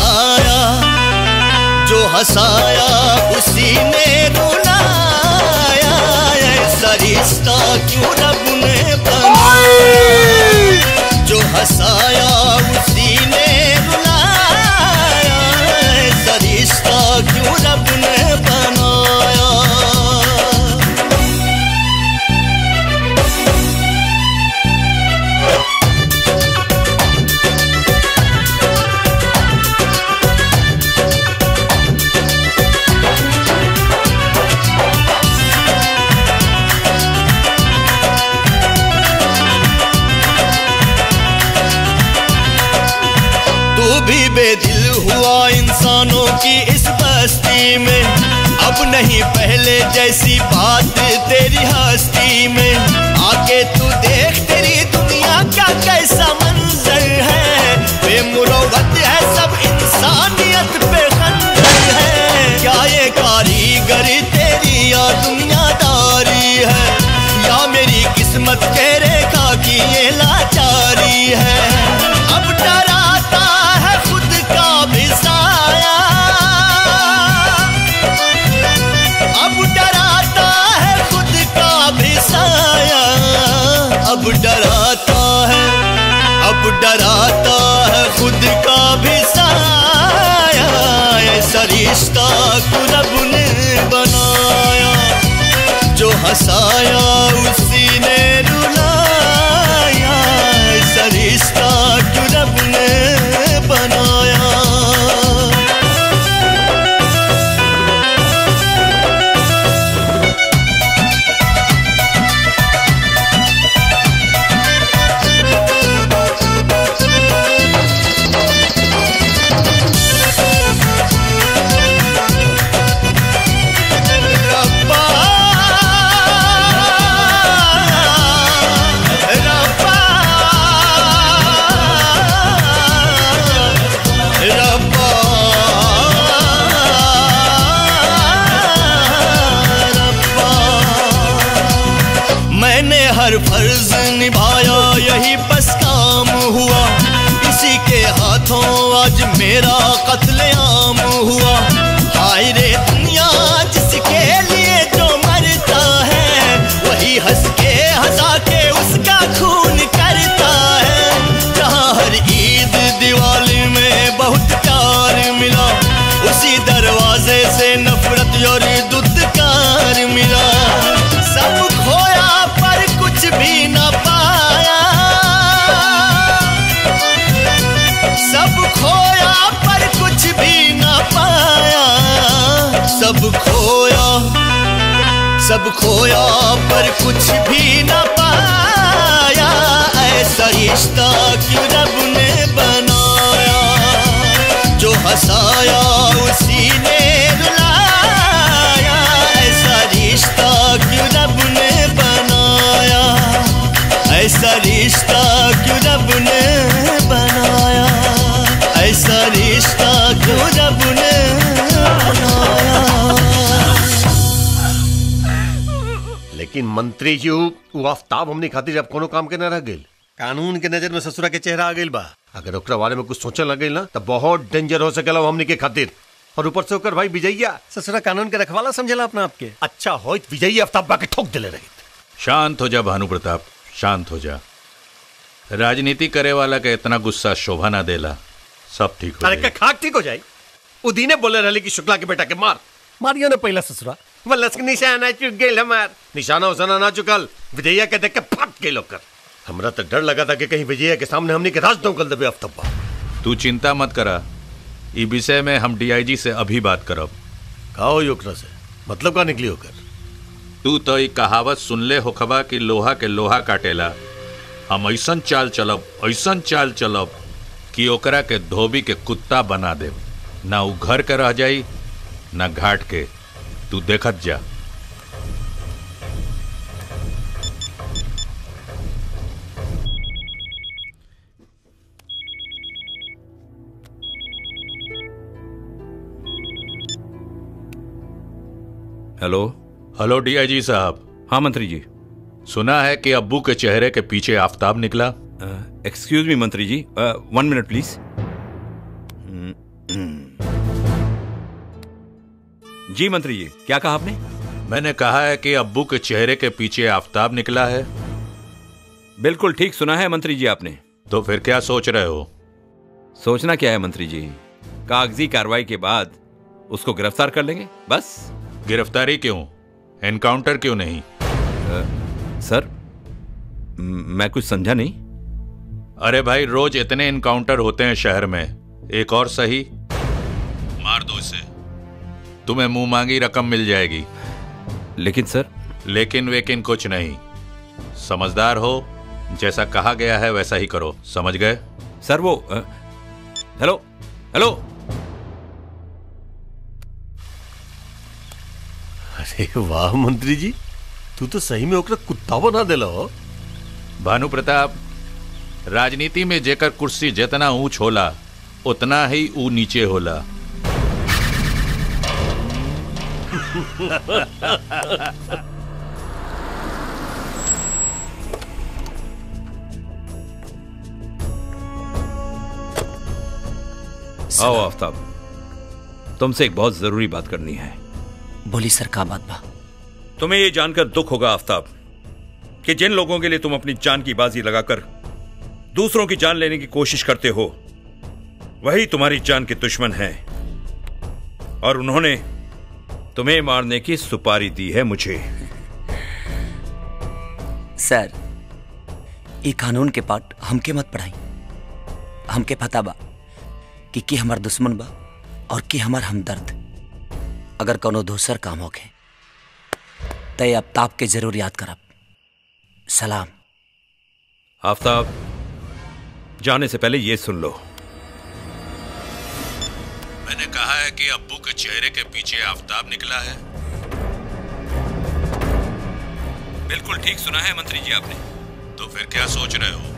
हंसाया उसी ने रुलाया, ऐसा रिश्ता क्यों रब ने बनाया। जो हंसाया उसी ने रुलाया, ऐसा रिश्ता क्यों रब ने बनाया। भी बेदिल हुआ इंसानों की इस बस्ती में, अब नहीं पहले जैसी बात तेरी हस्ती में। आके तू देख तेरी दुनिया का कैसा मंजर है, बेमुरौवत है सब इंसानियत पे खंजर है। क्या ये कारीगरी तेरी या दुनियादारी है, या मेरी किस्मत के रेखा की ये लाचारी है। अब डराता है खुद का भी साया, अब डराता है खुद का भी साया। अब डराता है खुद का भी साया, ऐसा रिश्ता क्यों रब ने बनाया। जो हंसाया उसी ने रुलाया, ऐसा रिश्ता क्यों रब ने बनाया। हर फर्ज निभाया यही बस काम हुआ, इसी के हाथों आज मेरा कत्लेआम हुआ। हाय रे दुनिया जिसके लिए जो मरता है, वही हंस के हंसा के उसका खून करता है। जहाँ हर ईद दिवाली में बहुत प्यार मिला, उसी दरवाजे से नफरत और दुत्कार मिला। सब खोया पर कुछ भी न पाया, सब खोया पर कुछ भी न पाया। सब खोया पर कुछ भी न पाया, ऐसा रिश्ता क्यों रब ने बनाया। जो हंसाया उसी ने रुलाया, ऐसा रिश्ता क्यों रब ने बनाया। ऐसा रिश्ता क्यों रब ने बनाया, ऐसा रिश्ता क्यों रब ने बनाया। लेकिन मंत्री जी वो आफ्ताब हमने खातिर अब कोनो काम के न रह गइल। कानून के नजर में ससुरा के चेहरा आ गइल बा। अगर ओकरा बारे में कुछ सोचने लगे ना तो बहुत डेंजर हो सकेला हमने के खातिर। और ऊपर से ओकर भाई विजयया ससुरा कानून के रखवाला समझेला अपना आपके। अच्छा होइत विजयया आफ्ताब बा के ठोक देले रही। शांत हो जा भानु प्रताप, शांत हो जा। राजनीति करे वाला के इतना गुस्सा शोभा ना देला, सब ठीक हो अरे खाक ठीक हो जाए। उदीने बोले रहले कि शुक्ला के बेटा के मारियो ने पहला ससुरा वल्लस के निशाना चुक गेल हमार। निशाना उसाना ना चुकल, विजयया के देख के फट गेल ओकर। हमरा तो डर लगा था कि कहीं विजयया के सामने हमने के राज दौकल देबे आफ्ताब। तू चिंता मत करा, ई विषय में हम डीआईजी से अभी बात करब। का हो ओकरा से मतलब का निकली होकर? तू तो ई कहावत सुनले होखबा कि लोहा के लोहा काटेला। हम ऐसन चाल चलब कि ओकरा के धोबी के कुत्ता बना देब। ना उ घर के रह जाई ना घाट के, तू देखत जा। हेलो डीआईजी साहब। हाँ मंत्री जी। सुना है कि अब्बू के चेहरे के पीछे आफ्ताब निकला। एक्सक्यूज मी मंत्री जी, 1 मिनट प्लीज। जी मंत्री जी, क्या कहा आपने? मैंने कहा है कि अब्बू के चेहरे के पीछे आफताब निकला है। बिल्कुल ठीक सुना है मंत्री जी आपने। तो फिर क्या सोच रहे हो? सोचना क्या है मंत्री जी, कागजी कार्रवाई के बाद उसको गिरफ्तार कर लेंगे, बस। गिरफ्तारी क्यों, एनकाउंटर क्यों नहीं? सर मैं कुछ समझा नहीं। अरे भाई, रोज इतने एनकाउंटर होते हैं शहर में, एक और सही। मार दो इसे, तुम्हें मुंह मांगी रकम मिल जाएगी। लेकिन सर। लेकिन वेकिन कुछ नहीं, समझदार हो, जैसा कहा गया है वैसा ही करो, समझ गए? सर वो हेलो हेलो। अरे वाह मंत्री जी, तू तो सही में ओकरा कुत्ता बना देला हो। भानु प्रताप, राजनीति में जेकर कुर्सी जितना ऊंच होला उतना ही ऊ नीचे होला। आओ आफ्ताब, तुमसे एक बहुत जरूरी बात करनी है। बोली सर, का बात बा? तुम्हें यह जानकर दुख होगा आफ्ताब कि जिन लोगों के लिए तुम अपनी जान की बाजी लगाकर दूसरों की जान लेने की कोशिश करते हो, वही तुम्हारी जान के दुश्मन हैं और उन्होंने तुम्हें मारने की सुपारी दी है मुझे। सर, ये कानून के पाठ हमके मत पढ़ाई। हमके पता बा कि हमार दुश्मन बा और कि हमार हमदर्द। अगर कोनो दूसर काम होके तय आफ्ताब के जरूर याद करब। सलाम। आफ्ताब, जाने से पहले ये सुन लो। मैंने कहा है कि अब्बू के चेहरे के पीछे आफताब निकला है। बिल्कुल ठीक सुना है मंत्री जी आपने। तो फिर क्या सोच रहे हो?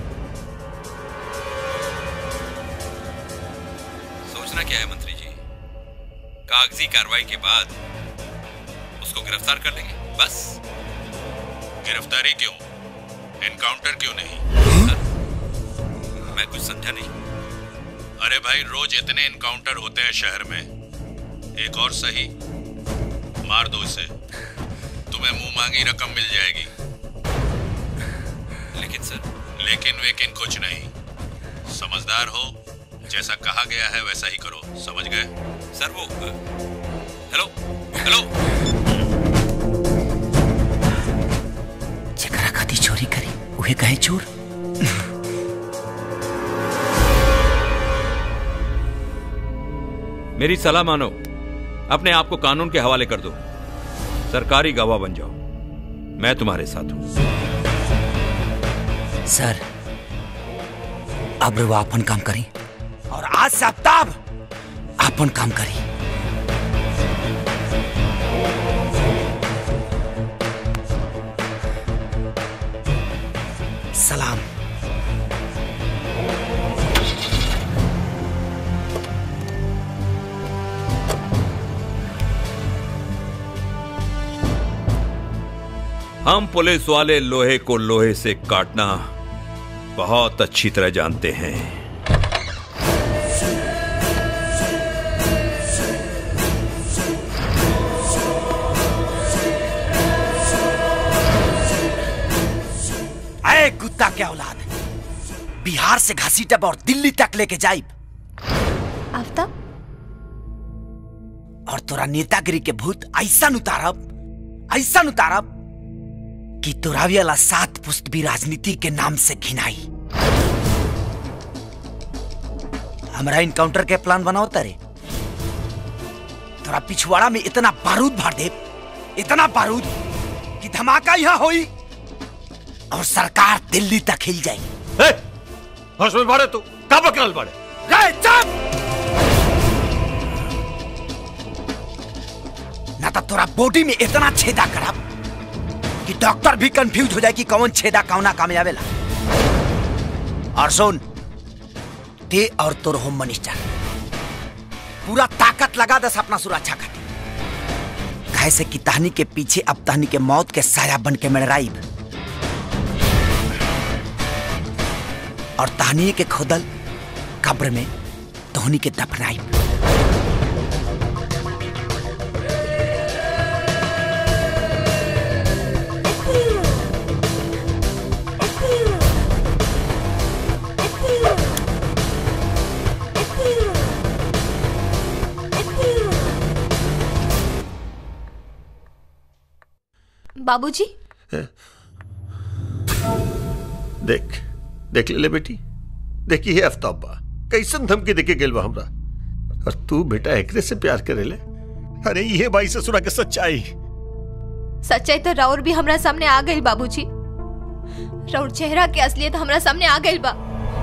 सोचना क्या है मंत्री जी, कागजी कार्रवाई के बाद उसको गिरफ्तार कर लेंगे, बस। गिरफ्तारी क्यों, एनकाउंटर क्यों नहीं? मैं कुछ समझा नहीं। अरे भाई, रोज इतने एनकाउंटर होते हैं शहर में, एक और सही। मार दो इसे, तुम्हें मुंह मांगी रकम मिल जाएगी। लेकिन सर। लेकिन वेकिन कुछ नहीं, समझदार हो, जैसा कहा गया है वैसा ही करो, समझ गए? सर वो हेलो हेलो। जेकरा खाती चोरी करी उहे कहे चोर। मेरी सलाह मानो, अपने आप को कानून के हवाले कर दो, सरकारी गवाह बन जाओ। मैं तुम्हारे साथ हूं। सर, अब वो अपन काम करी और आज से आफ्ताब अपन काम करी। सलाम। हम पुलिस वाले लोहे को लोहे से काटना बहुत अच्छी तरह जानते हैं। अरे कुत्ता क्या औलाद, बिहार से घसीटब और दिल्ली तक लेके जाइब। आफ्ताब, और तोरा नेतागिरी के भूत ऐसा उतारब कि तोरावी वाला 7 पुस्त भी राजनीति के नाम से घिनाई। हमारा इनकाउंटर के प्लान बनाओ तारे। तोरा पिछवाड़ा में इतना बारूद भर दे, इतना बारूद कि धमाका यहाँ होई और सरकार दिल्ली तक हिल जाए। होश में बाड़े तू, का बकरल बाड़े? चुप! ना तो तोरा बॉडी में इतना छेदा करब कि डॉक्टर भी कंफ्यूज हो जाए कि कौन छेदा कौना कामयाबेला। और सुन, ते और तोर होम मिनिस्टर पूरा ताकत लगा दस अपना सुरक्षा खातिर। कैसे कि तहनी के पीछे अब तहनी के मौत के साया बन के मड़राइब और तहनी के खुदल कब्र में तोहनी के दफनाइब। बाबूजी। देख देख ले बेटी, देखी है आफ्ताब बा कैसन धमकी देके गेल बा हमरा, और तू बेटा एकरे से प्यार करे ले। अरे ये भाई ससुरा के सच्चाई तो राउर भी हमरा सामने आ गई बाबूजी। राउर चेहरा के असलियत हमरा सामने आ गई बा।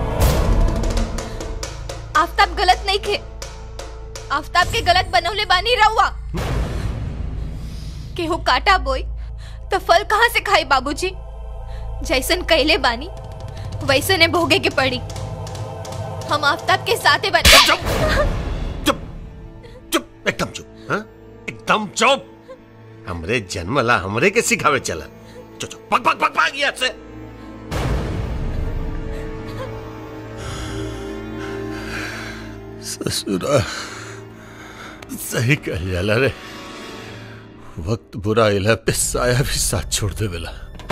आफ्ताब गलत नहीं थे, आफ्ताब के गलत बनौले बानी रहुआ। केहू काटा बोई तो फल कहाँ से खाई बाबूजी। जैसन कैले बानी वैसने भोगे के पड़ी। हम आफ्ताब के साथे बने। चुप एकदम चुप, हाँ एकदम चुप। हमरे जन्मला हमरे के सिखावे चला। चुप चुप पक पक पक पक यहाँ से। ससुरा सही कह जाला रे, वक्त बुरा इला पे साया भी साथ छोड़ दे बेला।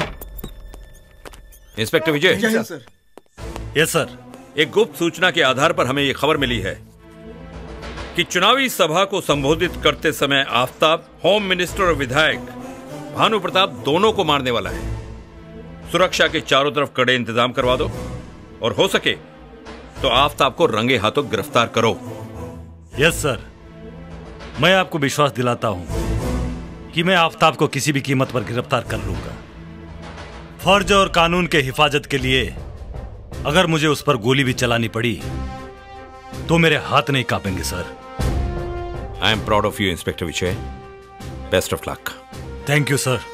इंस्पेक्टर विजय। Yes sir. एक गुप्त सूचना के आधार पर हमें यह खबर मिली है कि चुनावी सभा को संबोधित करते समय आफ्ताब होम मिनिस्टर और विधायक भानु प्रताप दोनों को मारने वाला है। सुरक्षा के चारों तरफ कड़े इंतजाम करवा दो, और हो सके तो आफ्ताब को रंगे हाथों गिरफ्तार करो। यस सर, मैं आपको विश्वास दिलाता हूं कि मैं आफ्ताब को किसी भी कीमत पर गिरफ्तार कर लूंगा। फर्ज और कानून के हिफाजत के लिए अगर मुझे उस पर गोली भी चलानी पड़ी तो मेरे हाथ नहीं कांपेंगे sir. I am proud of you inspector Vijay. Best of luck. Thank you sir.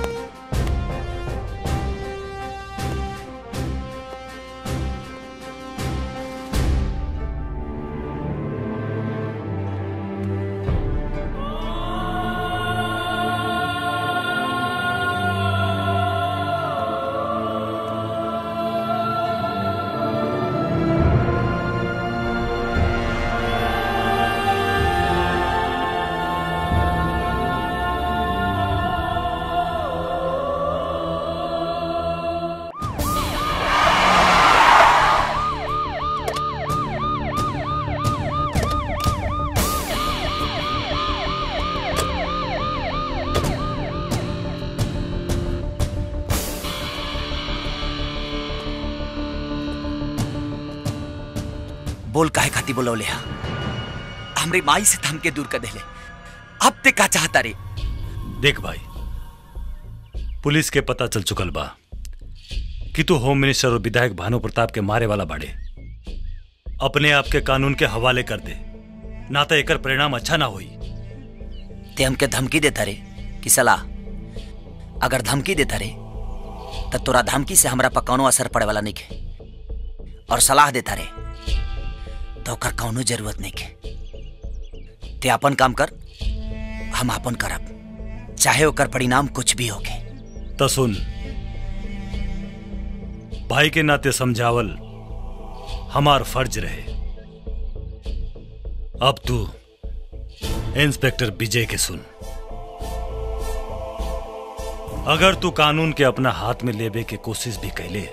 बोल काहे खाती बोलौले हा? हमरे माई से थम के दूर कर देले। अब ते का चाहता रे? देख भाई, पुलिस के पता चल चुकल बा कि तू होम मिनिस्टर और विधायक भानु प्रताप के मारे वाला बाड़े। अपने आप के कानून के हवाले कर दे, ना तो एकर परिणाम अच्छा ना होई। ते हमके धमकी देता रे कि सलाह? अगर धमकी देता रे तो तोरा धमकी से हमरा पर कौनो असर पड़े वाला नहीं के, और सलाह देता रे तो ओकर कौनो जरूरत नहीं के। ते अपन काम कर, हम अपन करब, चाहे ओकर परिणाम कुछ भी होके। तो सुन, भाई के नाते समझावल हमार फर्ज रहे। अब तू इंस्पेक्टर विजय के सुन। अगर तू कानून के अपना हाथ में लेबे के कोशिश भी कैले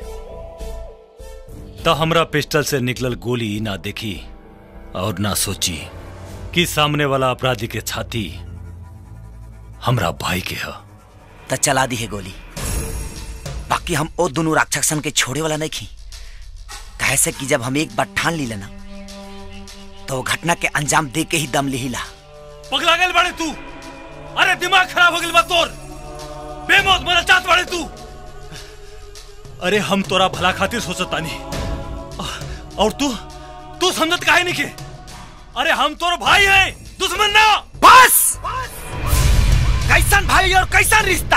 तो हमरा पिस्टल से निकलल गोली ना देखी और ना सोची कि सामने वाला अपराधी के छाती हमरा भाई के है। तो चला दी है गोली। बाकी हम ओ दोनों राक्षसन के छोड़े वाला नहीं खी। कैसे कि जब हम एक बार ठान ली लेना तो वो घटना के अंजाम दे के ही दम लिहिला। पगला गल बड़े तू? अरे दिमाग खराब हो गल बा तोर? बेमौत मरा चाहत बड़े तू? अरे हम तोरा भला खातिर सोचता नहीं, और तू समझत काहे नहीं के? अरे हम तोर भाई है, दुश्मन ना। बस कैसन भाई और कैसन रिश्ता?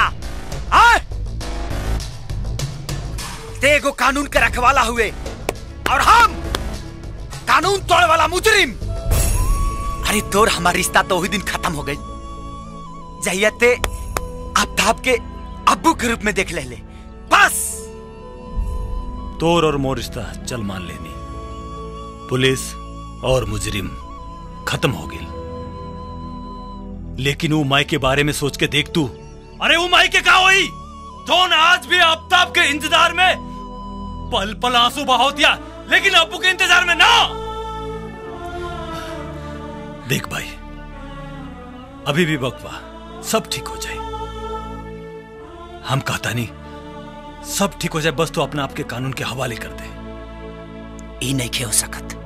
तेगो कानून के रखवाला हुए और हम कानून तोड़े वाला मुजरिम। अरे तोर हमारा रिश्ता तो वही दिन खत्म हो गई जहिया ते आफ्ताब के अब्बू के रूप में देख ले। बस तोर और मोर रिश्ता चल मान लेनी, पुलिस और मुजरिम खत्म हो गई। लेकिन वो माई के बारे में सोच के देख तू। अरे वो माई के का हुई जोन आज भी आफ्ताब के इंतजार में पल पल आंसू बहा दिया, लेकिन अब्बू के इंतजार में ना। देख भाई, अभी भी वक्त बा, सब ठीक हो जाए। हम कहता नहीं सब ठीक हो जाए, बस तो अपने आप के कानून के हवाले कर दे। ई नहीं हो सकत।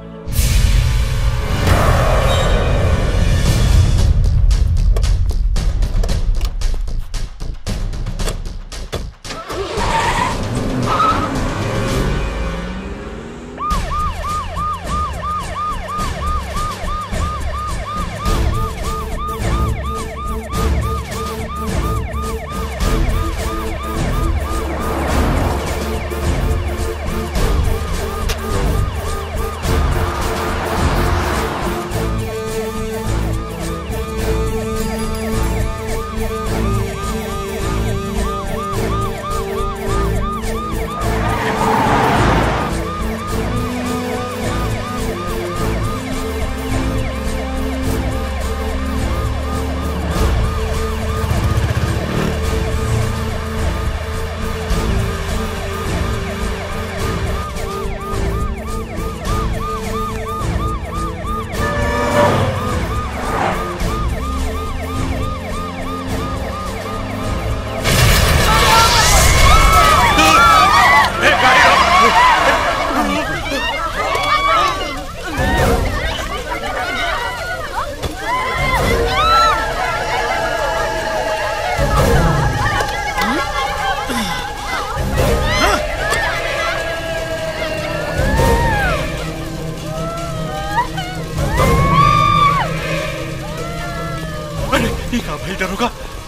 भाई डरोगा।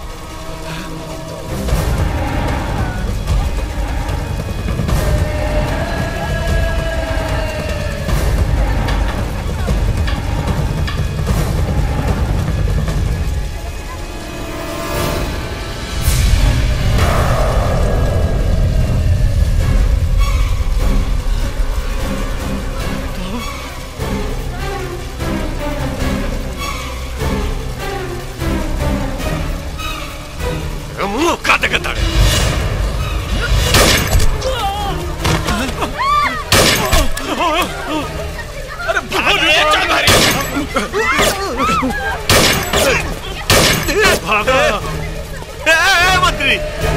मंत्री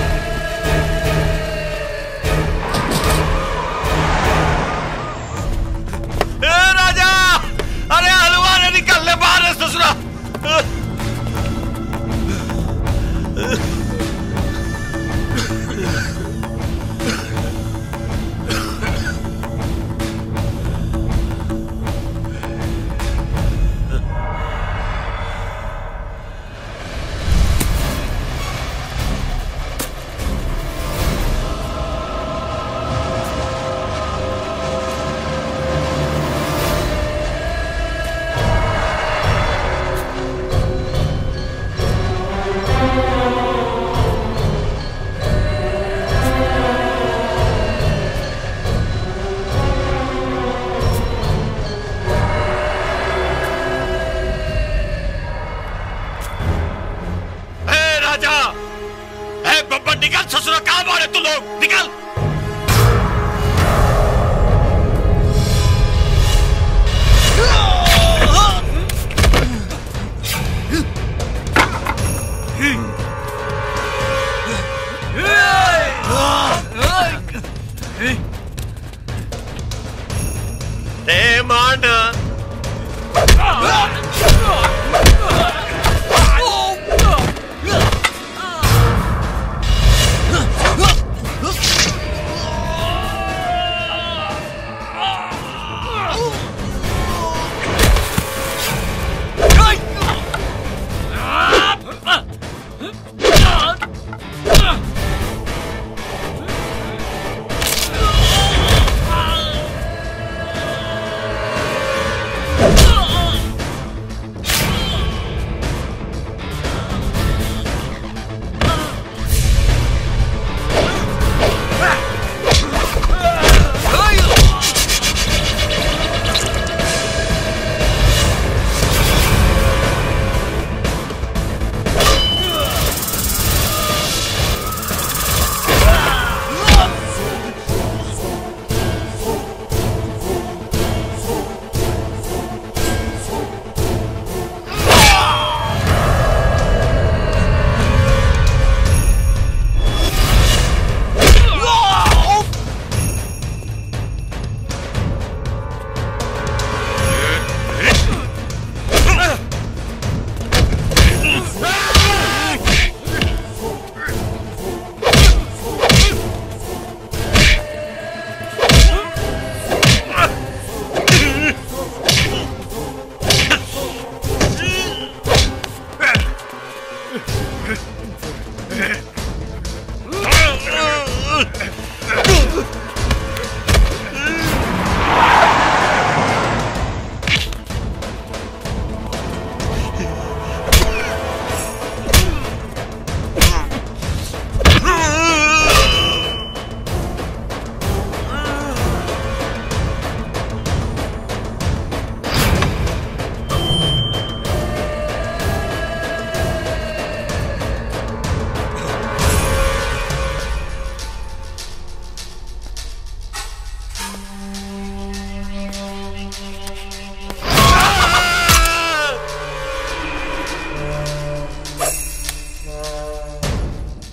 राजा, अरे हलवा ने निकल ले बाहर है ससुरा। निकल ससुरा, कहां मारे तू लोग, निकल। मान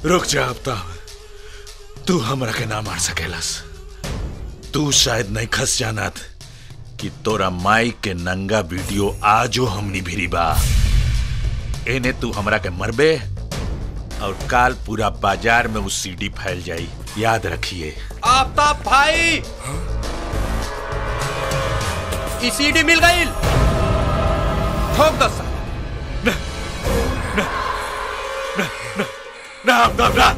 रुक जा आफ्ताब, तू हमरा के ना मार सकेलस। तू शायद नहीं खस जानत कि तोरा माई के नंगा वीडियो आजो हमनी भिरी बा। एने तू हमरा के मरबे और काल पूरा बाजार में उस सीडी फैल जाई, याद रखिए। आफ्ताब भाई, ई सीडी मिल गई, ठोक दो साला। ना आफ्ताब ना।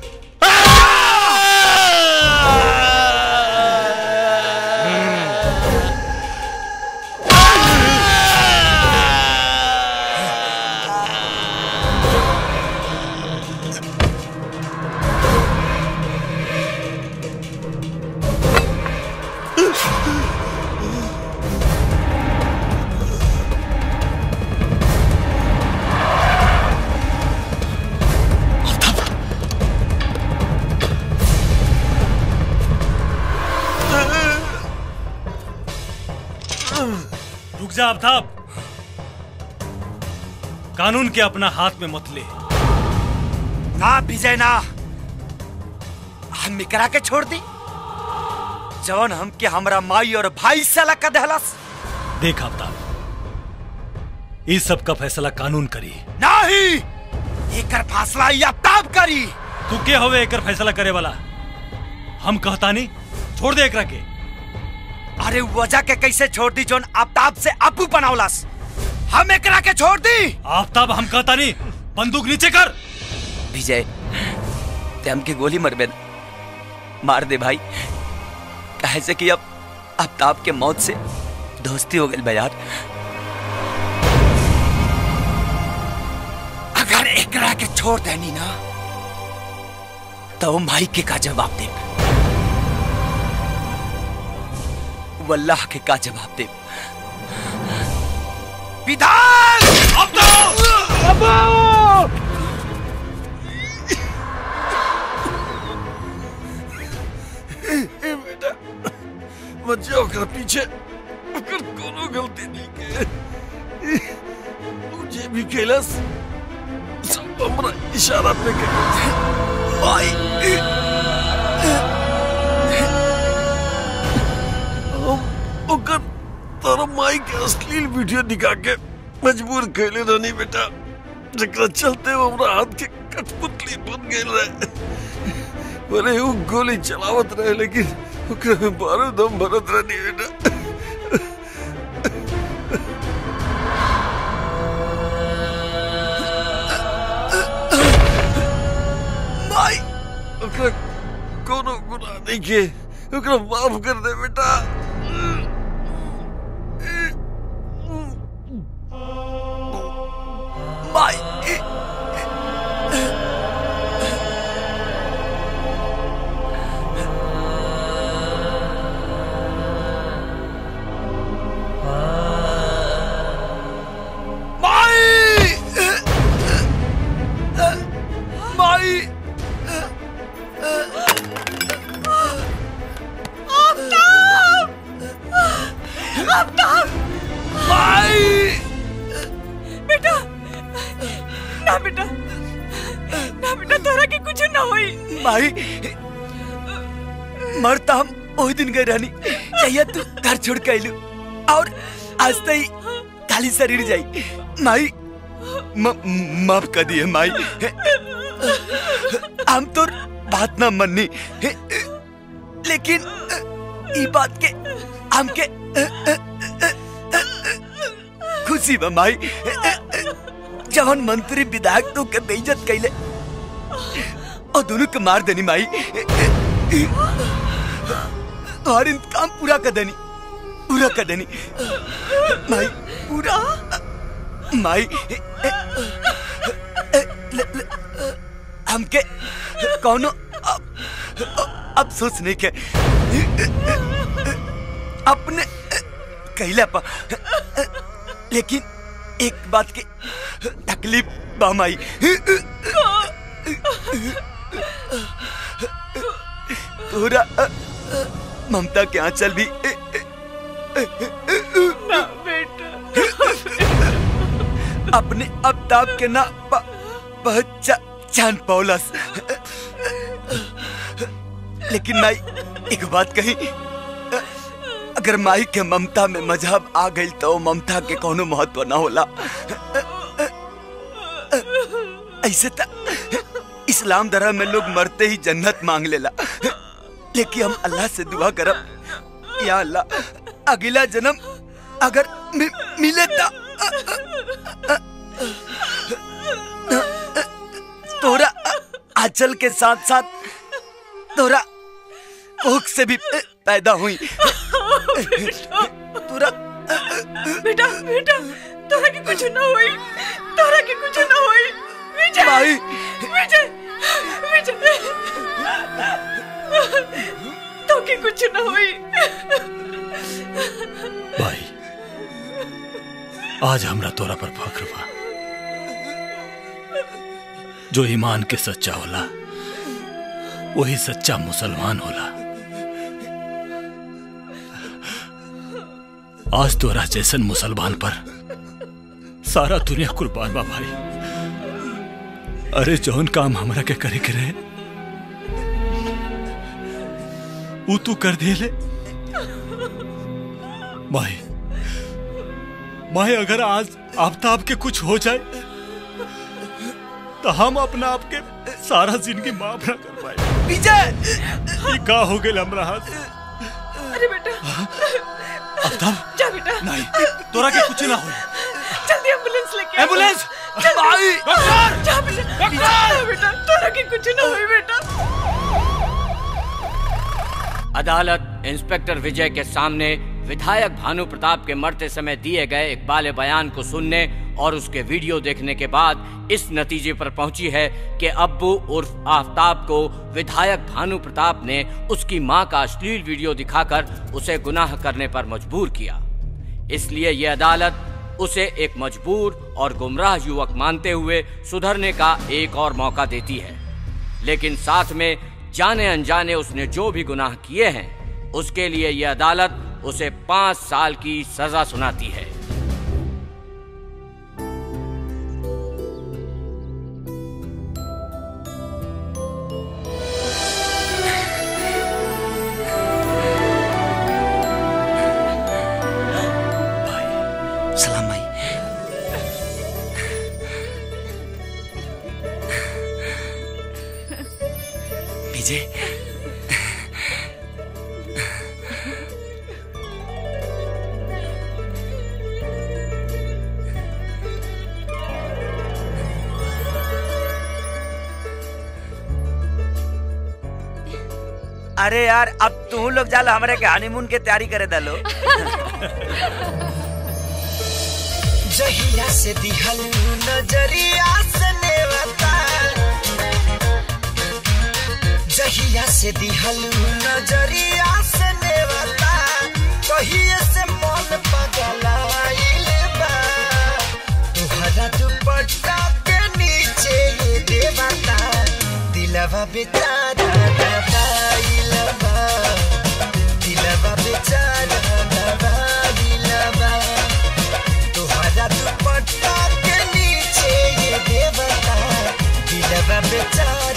रुक जा आफ्ताब, कानून के अपना हाथ में मत ले। ना विजय ना, हम करा के छोड़ दी जवन हमके हमरा माई और भाई साला का दहलस। देख आफ्ताब, इस सब का फैसला कानून करी। नहीं, एकर फैसला ये आफ्ताब करी। तू के होवे एकर फैसला करे वाला? हम कहता नहीं, छोड़ दे एकरा के। अरे वजह के कैसे छोड़ दी जोन आफ्ताब से आपू बनावलस? हम एकरा के छोड़ दी। आफ्ताब, हम कहता नहीं, बंदूक नीचे कर। विजय, ते हमके गोली मरबे न, मार दे भाई, कहे से कि अब आफ्ताब के मौत से दोस्ती हो गई यार। अगर एकरा के छोड़ देनी ना तो माई के का जवाब दे, वल्लाह के का जवाब दे। विधान बेटा मत जाओ कर पीछे, अगर कोनो गलती नहीं के मुझे भी खेलस सब हमरा इशारा पे के भाई। ओकर तोरा माई के अश्लील वीडियो दिखा के मजबूर कैले रहनी बेटा, जकरा चलते हमरा हाथ के कठपुतली बन गेल रहे। बोले वो गोली चलावत रहे लेकिन ओकरा में बारूद हम भरत रहनी बेटा। माई ओकरा कोनो गुनाह नहीं के, ओकरा माफ कर दे बेटा। माई बेटा ना, बेटा ना, बेटा तोरा के कुछ ना होई। माई मरता हम ओही दिन गए रहनी चाहिए तू घर छोड़ के आइलू, और आज तई खाली शरीर जाई। माई माफ कर दिए माई, हम तो बात ना मननी, लेकिन ई बात के हमके खुशी बा माई। जवन मंत्री विधायक तो के बेइज्जत कैले और दोनों के मार देनी माई, और इंतकाम पूरा कर देनी, पूरा कर देनी माई, पूरा माई। हमके कौनो अफसोस नहीं के अपने कहला पा, लेकिन एक बात की तकलीफ बा माई। तोरा ममता के आंचल भी ना बेटा, अपने आफ्ताब के ना जान पौलस। लेकिन माई एक बात कही, अगर माई के ममता में मजहब आ गई तो ममता के कोनो महत्व ना होला। ऐसे तो इस्लाम धर्म में लोग मरते ही जन्नत मांग लेला, लेकिन हम अल्लाह से दुआ करब, या अल्लाह अगला जन्म अगर मिले तोरा आंचल के साथ साथ तोरा कोख से भी पैदा हुई। तोरा बेटा बेटा तोरा के कुछ ना होई, तोरा के कुछ ना होई। विजय भाई विजय विजय तो के कुछ ना होई। भाई आज हमरा तोरा पर फख्र बा। जो ईमान के सच्चा होला वही सच्चा मुसलमान होला। आज तोरा जैसन मुसलमान पर सारा दुनिया कुर्बान बा भाई। अरे जौन काम हमरा के करे के रहे वो तू कर दिले। भाई अगर आज आफ्ताब के कुछ हो जाए तो हम अपना आपके सारा जिंदगी माफ ना कर पाए। विजय ये का हो गए हमरा हाथ। अरे बेटा आफ्ताब जा बेटा। नहीं तोरा के कुछ ना हो। जल्दी एम्बुलेंस लेके आओ। एम्बुलेंस भाई जा बेटा तोरा के कुछ ना होई बेटा। अदालत इंस्पेक्टर विजय के सामने विधायक भानु प्रताप के मरते समय दिए गए इकबाल बयान को सुनने और उसके वीडियो देखने के बाद इस नतीजे पर पहुंची है कि अब्बू उर्फ आफ्ताब को विधायक भानु प्रताप ने उसकी मां का अश्लील वीडियो दिखाकर उसे गुनाह करने पर मजबूर किया। इसलिए यह अदालत उसे एक मजबूर और गुमराह युवक मानते हुए सुधरने का एक और मौका देती है, लेकिन साथ में जाने अनजाने उसने जो भी गुनाह किए हैं उसके लिए यह अदालत उसे 5 साल की सजा सुनाती है। सलाम भाई। विजय अरे यार अब तू लोग जाला हमारे के हनीमून के तैयारी करे डालो। जहिया से दिहल नजरिया से नेवता, जहिया से दिहल नजरिया से नेवता, कहिए से मन पगलाइल बा, तुहरा दुपट्टा के नीचे ये देवता, दिलवा बेचारा दबाइल बा, दिलवा बेचारा दबाइल बा, तुहरा दुपट्टा के नीचे ये देवता, दिलवा बेचारा